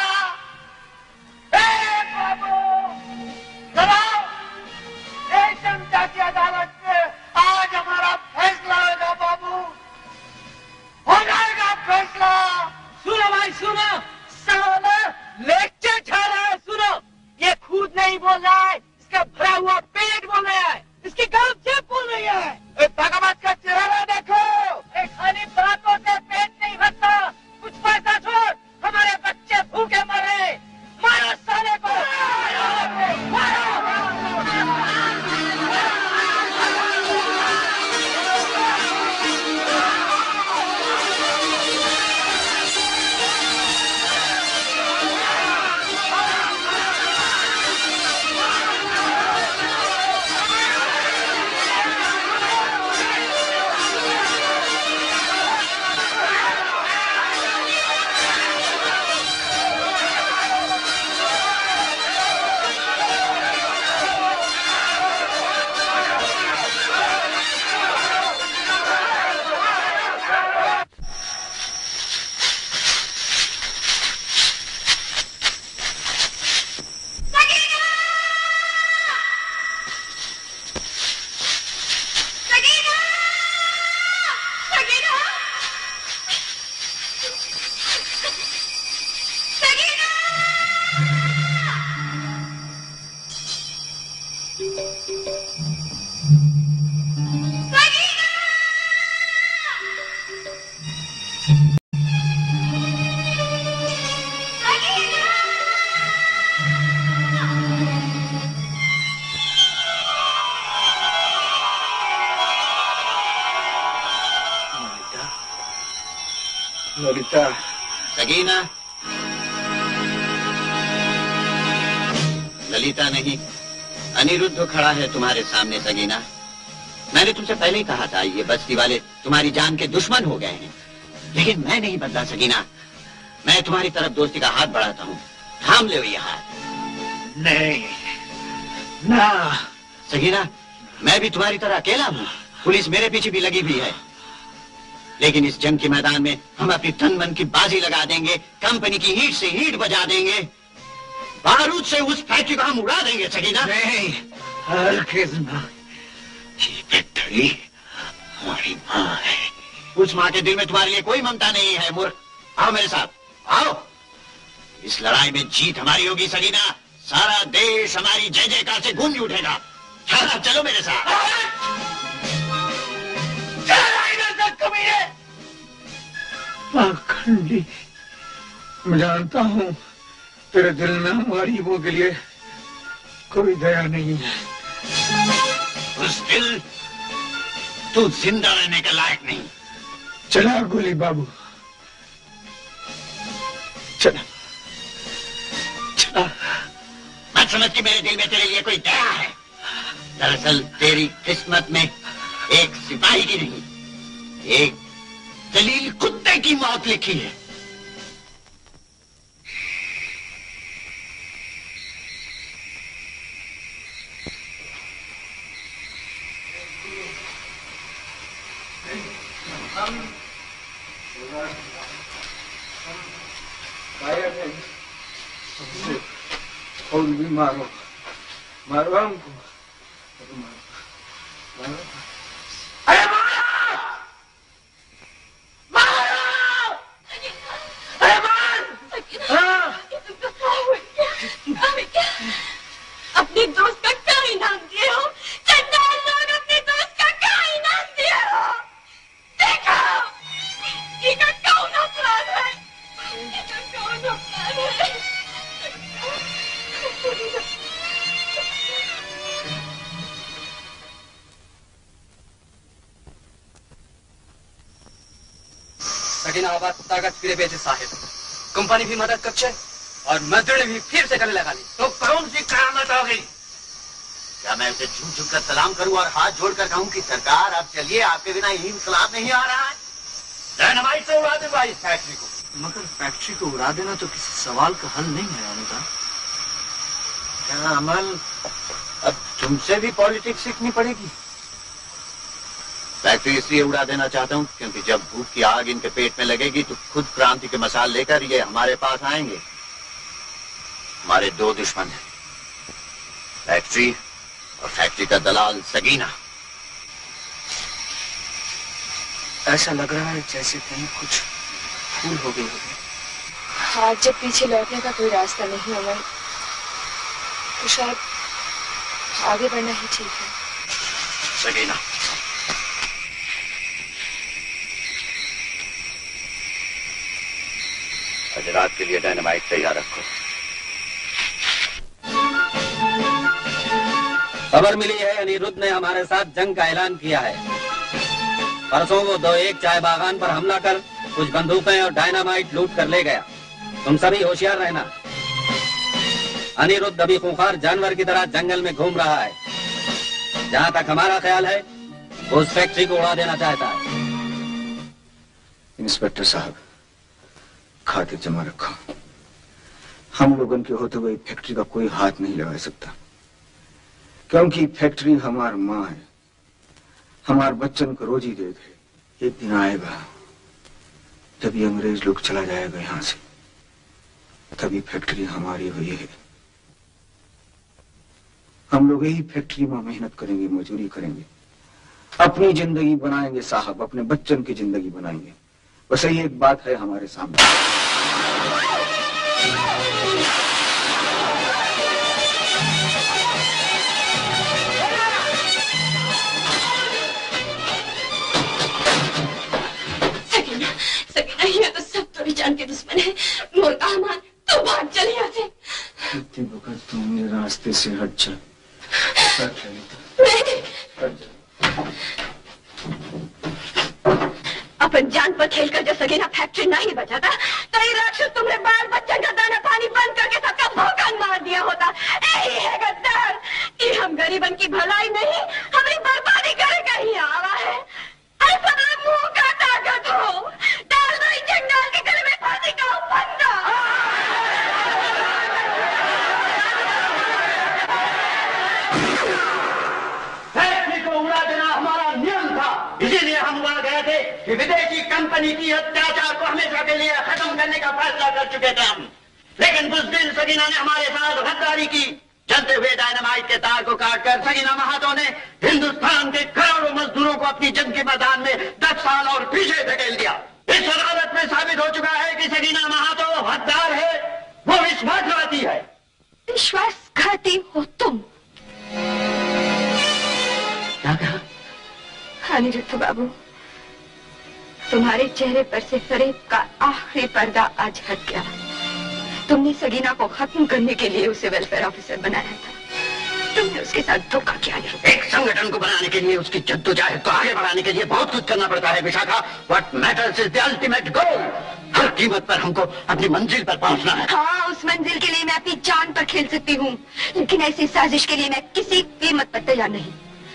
बाबू चलाओ, जनता की अदालत में आज हमारा फैसला होगा। बाबू हो जाएगा फैसला। सुनो भाई सुनो, साला लेक्चर छा रहा है। सुनो, ये खुद नहीं बोल रहा है, इसका भरा हुआ पेट बोल रहा है, इसकी गलत जेब बोल रही है। भगवत का चेहरा देखो। खाली बातों से पेट नहीं भरता, कुछ पैसा छोड़, हमारे बच्चे भूखे मरे। मारो साले को, मारो। ललिता, सगीना, ललिता नहीं, अनिरुद्ध खड़ा है तुम्हारे सामने। सगीना, मैंने तुमसे पहले ही कहा था ये बस्ती वाले तुम्हारी जान के दुश्मन हो गए हैं, लेकिन मैं नहीं बदला सगीना। मैं तुम्हारी तरफ दोस्ती का हाथ बढ़ाता हूँ, थाम ले ये हाथ। नहीं ना सगीना, मैं भी तुम्हारी तरह अकेला हूँ, पुलिस मेरे पीछे भी लगी हुई है, लेकिन इस जंग के मैदान में हम अपनी तन मन की बाजी लगा देंगे, कंपनी की हीट से हीट बजा देंगे, बारूद से उस फैक्ट्री को हम उड़ा देंगे। सगीना नहीं, हरगिज़ ना। ये फैक्ट्री हमारी माँ है। उस माँ के दिल में तुम्हारे लिए कोई ममता नहीं है मूर्ख। आओ मेरे साथ, आओ। इस लड़ाई में जीत हमारी होगी सगीना। सारा देश हमारी जय जयकार से गूंज उठेगा। चलो मेरे साथ। पाखंडी, मैं जानता हूँ तेरे दिल में हम गरीबों के लिए कोई दया नहीं है। बुज़दिल, तू जिंदा रहने के लायक नहीं। चला गोली बाबू, चला चला। मत समझ कि मेरे दिल में तेरे लिए कोई दया है। दरअसल तेरी किस्मत में एक सिपाही की नहीं, एक दलील कुत्ते की मौत लिखी है। और भी मारो, मारो हमको, मारो। अरे मारो! मारो! अरे मार! अपने दोस्त का क्या इनाम दिए हो? चंडाल लोग अपने दोस्त का क्या इनाम दिए हो? देखो, इनका कौन अपराध है? इनका कौन अपराध है? सगीना आबाद ताकत फिरे बेचे साहिब, कंपनी भी मदद करछे और मजदूर ने भी फिर से गले लगा ली। तो कौन सी करामत हो गई? क्या मैं उसे झुक झुक कर सलाम करूं और हाथ जोड़कर कहूं कि सरकार अब चलिए, आपके बिना यही इंकलाब नहीं आ रहा है? डायनामाइट से उड़ा दूंगा इस फैक्ट्री को। मगर फैक्ट्री को उड़ा देना तो किसी सवाल का हल नहीं है अनुदा। क्या अमल, अब तुमसे भी पॉलिटिक्स सीखनी पड़ेगी। फैक्ट्री इसलिए उड़ा देना चाहता हूं क्योंकि जब भूख की आग इनके पेट में लगेगी तो खुद क्रांति के मसाल लेकर ये हमारे पास आएंगे। हमारे दो दुश्मन हैं, फैक्ट्री और फैक्ट्री का दलाल सगीना। ऐसा लग रहा है जैसे कहीं कुछ भूल हो गई होगी। आज जब पीछे लौटने का कोई रास्ता नहीं अमल, तो शायद आगे बढ़ना ही ठीक है। सगीना, आज रात के लिए डायनामाइट तैयार रखो। खबर मिली है अनिरुद्ध ने हमारे साथ जंग का ऐलान किया है। परसों वो 2-1 चाय बागान पर हमला कर कुछ बंदूकें और डायनामाइट लूट कर ले गया। तुम सभी होशियार रहना। अनिरुद्ध अभी खूंखार जानवर की तरह जंगल में घूम रहा है। जहां तक हमारा ख्याल है वो उस फैक्ट्री को उड़ा देना चाहता है। इंस्पेक्टर साहब, खातिर जमा रखो। हम लोगों के होते हुए फैक्ट्री का कोई हाथ नहीं लगा सकता, क्योंकि फैक्ट्री हमार माँ है, हमार बच्चन को रोजी देते है। एक दिन आएगा जब ये अंग्रेज लोग चला जाएगा यहाँ से, तभी फैक्ट्री हमारी हुई है। हम लोग यही फैक्ट्री में मेहनत करेंगे, मजदूरी करेंगे, अपनी जिंदगी बनाएंगे साहब, अपने बच्चन की जिंदगी बनाएंगे। बस यही एक बात है हमारे सामने। सगीना, सगीना, ये तो सब थोड़ी जान के दुश्मन है। मुर्गा मान, तू भाग चल यहाँ से। इतनी वक्त तू मेरे रास्ते से हट जा। अपन जान पर खेलकर जो सगीना फैक्ट्री नहीं बचाता तो ये राक्षस तुम्हारे बाल बच्चों का दाना पानी बंद करके सबका भोगन मार दिया होता। यही है गद्दार कि हम गरीबन की भलाई नहीं हमारी बर्बादी करे कहीं आवा है। अरे पगला मुंह का ताकत हो, डाल दो इस जंगल के गले में फांसी का फंदा। फैक्ट्री को उड़ा देना हमारा नियम था, इसीलिए हम वहां गए थे कि विदेशी कंपनी की अत्याचार को हमेशा के लिए खत्म करने का फैसला कर चुके थे हम। लेकिन बुज़दिल सगीना ने हमारे साथ गद्दारी की। जलते हुए डायनामाइट के तार को काटकर सगीना महातो ने हिंदुस्तान के करोड़ों मजदूरों को अपनी जंग के मैदान में 10 साल और पीछे धकेल दिया। इस अदालत में साबित हो चुका है कि सगीना महातो हकदार है, वो विश्वासघाती है। विश्वासघाती हो तुम? क्या कहा? अनिरुद्ध बाबू, तुम्हारे चेहरे पर से फरेब का आखिरी पर्दा आज हट गया। तुमने सगीना को खत्म करने के लिए उसे वेलफेयर ऑफिसर बनाया था। तुमने उसके साथ धोखा किया। एक संगठन को बनाने के लिए, उसकी जद्दोजहद को आगे बढ़ाने के लिए बहुत कुछ करना पड़ता है Vishakha. What matters is the ultimate goal. हर कीमत पर हमको अपनी मंजिल पर पहुंचना है। हाँ, उस मंजिल के लिए मैं अपनी जान पर खेल सकती हूँ, लेकिन ऐसी साजिश के लिए मैं किसी कीमत पर तैयार नहीं।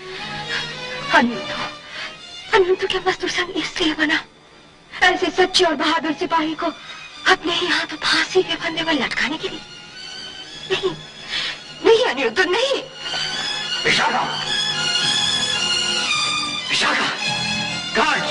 अनिरुद्ध क्या मजदूर संघ इसलिए बना ऐसे सच्चे और बहादुर सिपाही को अपने ही हाथों फांसी के फंदे पर लटकाने के लिए? नहीं, नहीं अनिरुद्ध, नहीं। विशाखा, विशाखा, गार्ड!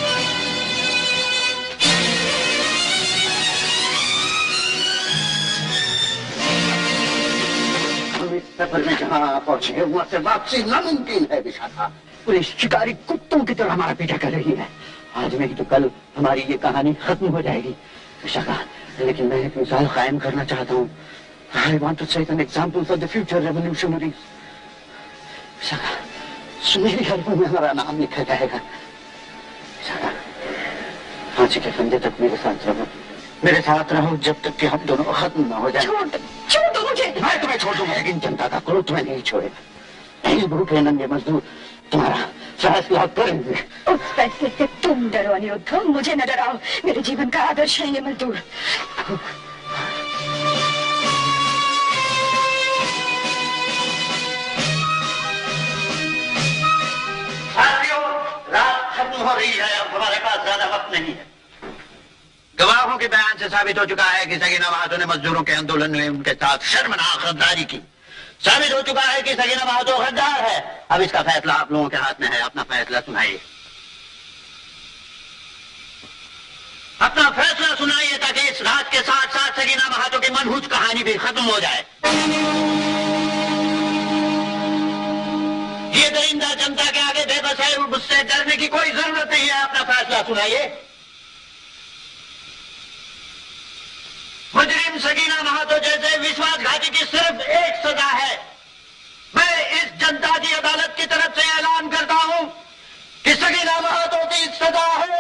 हम इस सफर में जहाँ पहुंचे वहां से वापसी नामुमकिन है विशाखा। पूरी शिकारी कुत्तों की तरह हमारा पीछा कर रही है। आज नहीं तो कल हमारी ये कहानी खत्म हो जाएगी विशाखा। लेकिन मैं एक मिसाल कायम करना चाहता हूँ। I want to set an example for the future revolutionaries. Vishakha, सुनहरी हरफों में हमारा नाम लिखा जाएगा। विशाखा, फांसी के फंदे तक मेरे साथ रहो, मेरे साथ रहो जब तक कि हम दोनों खत्म न हो जाए। छोड़ दो मुझे। मैं तुम्हें छोड़ दूंगा, लेकिन जनता का क्रोध तुम्हें नहीं छोड़ेगा। नहीं भूखे नंगे मजदूर तुम्हारा फैसला करेंगे। उस फैसले से तुम डरो अनिरुद्ध, मुझे न डराओ। मेरे जीवन का आदर्श है ये मजदूर। साथियों, रात खत्म हो रही है, अब हमारे पास ज्यादा वक्त नहीं है। गवाहों के बयान से साबित हो चुका है कि सगीना महातो ने मजदूरों के आंदोलन में उनके साथ शर्मनाक गद्दारी की। साबित हो चुका है कि सगीना महातो गद्दार है। अब इसका फैसला आप लोगों के हाथ में है। अपना फैसला सुनाइए, अपना फैसला सुनाइए, ताकि इस रात के साथ साथ सगीना महातो की मनहूस कहानी भी खत्म हो जाए। ये दरिंदा जनता के आगे बेबस है, उससे डरने की कोई जरूरत नहीं है। अपना फैसला सुनाइए। मुजरिम सगीना महातो जैसे विश्वासघाती की सिर्फ एक सजा है। मैं इस जनता की अदालत की तरफ से ऐलान करता हूं कि सगीना महातो की सजा है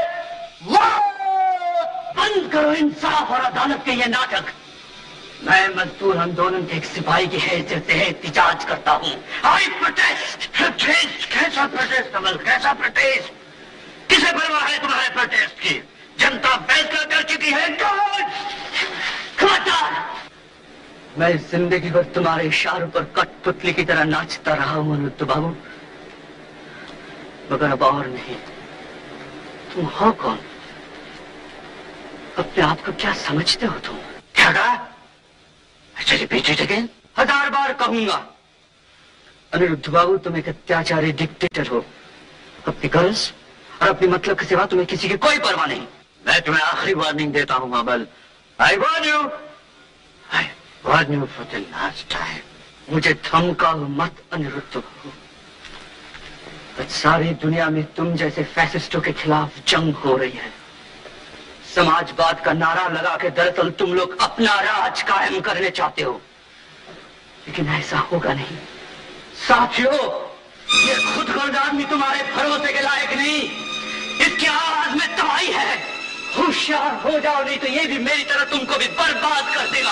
मौत। बंद करो इंसाफ और अदालत के ये नाटक। मैं मजदूर आंदोलन के एक सिपाही की हैसियत से एहतिजाज करता हूं। I protest. प्रोटेस्ट? कैसा प्रोटेस्ट अमल, कैसा प्रोटेस्ट? किसे परवाह है तुम्हारे प्रोटेस्ट की? जनता फैसला कर चुकी है। मैं जिंदगी भर तुम्हारे इशारों पर कठपुतली की तरह नाचता रहा हूं अनिरुद्ध बाबू, मगर अब और नहीं। तुम हो कौन? अपने आप को क्या समझते हो तुम? क्या कहा? चलिए पीछे अगेन। 1000 बार कहूंगा अनिरुद्ध बाबू, तुम एक अत्याचारी डिक्टेटर हो। अपनी गर्ज और अपने मतलब के सिवा तुम्हें किसी की कोई परवाह नहीं। मैं तुम्हें आखिरी वार्निंग देता हूं Amal. I warn you, I warn you for the last time. मुझे धमकाओ मत अनिरुद्ध बाबू। सारी दुनिया में तुम जैसे फैसिस्टों के खिलाफ जंग हो रही है। समाजवाद का नारा लगा के दरअसल तुम लोग अपना राज कायम करने चाहते हो, लेकिन ऐसा होगा नहीं। साथियों, ये खुदगर्ज आदमी तुम्हारे भरोसे के लायक नहीं। इसकी आवाज में तबाही है। होशियार हो जाओ, नहीं तो ये भी मेरी तरह तुमको भी बर्बाद कर देगा।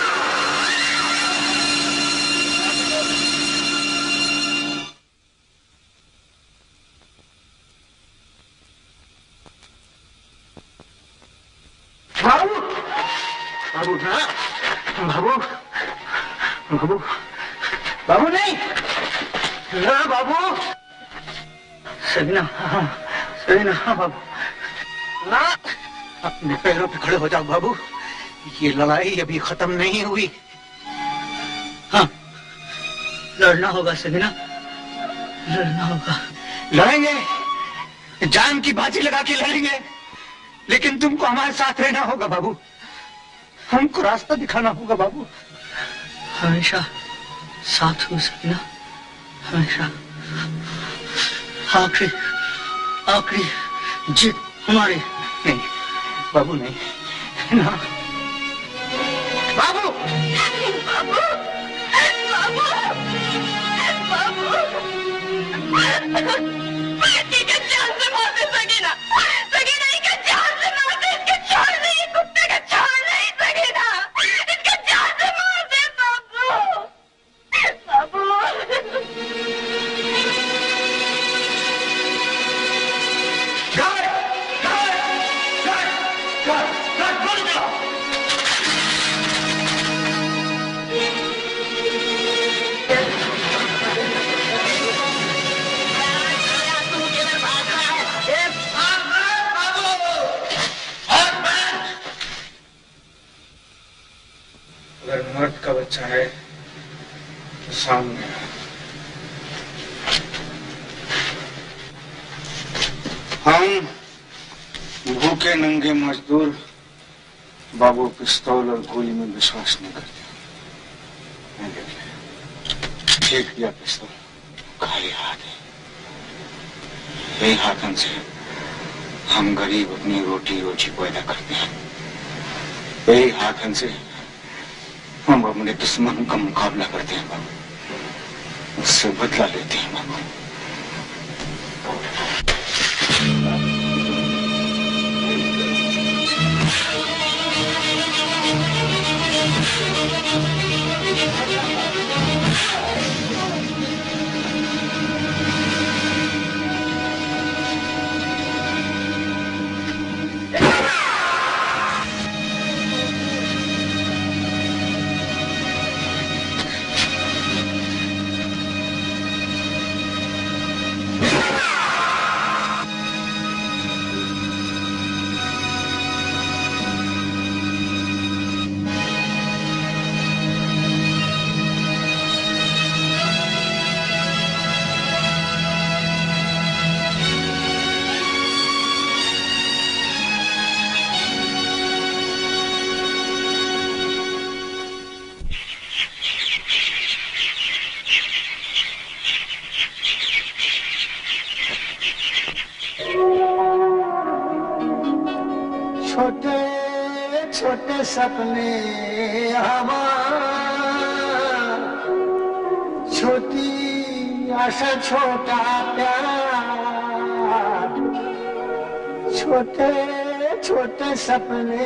बाबू, बाबू ना, बाबू, बाबू, बाबू नहीं, ना बाबू। सगीना, सगीना, हाँ बाबू ना। अपने पैरों पे खड़े हो जाओ बाबू, ये लड़ाई अभी खत्म नहीं हुई। हाँ, लड़ना होगा सगीना, लड़ना होगा। लड़ेंगे, जान की बाजी लगा के लड़ेंगे, लेकिन तुमको हमारे साथ रहना होगा बाबू। हमको रास्ता दिखाना होगा बाबू। हमेशा साथ हो सगीना, हमेशा। आखिरी आखिरी जीत हमारी। नहीं बाबू, नहीं ना बाबू, बाबू, बाबू, बाबू, इसके जान से मार दे सगीना, सगीना इसके जान से मार दे, इसके छोड़ दे, ये कुत्ते का छोड़ नहीं सगीना, इसके जान से मार दे बाबू, बाबू। चाहे तो सामने आए। हम भूखे नंगे मजदूर बाबू पिस्तौल और गोली में विश्वास नहीं करते। मैं देख लिया, फेंक दिया पिस्तौल, खाली हाथ है। यही हाथन से हम गरीब अपनी रोटी रोजी पैदा करते हैं। यही हाथन से हम अपने दुश्मन का मुकाबला करते हैं बाबू, उससे बदला लेते हैं बाबू। सपने हमार, छोटी आशा छोटा प्यार, छोटे छोटे सपने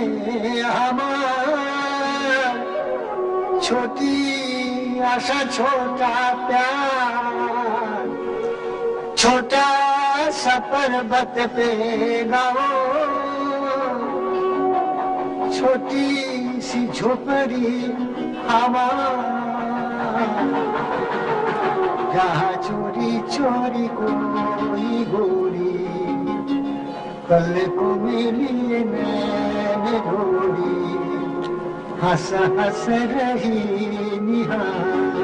हमार, छोटी आशा छोटा प्यार, छोटा सा पर्वत पे गाओ, छोटी सी झोपड़ी हमार, जहाँ चोरी चोरी कोई गोरी कल को मिली मैंने ढोरी, हंस हंस रही निहार।